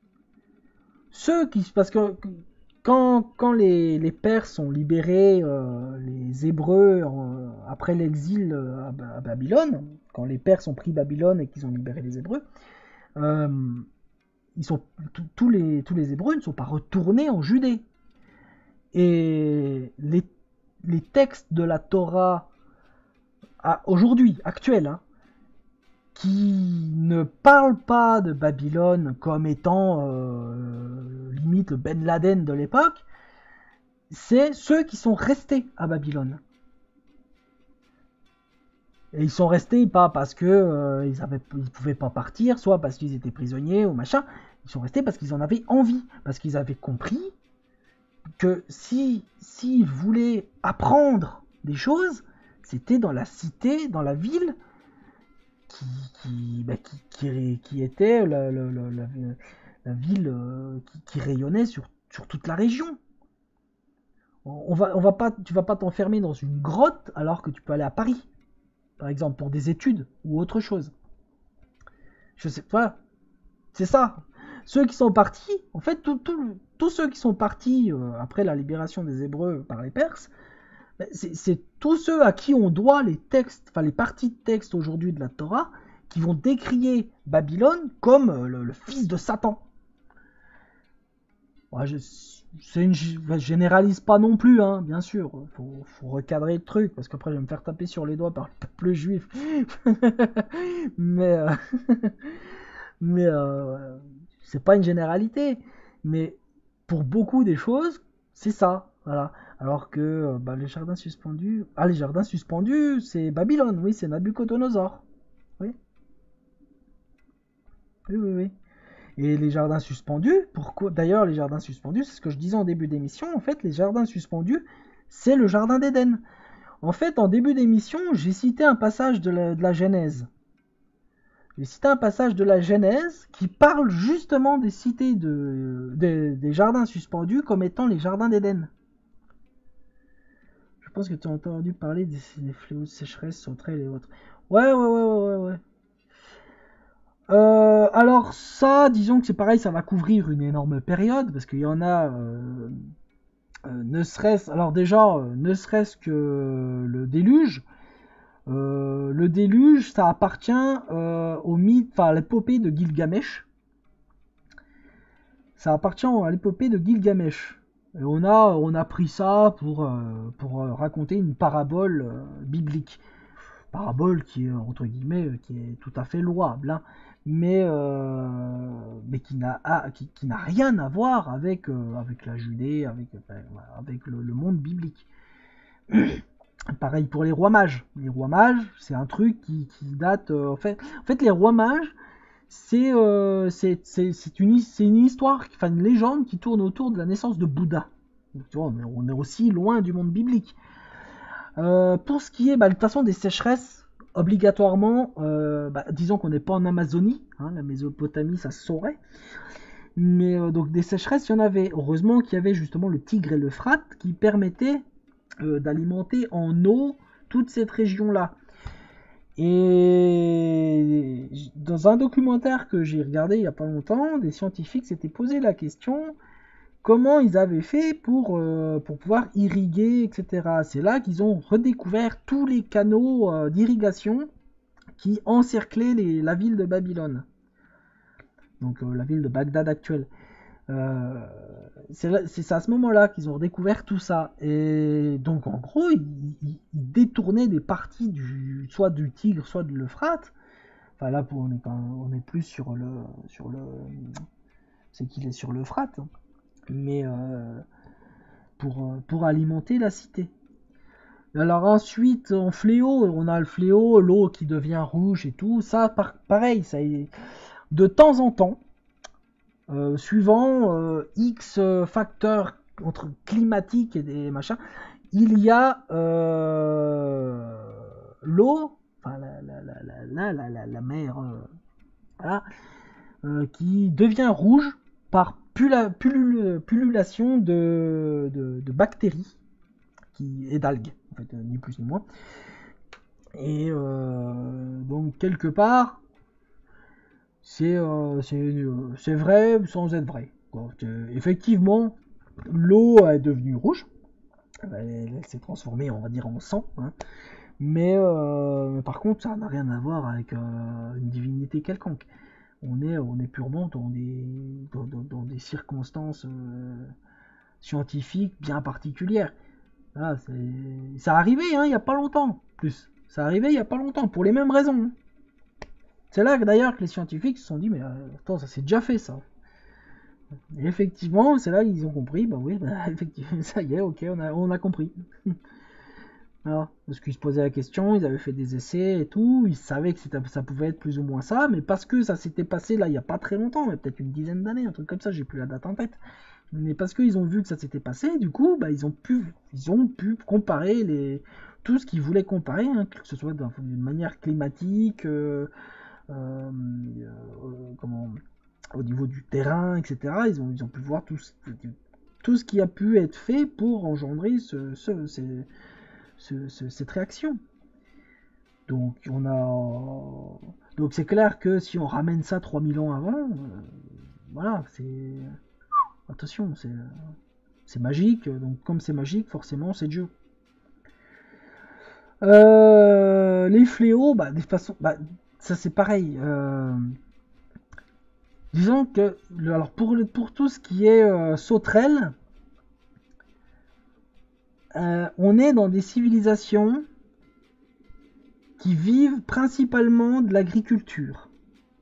parce que quand les Perses ont libéré les Hébreux après l'exil à Babylone, quand les Perses ont pris Babylone et qu'ils ont libéré les Hébreux, euh, tous les Hébreux ne sont pas retournés en Judée. Et les textes de la Torah aujourd'hui, actuels, hein, qui ne parlent pas de Babylone comme étant limite le Ben Laden de l'époque, c'est ceux qui sont restés à Babylone. Et ils sont restés pas parce que ils pouvaient pas partir, soit parce qu'ils étaient prisonniers ou machin. Ils sont restés parce qu'ils en avaient envie, parce qu'ils avaient compris que s'ils voulaient apprendre des choses, c'était dans la cité, dans la ville qui était la ville qui rayonnait sur toute la région. Tu vas pas t'enfermer dans une grotte alors que tu peux aller à Paris, par exemple, pour des études ou autre chose. Je sais pas, c'est ça. Ceux qui sont partis, en fait, tous ceux qui sont partis après la libération des Hébreux par les Perses, c'est tous ceux à qui on doit les textes, enfin les parties de texte aujourd'hui de la Torah, qui vont décrier Babylone comme le fils de Satan. Ouais, je généralise pas non plus, hein, bien sûr. Faut recadrer le truc, parce qu'après je vais me faire taper sur les doigts par le peuple juif. mais mais c'est pas une généralité. Mais pour beaucoup des choses, c'est ça. Voilà. Alors que les jardins suspendus. Ah, les jardins suspendus, c'est Babylone, oui, c'est Nabucodonosor. Oui. Oui, oui, oui. Et les jardins suspendus, pourquoi d'ailleurs les jardins suspendus, c'est ce que je disais en début d'émission, en fait les jardins suspendus, c'est le jardin d'Éden. En fait, en début d'émission, j'ai cité un passage de la Genèse. J'ai cité un passage de la Genèse qui parle justement des cités des jardins suspendus comme étant les jardins d'Éden. Je pense que tu as entendu parler des fléaux de sécheresse, sauterelles et autres. Ouais, ouais, ouais, ouais, ouais, ouais. Alors ça, disons que c'est pareil, ça va couvrir une énorme période, parce qu'il y en a, ne serait-ce, alors déjà, ne serait-ce que le déluge, ça appartient au mythe, enfin à l'épopée de Gilgamesh. Ça appartient à l'épopée de Gilgamesh. Et on a pris ça pour raconter une parabole biblique. Parabole qui est, entre guillemets, qui est tout à fait louable, hein, mais qui n'a rien à voir avec la Judée, avec le monde biblique. Pareil pour les rois mages. Les rois mages, c'est un truc qui date. En fait, les rois mages, c'est une histoire, enfin une légende qui tourne autour de la naissance de Bouddha. Donc, tu vois, on est aussi loin du monde biblique. Pour ce qui est, de toute façon, des sécheresses, obligatoirement, disons qu'on n'est pas en Amazonie, hein, la Mésopotamie, ça se saurait. Mais donc des sécheresses, il y en avait. Heureusement qu'il y avait justement le Tigre et l'Euphrate qui permettaient d'alimenter en eau toute cette région-là. Et dans un documentaire que j'ai regardé il n'y a pas longtemps, des scientifiques s'étaient posé la question comment ils avaient fait pour pouvoir irriguer, etc. C'est là qu'ils ont redécouvert tous les canaux d'irrigation qui encerclaient la ville de Babylone, donc la ville de Bagdad actuelle. Euh, c'est à ce moment-là qu'ils ont redécouvert tout ça. Et donc en gros, ils détournaient des parties soit du Tigre, soit de l'Euphrate. Enfin là, on est plus c'est qu'il est sur l'Euphrate, mais pour alimenter la cité. Alors ensuite, en fléau, on a le fléau, l'eau qui devient rouge et tout. Ça, pareil, ça est, de temps en temps, suivant X facteurs entre climatiques et des machins, il y a l'eau, enfin la mer, voilà, qui devient rouge par pullulation de bactéries et d'algues, en fait, ni plus ni moins. Et donc quelque part, c'est vrai sans être vrai. Effectivement, l'eau est devenue rouge. Elle s'est transformée, on va dire, en sang. Hein. Mais par contre, ça n'a rien à voir avec une divinité quelconque. On est purement dans des circonstances scientifiques bien particulières. Ah, ça arrivait hein, il n'y a pas longtemps, plus. Ça arrivait il n'y a pas longtemps, pour les mêmes raisons. Hein. C'est là d'ailleurs que les scientifiques se sont dit, mais attends, ça s'est déjà fait ça. Et effectivement, c'est là qu'ils ont compris, bah oui, effectivement, ça y est, ok, on a compris. Alors, parce qu'ils se posaient la question, ils avaient fait des essais et tout, ils savaient que ça pouvait être plus ou moins ça, mais parce que ça s'était passé là il n'y a pas très longtemps, mais peut-être une dizaine d'années, un truc comme ça, j'ai plus la date en tête. Mais parce qu'ils ont vu que ça s'était passé, du coup, ils ont pu comparer tout ce qu'ils voulaient comparer, hein, que ce soit d'une manière climatique, euh, comment, au niveau du terrain, etc. Ils ont pu voir tout ce qui a pu être fait pour engendrer cette réaction. Donc c'est clair que si on ramène ça 3000 ans avant, voilà, attention, c'est magique, donc comme c'est magique, forcément c'est Dieu. Les fléaux, de toute façon, ça c'est pareil. Disons que, alors pour tout ce qui est sauterelles, on est dans des civilisations qui vivent principalement de l'agriculture.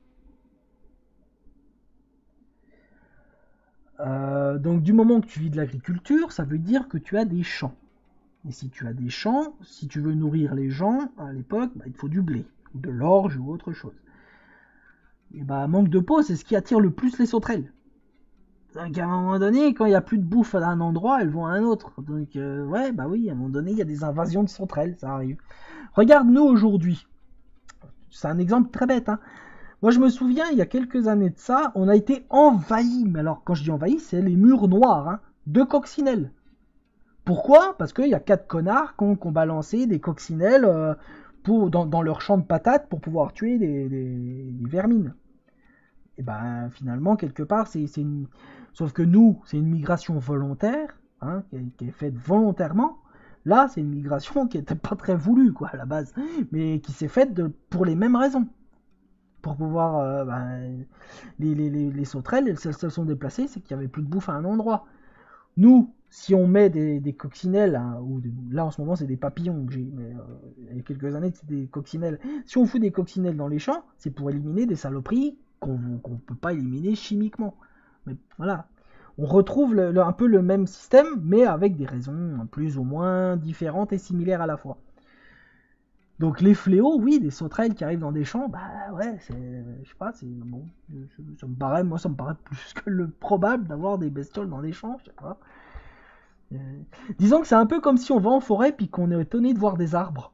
Donc du moment que tu vis de l'agriculture, ça veut dire que tu as des champs. Et si tu as des champs, si tu veux nourrir les gens, à l'époque, il te faut du blé, ou de l'orge ou autre chose. Et bah, manque de peau, c'est ce qui attire le plus les sauterelles. Donc à un moment donné, quand il n'y a plus de bouffe à un endroit, elles vont à un autre. Donc ouais, bah oui, à un moment donné, il y a des invasions de sauterelles, ça arrive. Regarde nous aujourd'hui. C'est un exemple très bête, hein. Moi je me souviens, il y a quelques années de ça, on a été envahi. Mais alors quand je dis envahi, c'est les murs noirs, hein, de coccinelles. Pourquoi? Parce qu'il y a 4 connards qui ont balancé des coccinelles dans leur champ de patates pour pouvoir tuer des vermines. Et ben finalement, quelque part, c'est une... Sauf que nous, c'est une migration volontaire, hein, qui est faite volontairement. Là, c'est une migration qui n'était pas très voulue, quoi, à la base, mais qui s'est faite pour les mêmes raisons. Pour pouvoir... les sauterelles, elles se sont déplacées, c'est qu'il n'y avait plus de bouffe à un endroit. Nous, si on met des coccinelles, hein, là en ce moment c'est des papillons que j'ai, mais il y a quelques années c'était des coccinelles. Si on fout des coccinelles dans les champs, c'est pour éliminer des saloperies qu'on ne peut pas éliminer chimiquement. Mais voilà, on retrouve un peu le même système, mais avec des raisons plus ou moins différentes et similaires à la fois. Donc les fléaux, oui, des sauterelles qui arrivent dans des champs, bah ouais, je sais pas, c'est bon, ça me paraît plus que le probable d'avoir des bestioles dans des champs, je sais pas. Disons que c'est un peu comme si on va en forêt puis qu'on est étonné de voir des arbres.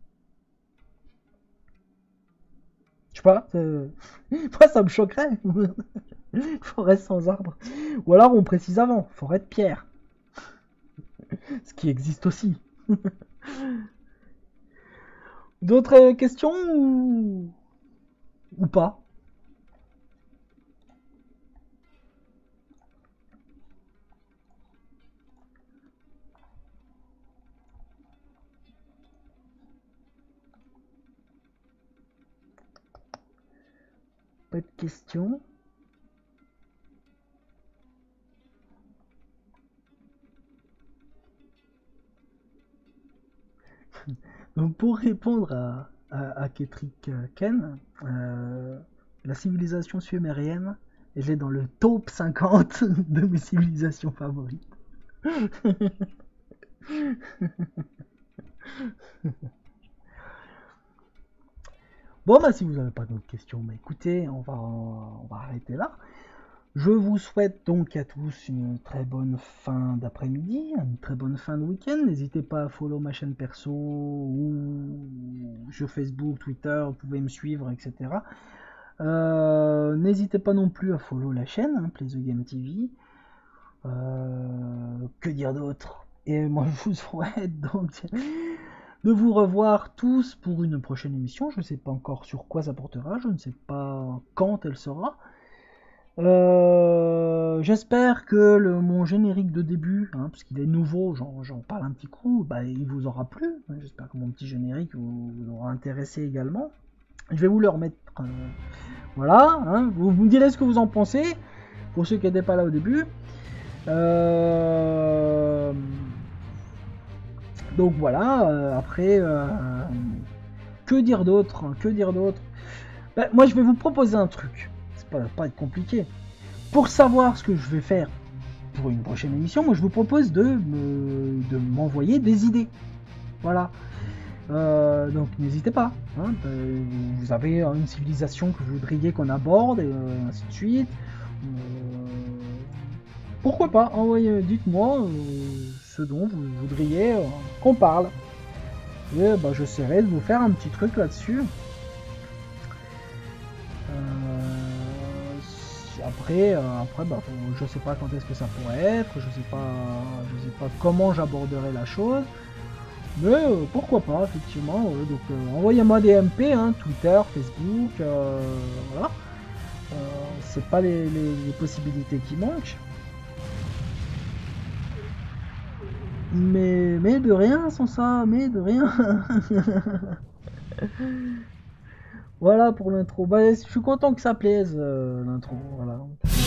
Je sais pas, moi ça me choquerait. Forêt sans arbres. Ou alors on précise avant, forêt de pierre. Ce qui existe aussi. D'autres questions ou pas? Pas de questions. Donc pour répondre à Ketrick Ken, la civilisation sumérienne, elle est dans le top 50 de mes civilisations favorites. Bon bah si vous n'avez pas d'autres questions, bah écoutez, on va arrêter là. Je vous souhaite donc à tous une très bonne fin d'après-midi, une très bonne fin de week-end. N'hésitez pas à follow ma chaîne perso ou sur Facebook, Twitter, vous pouvez me suivre, etc. N'hésitez pas non plus à follow la chaîne, hein, Play the Game TV. Que dire d'autre? Et moi je vous souhaite donc de vous revoir tous pour une prochaine émission. Je ne sais pas encore sur quoi ça portera, je ne sais pas quand elle sera. J'espère que mon générique de début, hein, parce qu'il est nouveau, j'en parle un petit coup, bah, il vous aura plu. J'espère que mon petit générique vous aura intéressé également. Je vais vous le remettre. Voilà, hein, vous me direz ce que vous en pensez, pour ceux qui n'étaient pas là au début. Donc voilà, après, que dire d'autre? Bah, moi je vais vous proposer un truc, c'est pas être compliqué. Pour savoir ce que je vais faire pour une prochaine émission, moi je vous propose de m'envoyer des idées. Voilà. Donc n'hésitez pas. Hein, vous avez une civilisation que vous voudriez qu'on aborde, et ainsi de suite. Pourquoi pas, dites-moi ce dont vous voudriez qu'on parle. Et bah, j'essaierai de vous faire un petit truc là-dessus. Après, bah, je sais pas quand est-ce que ça pourrait être, je sais pas comment j'aborderai la chose, mais pourquoi pas, effectivement. Donc envoyez-moi des MP, hein, Twitter, Facebook, voilà. C'est pas les possibilités qui manquent. Mais de rien sans ça, mais de rien. Voilà pour l'intro. Bah, je suis content que ça plaise, l'intro. Voilà.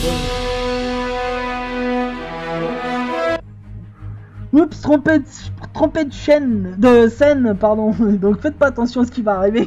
Oups, trompette de scène, pardon. Donc faites pas attention à ce qui va arriver.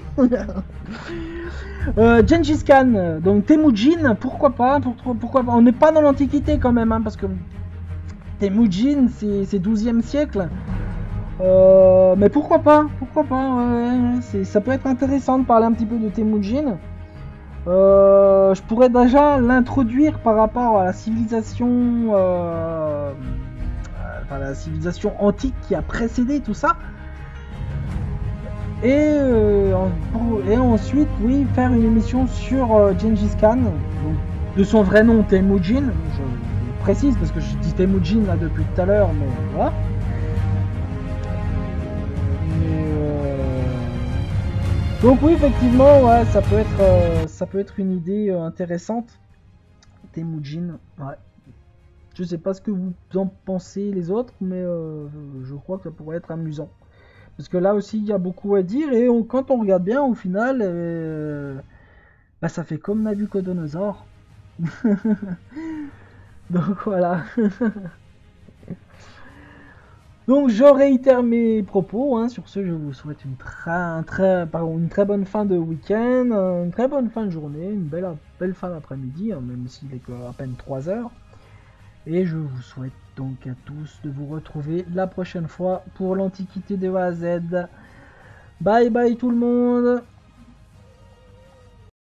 Gengis Khan, donc Temujin, pourquoi pas, on n'est pas dans l'Antiquité quand même, hein, parce que Temujin c'est 12e siècle. Mais pourquoi pas, ça peut être intéressant de parler un petit peu de Temujin. Je pourrais déjà l'introduire par rapport à la civilisation, enfin, la civilisation antique qui a précédé tout ça. Et ensuite, oui, faire une émission sur Gengis Khan, donc, de son vrai nom Temujin. Je précise parce que je dis Temujin là depuis tout à l'heure, mais voilà. Donc oui, effectivement, ouais, ça peut être une idée intéressante. Temujin, ouais. Je sais pas ce que vous en pensez les autres, mais je crois que ça pourrait être amusant. Parce que là aussi, il y a beaucoup à dire, et quand on regarde bien, au final, bah, ça fait comme Nabucodonosor. Donc voilà. Donc je réitère mes propos, hein. Sur ce, je vous souhaite une très bonne fin de week-end, une très bonne fin de journée, une belle fin d'après-midi, hein, même s'il est à peine 3 heures. Et je vous souhaite donc à tous de vous retrouver la prochaine fois pour l'Antiquité de A à Z. Bye bye tout le monde!